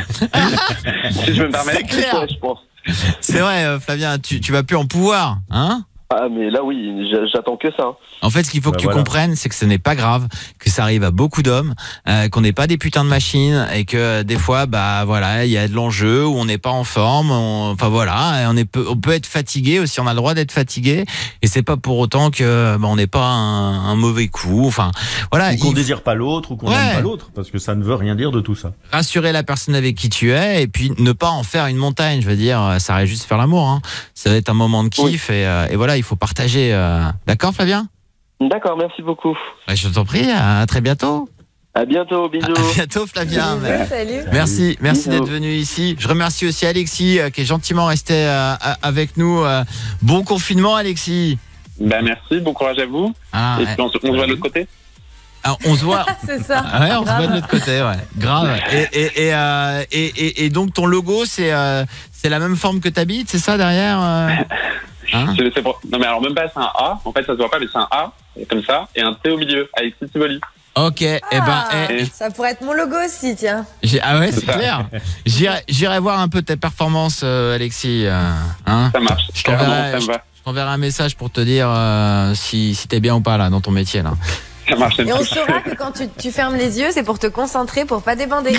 Si je me permets. C'est clair. Ouais, je pense. C'est vrai, euh, Flavien, tu, tu vas plus en pouvoir, hein? Ah, mais là, oui, j'a- j'attends que ça. En fait, ce qu'il faut Bah que tu voilà. comprennes, c'est que ce n'est pas grave, que ça arrive à beaucoup d'hommes, euh, qu'on n'est pas des putains de machines et que euh, des fois, bah voilà, il y a de l'enjeu où on n'est pas en forme. on- Enfin voilà, et on est, peu- on peut être fatigué aussi. On a le droit d'être fatigué et c'est pas pour autant que bah, on n'est pas un, un mauvais coup. Enfin voilà, Ou qu'on il- désire pas l'autre ou qu'on Ouais. n'aime pas l'autre, parce que ça ne veut rien dire de tout ça. rassurer la personne avec qui tu es et puis ne pas en faire une montagne. Je veux dire, ça reste juste faire l'amour. Hein. Ça va être un moment de kiff et, euh, et voilà, il faut partager. euh, D'accord, Flavien? D'accord, merci beaucoup. Ouais, je t'en prie, à très bientôt. À bientôt, bisous. À bientôt, Flavien. Bisous, salut. Merci, merci Bisous. d'être venu ici. Je remercie aussi Alexis euh, qui est gentiment resté euh, a- avec nous. euh. Bon confinement, Alexis. Ben merci, bon courage à vous. Ah, Et ouais. puis on se, on se voit de l'autre côté. Alors, on se voit. C'est ça. Ah ouais, on se Grave. voit de l'autre côté, ouais. Grave. Et, et, et, euh, et, et, et donc ton logo, c'est euh, c'est la même forme que ta bite, c'est ça derrière euh Hein C'est- c'est pour- Non mais alors même pas, c'est un A. En fait, ça se voit pas, mais c'est un A comme ça et un T au milieu avec Tivoli. Ok, et ben, Ah, eh, ça pourrait être mon logo aussi, tiens. j'ai- ah ouais, c'est C'est ça. clair. J'irai, j'irai voir un peu tes performances, euh, Alexis. euh, hein Ça marche. Je Carrément, t'enverrai, ça me je, va. je t'enverrai un message pour te dire euh, si, si t'es bien ou pas là dans ton métier là. Ça marche. Et on saura que quand tu, tu fermes les yeux, c'est pour te concentrer, pour pas débander.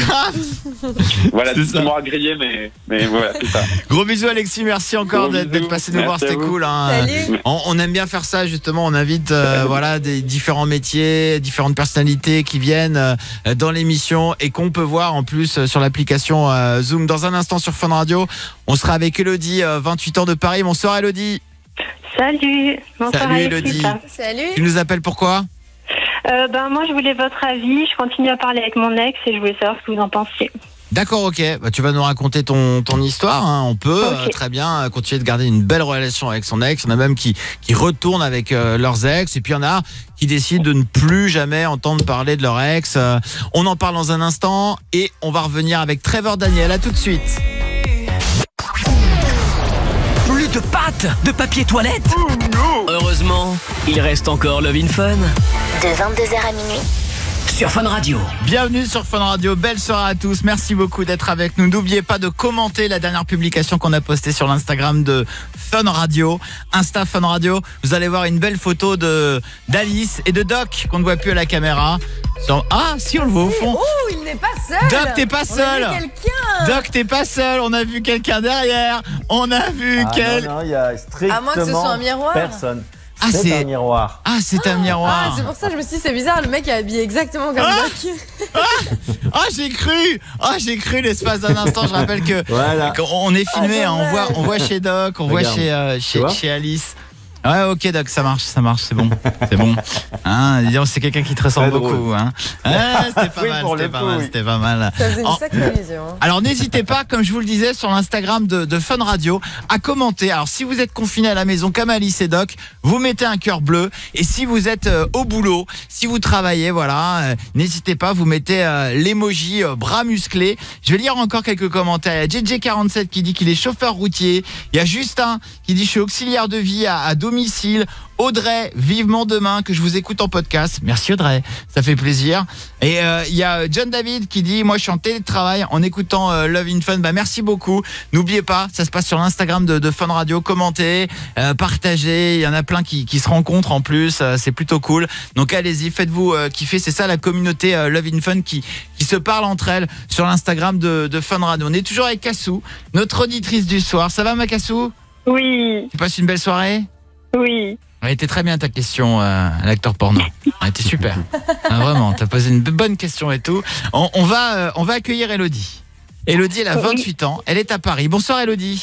Voilà, C'est tu ça. m'auras grillé, mais mais voilà, c'est ça. Gros bisous Alexis, merci encore Gros d'être, bisous. d'être passé nous voir, Merci à c'était vous. cool. Hein. Salut. On, on aime bien faire ça justement, on invite euh, voilà des différents métiers, différentes personnalités qui viennent euh, dans l'émission et qu'on peut voir en plus euh, sur l'application euh, Zoom. Dans un instant sur Fun Radio, on sera avec Elodie, euh, vingt-huit ans de Paris. Bonsoir Elodie. Salut, bonsoir Salut, Alexis. Élodie. Salut. Tu nous appelles pourquoi? Euh, ben, moi, je voulais votre avis. Je continue à parler avec mon ex et je voulais savoir ce que vous en pensiez. D'accord, ok. Bah, tu vas nous raconter ton, ton histoire. Hein. On peut Ok. euh, très bien euh, continuer de garder une belle relation avec son ex. Il y en a même qui, qui retournent avec euh, leurs ex. Et puis il y en a qui décident de ne plus jamais entendre parler de leur ex. Euh, on en parle dans un instant. Et on va revenir avec Trevor Daniel. À tout de suite. Plus de pâtes, de papier toilette. Heureusement, il reste encore Love in Fun De vingt-deux heures à minuit. sur Fun Radio. Bienvenue sur Fun Radio, belle soirée à tous, merci beaucoup d'être avec nous. N'oubliez pas de commenter la dernière publication qu'on a postée sur l'Instagram de Fun Radio, Insta Fun Radio. Vous allez voir une belle photo de d'Alice et de Doc qu'on ne voit plus à la caméra. Sur- Ah, si on le voit au fond. Oh, il n'est pas seul. Doc, t'es pas On a seul. vu quelqu'un. Doc, t'es pas seul, on a vu quelqu'un derrière. On a vu Ah, quel... non, non, il y a strictement À moins que ce soit un miroir. personne. Ah, c'est c'est- un miroir. Ah, c'est un Ah, miroir. c'est pour ça que je me suis dit, c'est bizarre, le mec est habillé exactement comme Ah. Doc. Ah, j'ai cru. Ah, j'ai cru l'espace d'un instant. Je rappelle que Voilà. on est filmé, Ah, hein, on voit, on voit chez Doc, on voit Regarde. chez, euh, Tu chez, vois chez Alice. Ouais, ok Doc, ça marche, ça marche, c'est bon, c'est bon. Hein, dis donc, c'est quelqu'un qui te ressemble Très beaucoup. Hein. Ah, c'était pas Oui, mal, pour c'était le pas coup, mal, oui. c'était pas mal. Ça faisait une En- sacrée illusion. hein. Alors n'hésitez pas, comme je vous le disais, sur l'Instagram de, de Fun Radio, à commenter. Alors si vous êtes confiné à la maison comme Alice et Doc, vous mettez un cœur bleu. Et si vous êtes euh, au boulot, si vous travaillez, voilà, euh, n'hésitez pas, vous mettez euh, l'emoji euh, bras musclés. Je vais lire encore quelques commentaires. Il y a J J quarante-sept qui dit qu'il est chauffeur routier. Il y a Justin qui dit je suis auxiliaire de vie à, à domicile. Audrey, vivement demain que je vous écoute en podcast. Merci Audrey, ça fait plaisir. Et euh, il y a John David qui dit moi je suis en télétravail en écoutant euh, Love in Fun. Bah merci beaucoup. N'oubliez pas, ça se passe sur l'Instagram de, de Fun Radio. Commentez, euh, partagez. Il y en a plein qui, qui se rencontrent en plus. Euh, c'est plutôt cool. Donc allez-y, faites-vous euh, kiffer. C'est ça la communauté euh, Love in Fun qui qui se parle entre elles sur l'Instagram de, de Fun Radio. On est toujours avec Kassou, notre auditrice du soir. Ça va ma Kassou? Oui, Tu passes une belle soirée? oui. Elle était très bien ta question, euh, l'acteur porno. Elle était super. Ah, vraiment, t'as posé une bonne question et tout. On, on va, euh, on va accueillir Elodie. Elodie, elle a Oui. vingt-huit ans. Elle est à Paris. Bonsoir Elodie.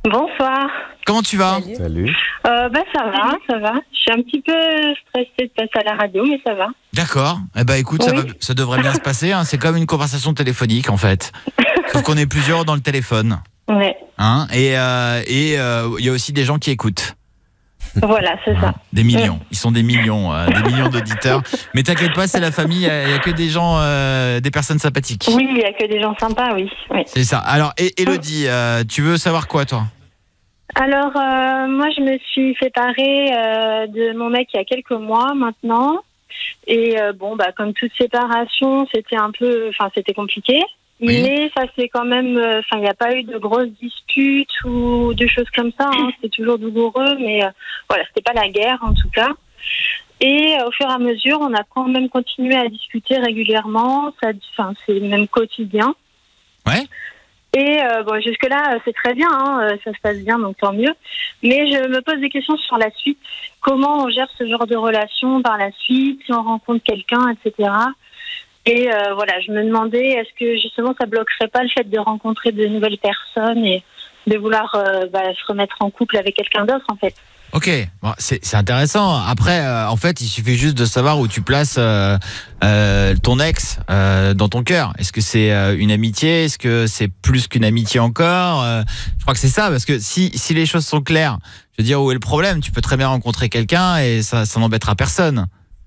Bonsoir. Comment tu vas? Salut. Euh, bah, ça va, ça va. Je suis un petit peu stressée de passer à la radio, mais ça va. D'accord. Eh ben écoute, Oui. ça, va- ça devrait bien se passer. Hein. C'est comme une conversation téléphonique en fait. Sauf qu'on est plusieurs dans le téléphone. Ouais. Hein. Et euh, et euh, il y a aussi des gens qui écoutent. Voilà, c'est ça. Des millions. Ils sont des millions, euh, des millions d'auditeurs. Mais t'inquiète pas, c'est la famille. Il y a que des gens, euh, des personnes sympathiques. Oui, il n'y a que des gens sympas, oui. oui. C'est ça. Alors, et, Élodie, euh, tu veux savoir quoi, toi? Alors, euh, moi, je me suis séparée euh, de mon mec il y a quelques mois maintenant. Et euh, bon, bah, comme toute séparation, c'était un peu, enfin, c'était compliqué. Oui. Mais ça c'est quand même, enfin, il n'y a pas eu de grosses disputes ou de choses comme ça. Hein. C'était toujours douloureux, mais euh, voilà, c'était pas la guerre en tout cas. Et euh, au fur et à mesure, on a quand même continué à discuter régulièrement. Ça, enfin, c'est même quotidien. Ouais. Et euh, bon, jusque-là, c'est très bien, hein, euh, ça se passe bien, donc tant mieux. Mais je me pose des questions sur la suite. Comment on gère ce genre de relation par la suite, si on rencontre quelqu'un, et cetera. Et euh, voilà, je me demandais, est-ce que justement ça bloquerait pas le fait de rencontrer de nouvelles personnes et de vouloir euh, bah, se remettre en couple avec quelqu'un d'autre, en fait. Ok, bon, c'est c'est intéressant. Après, euh, en fait, il suffit juste de savoir où tu places euh, euh, ton ex euh, dans ton cœur. Est-ce que c'est euh, une amitié? Est-ce que c'est plus qu'une amitié encore? euh, Je crois que c'est ça, parce que si si les choses sont claires, je veux dire, où est le problème? Tu peux très bien rencontrer quelqu'un et ça ça n'embêtera personne.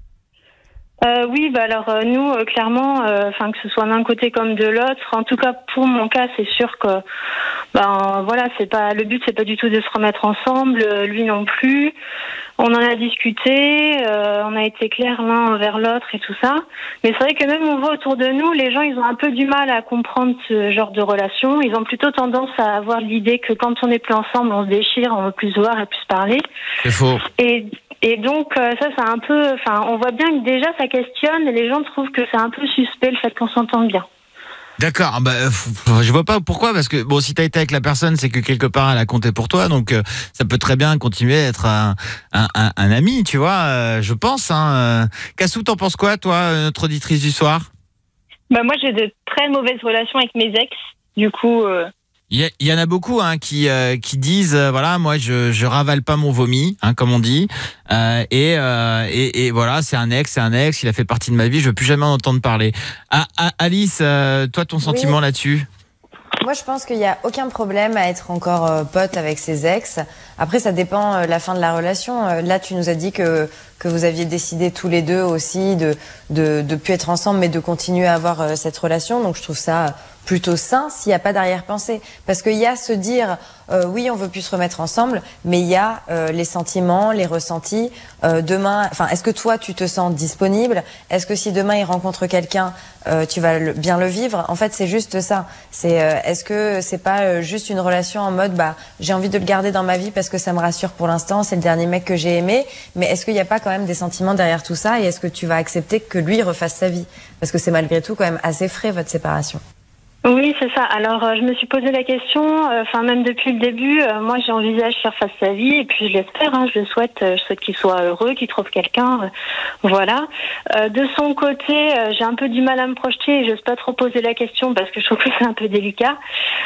Euh, oui, bah alors euh, nous, euh, clairement, enfin que ce soit d'un côté comme de l'autre, en tout cas pour mon cas, c'est sûr que, ben voilà, c'est pas le but, c'est pas du tout de se remettre ensemble, euh, lui non plus. On en a discuté, euh, on a été clairs l'un envers l'autre et tout ça. Mais c'est vrai que même on voit autour de nous, les gens, ils ont un peu du mal à comprendre ce genre de relation. Ils ont plutôt tendance à avoir l'idée que quand on n'est plus ensemble, on se déchire, on veut plus se voir et plus se parler. C'est faux. Et Et donc euh, ça, c'est un peu, enfin, on voit bien que déjà ça questionne et les gens trouvent que c'est un peu suspect le fait qu'on s'entende bien. D'accord, bah, f- je vois pas pourquoi, parce que bon, si t'as été avec la personne, c'est que quelque part elle a compté pour toi, donc euh, ça peut très bien continuer à être un, un, un, un ami, tu vois, euh, je pense. Hein, euh. Cassou, t'en penses quoi, toi, notre auditrice du soir? Bah moi j'ai de très mauvaises relations avec mes ex, du coup. Euh... Il y, y en a beaucoup hein, qui euh, qui disent euh, voilà, moi je je ravale pas mon vomi, hein, comme on dit, euh, et, euh, et et voilà, c'est un ex, c'est un ex, il a fait partie de ma vie, je veux plus jamais en entendre parler. Ah, ah, Alice, euh, toi ton sentiment Oui. là-dessus? Moi, je pense qu'il n'y a aucun problème à être encore euh, pote avec ses ex. Après, ça dépend euh, la fin de la relation. Euh, là, tu nous as dit que que vous aviez décidé tous les deux aussi de de de plus être ensemble, mais de continuer à avoir euh, cette relation. Donc, je trouve ça plutôt sain s'il n'y a pas d'arrière-pensée. Parce qu'il y a se dire, euh, oui, on veut plus se remettre ensemble, mais il y a euh, les sentiments, les ressentis. Euh, demain, enfin, est-ce que toi, tu te sens disponible? Est-ce que si demain il rencontre quelqu'un, euh, tu vas le, bien le vivre? En fait, c'est juste ça. C'est, euh, est-ce que c'est pas euh, juste une relation en mode, bah, j'ai envie de le garder dans ma vie parce que ça me rassure pour l'instant, c'est le dernier mec que j'ai aimé, mais est-ce qu'il n'y a pas quand même des sentiments derrière tout ça et est-ce que tu vas accepter que lui refasse sa vie? Parce que c'est malgré tout quand même assez frais, votre séparation. Oui, c'est ça. Alors, euh, je me suis posé la question, enfin, euh, même depuis le début, euh, moi, j'envisage faire face à sa vie, et puis je l'espère, hein, je le souhaite, euh, je souhaite qu'il soit heureux, qu'il trouve quelqu'un, euh, voilà. Euh, de son côté, euh, j'ai un peu du mal à me projeter, et j'ose pas trop poser la question, parce que je trouve que c'est un peu délicat,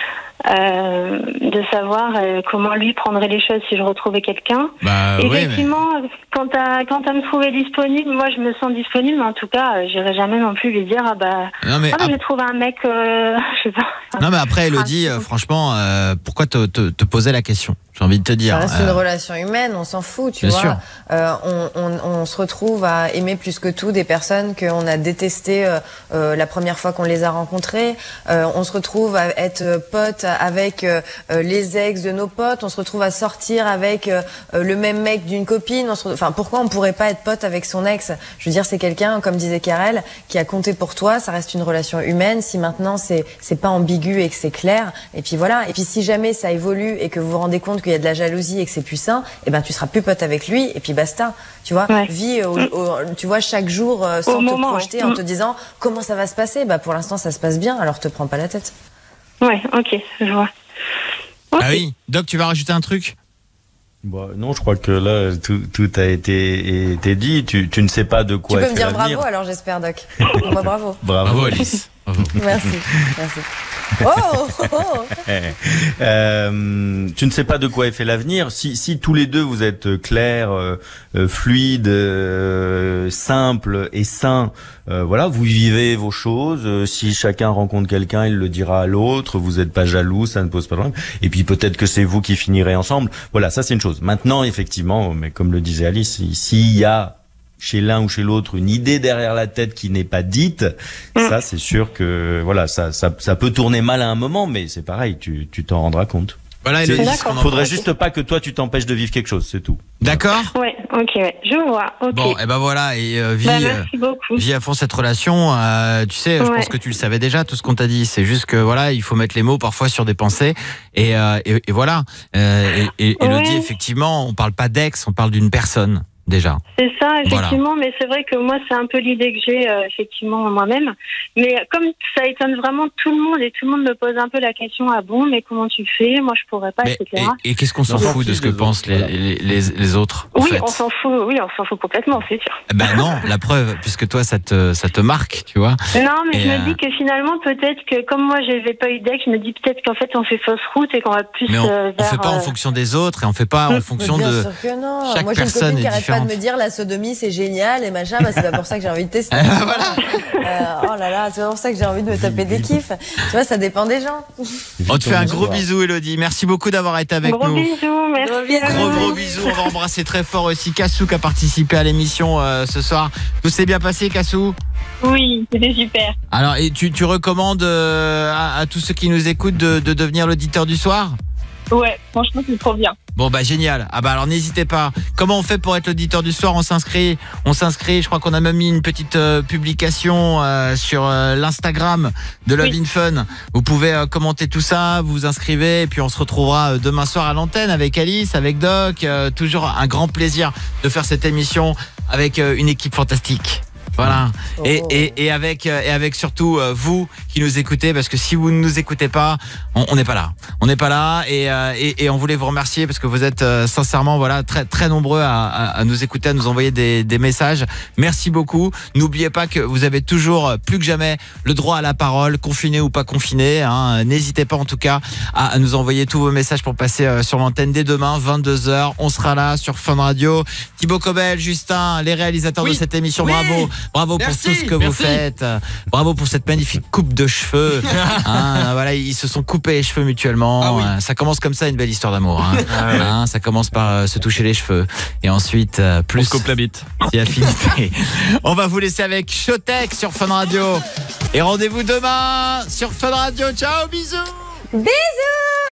euh, de savoir euh, comment lui prendrait les choses si je retrouvais quelqu'un. Bah, oui, Effectivement, mais... quant à, quant à me trouver disponible, moi, je me sens disponible, mais en tout cas, euh, j'irai jamais non plus lui dire, ah bah, Non, mais ah, bah ap- j'ai trouvé un mec, euh, je sais pas. Non mais après Élodie, euh, franchement, euh, pourquoi te, te, te poser la question? J'ai envie de te dire. Ça reste euh, une relation humaine, on s'en fout, tu Bien vois. sûr. Euh, on, on, on se retrouve à aimer plus que tout des personnes qu'on a détestées euh, euh, la première fois qu'on les a rencontrées. Euh, on se retrouve à être potes avec euh, les ex de nos potes. On se retrouve à sortir avec euh, le même mec d'une copine. On se re... Enfin, pourquoi on pourrait pas être pote avec son ex? Je veux dire, c'est quelqu'un, comme disait Karel, qui a compté pour toi. Ça reste une relation humaine. Si maintenant c'est c'est pas ambigu et que c'est clair, et puis voilà. Et puis si jamais ça évolue et que vous vous rendez compte qu'il y a de la jalousie et que c'est plus sain, et ben tu seras plus pote avec lui et puis basta. Tu vois, Ouais. vis, au, au, tu vois, chaque jour euh, sans Au te moment, projeter, ouais. en Mm. te disant comment ça va se passer. Bah pour l'instant ça se passe bien, alors te prends pas la tête. Ouais, ok, je vois. Ah oui, Doc, tu vas rajouter un truc? Bon, non, je crois que là, tout, tout a été, été dit. Tu, tu ne sais pas de Tu quoi peux est me fait dire l'avenir. bravo alors j'espère, Doc. Dis-moi bravo. Bravo, Bravo Alice. Merci, merci. Oh, oh, oh. Euh, tu ne sais pas de quoi est fait l'avenir. Si, si tous les deux vous êtes clairs, euh, euh, fluides, euh, simples et sains, euh, voilà, vous vivez vos choses. Euh, si chacun rencontre quelqu'un, il le dira à l'autre. Vous n'êtes pas jaloux, ça ne pose pas de problème. Et puis peut-être que c'est vous qui finirez ensemble. Voilà, ça c'est une chose. Maintenant, effectivement, mais comme le disait Alice, s'il y a chez l'un ou chez l'autre une idée derrière la tête qui n'est pas dite, mmh. ça c'est sûr que voilà, ça, ça ça peut tourner mal à un moment, mais c'est pareil, tu tu t'en rendras compte. Voilà, il faudrait juste pas que toi tu t'empêches de vivre quelque chose, c'est tout. D'accord. Ouais, ok, ouais, je vois. Okay. Bon, et ben voilà, et euh, vis, bah, merci beaucoup. vis à fond cette relation. Euh, tu sais, je ouais. pense que tu le savais déjà tout ce qu'on t'a dit. C'est juste que voilà, il faut mettre les mots parfois sur des pensées, et euh, et, et voilà. Euh, et et, et ouais. Elodie, effectivement, on parle pas d'ex, on parle d'une personne. Déjà. C'est ça, effectivement, voilà. Mais c'est vrai que moi, c'est un peu l'idée que j'ai, euh, effectivement, moi-même. Mais comme ça étonne vraiment tout le monde, et tout le monde me pose un peu la question, ah bon, mais comment tu fais? Moi, je pourrais pas, mais, et cetera. Et, et qu'est-ce qu'on s'en fout de ce que pensent les, les, les, les autres? Oui, fait. on s'en fout, oui, on s'en fout complètement, c'est sûr. Ben non, la preuve, puisque toi, ça te, ça te marque, tu vois. Non, mais et je euh... me dis que finalement, peut-être que, comme moi, j'avais pas eu d'ex, je me dis peut-être qu'en fait, on fait fausse route et qu'on va plus mais on, euh, vers... on fait pas euh... en fonction des autres, et on fait pas en fonction bien de... sûr que non. Chaque moi, j'ai une personne copine qui est arrête différente. pas de me dire la sodomie c'est génial et machin, bah, c'est pas pour ça que j'ai envie de tester. voilà. euh, oh là là, c'est pas pour ça que j'ai envie de me taper des kiffs. Tu vois, ça dépend des gens. On te fait un gros bisou, Elodie. Merci beaucoup d'avoir été avec gros nous. Bisous, merci. Gros gros bisous. On va embrasser très fort aussi Kassou qui a participé à l'émission euh, ce soir. Tout s'est bien passé, Kassou? Oui, c'était super. Alors, et tu, tu recommandes euh, à, à tous ceux qui nous écoutent de, de devenir l'auditeur du soir? Ouais, franchement, c'est trop bien. Bon bah génial. Ah bah alors n'hésitez pas. Comment on fait pour être l'auditeur du soir? On s'inscrit, on s'inscrit. Je crois qu'on a même mis une petite euh, publication euh, sur euh, l'Instagram de Love oui. in Fun. Vous pouvez euh, commenter tout ça, vous vous inscrivez et puis on se retrouvera demain soir à l'antenne avec Alice, avec Doc. Euh, toujours un grand plaisir de faire cette émission avec euh, une équipe fantastique. Voilà. Oh. Et, et, et avec et avec surtout euh, vous qui nous écoutez, parce que si vous ne nous écoutez pas, on n'est pas là. On n'est pas là et, euh, et et on voulait vous remercier parce que vous êtes euh, sincèrement voilà très très nombreux à, à, à nous écouter, à nous envoyer des, des messages. Merci beaucoup. N'oubliez pas que vous avez toujours plus que jamais le droit à la parole, confiné ou pas confiné. Hein. N'hésitez pas en tout cas à, à nous envoyer tous vos messages pour passer euh, sur l'antenne dès demain vingt-deux heures. On sera là sur Fun Radio. Thibaut Cobel, Justin, les réalisateurs oui. de cette émission. Oui. Bravo. Bravo merci, pour tout ce que merci. vous faites. Bravo pour cette magnifique coupe de cheveux. Hein, voilà, ils se sont coupés les cheveux mutuellement. Ah oui. Ça commence comme ça, une belle histoire d'amour. Hein. Ah ouais. Hein, ça commence par euh, se toucher les cheveux. Et ensuite, euh, plus... On se coupe la bite. C'est affinité. On va vous laisser avec Showtek sur Fun Radio. Et rendez-vous demain sur Fun Radio. Ciao, bisous. Bisous.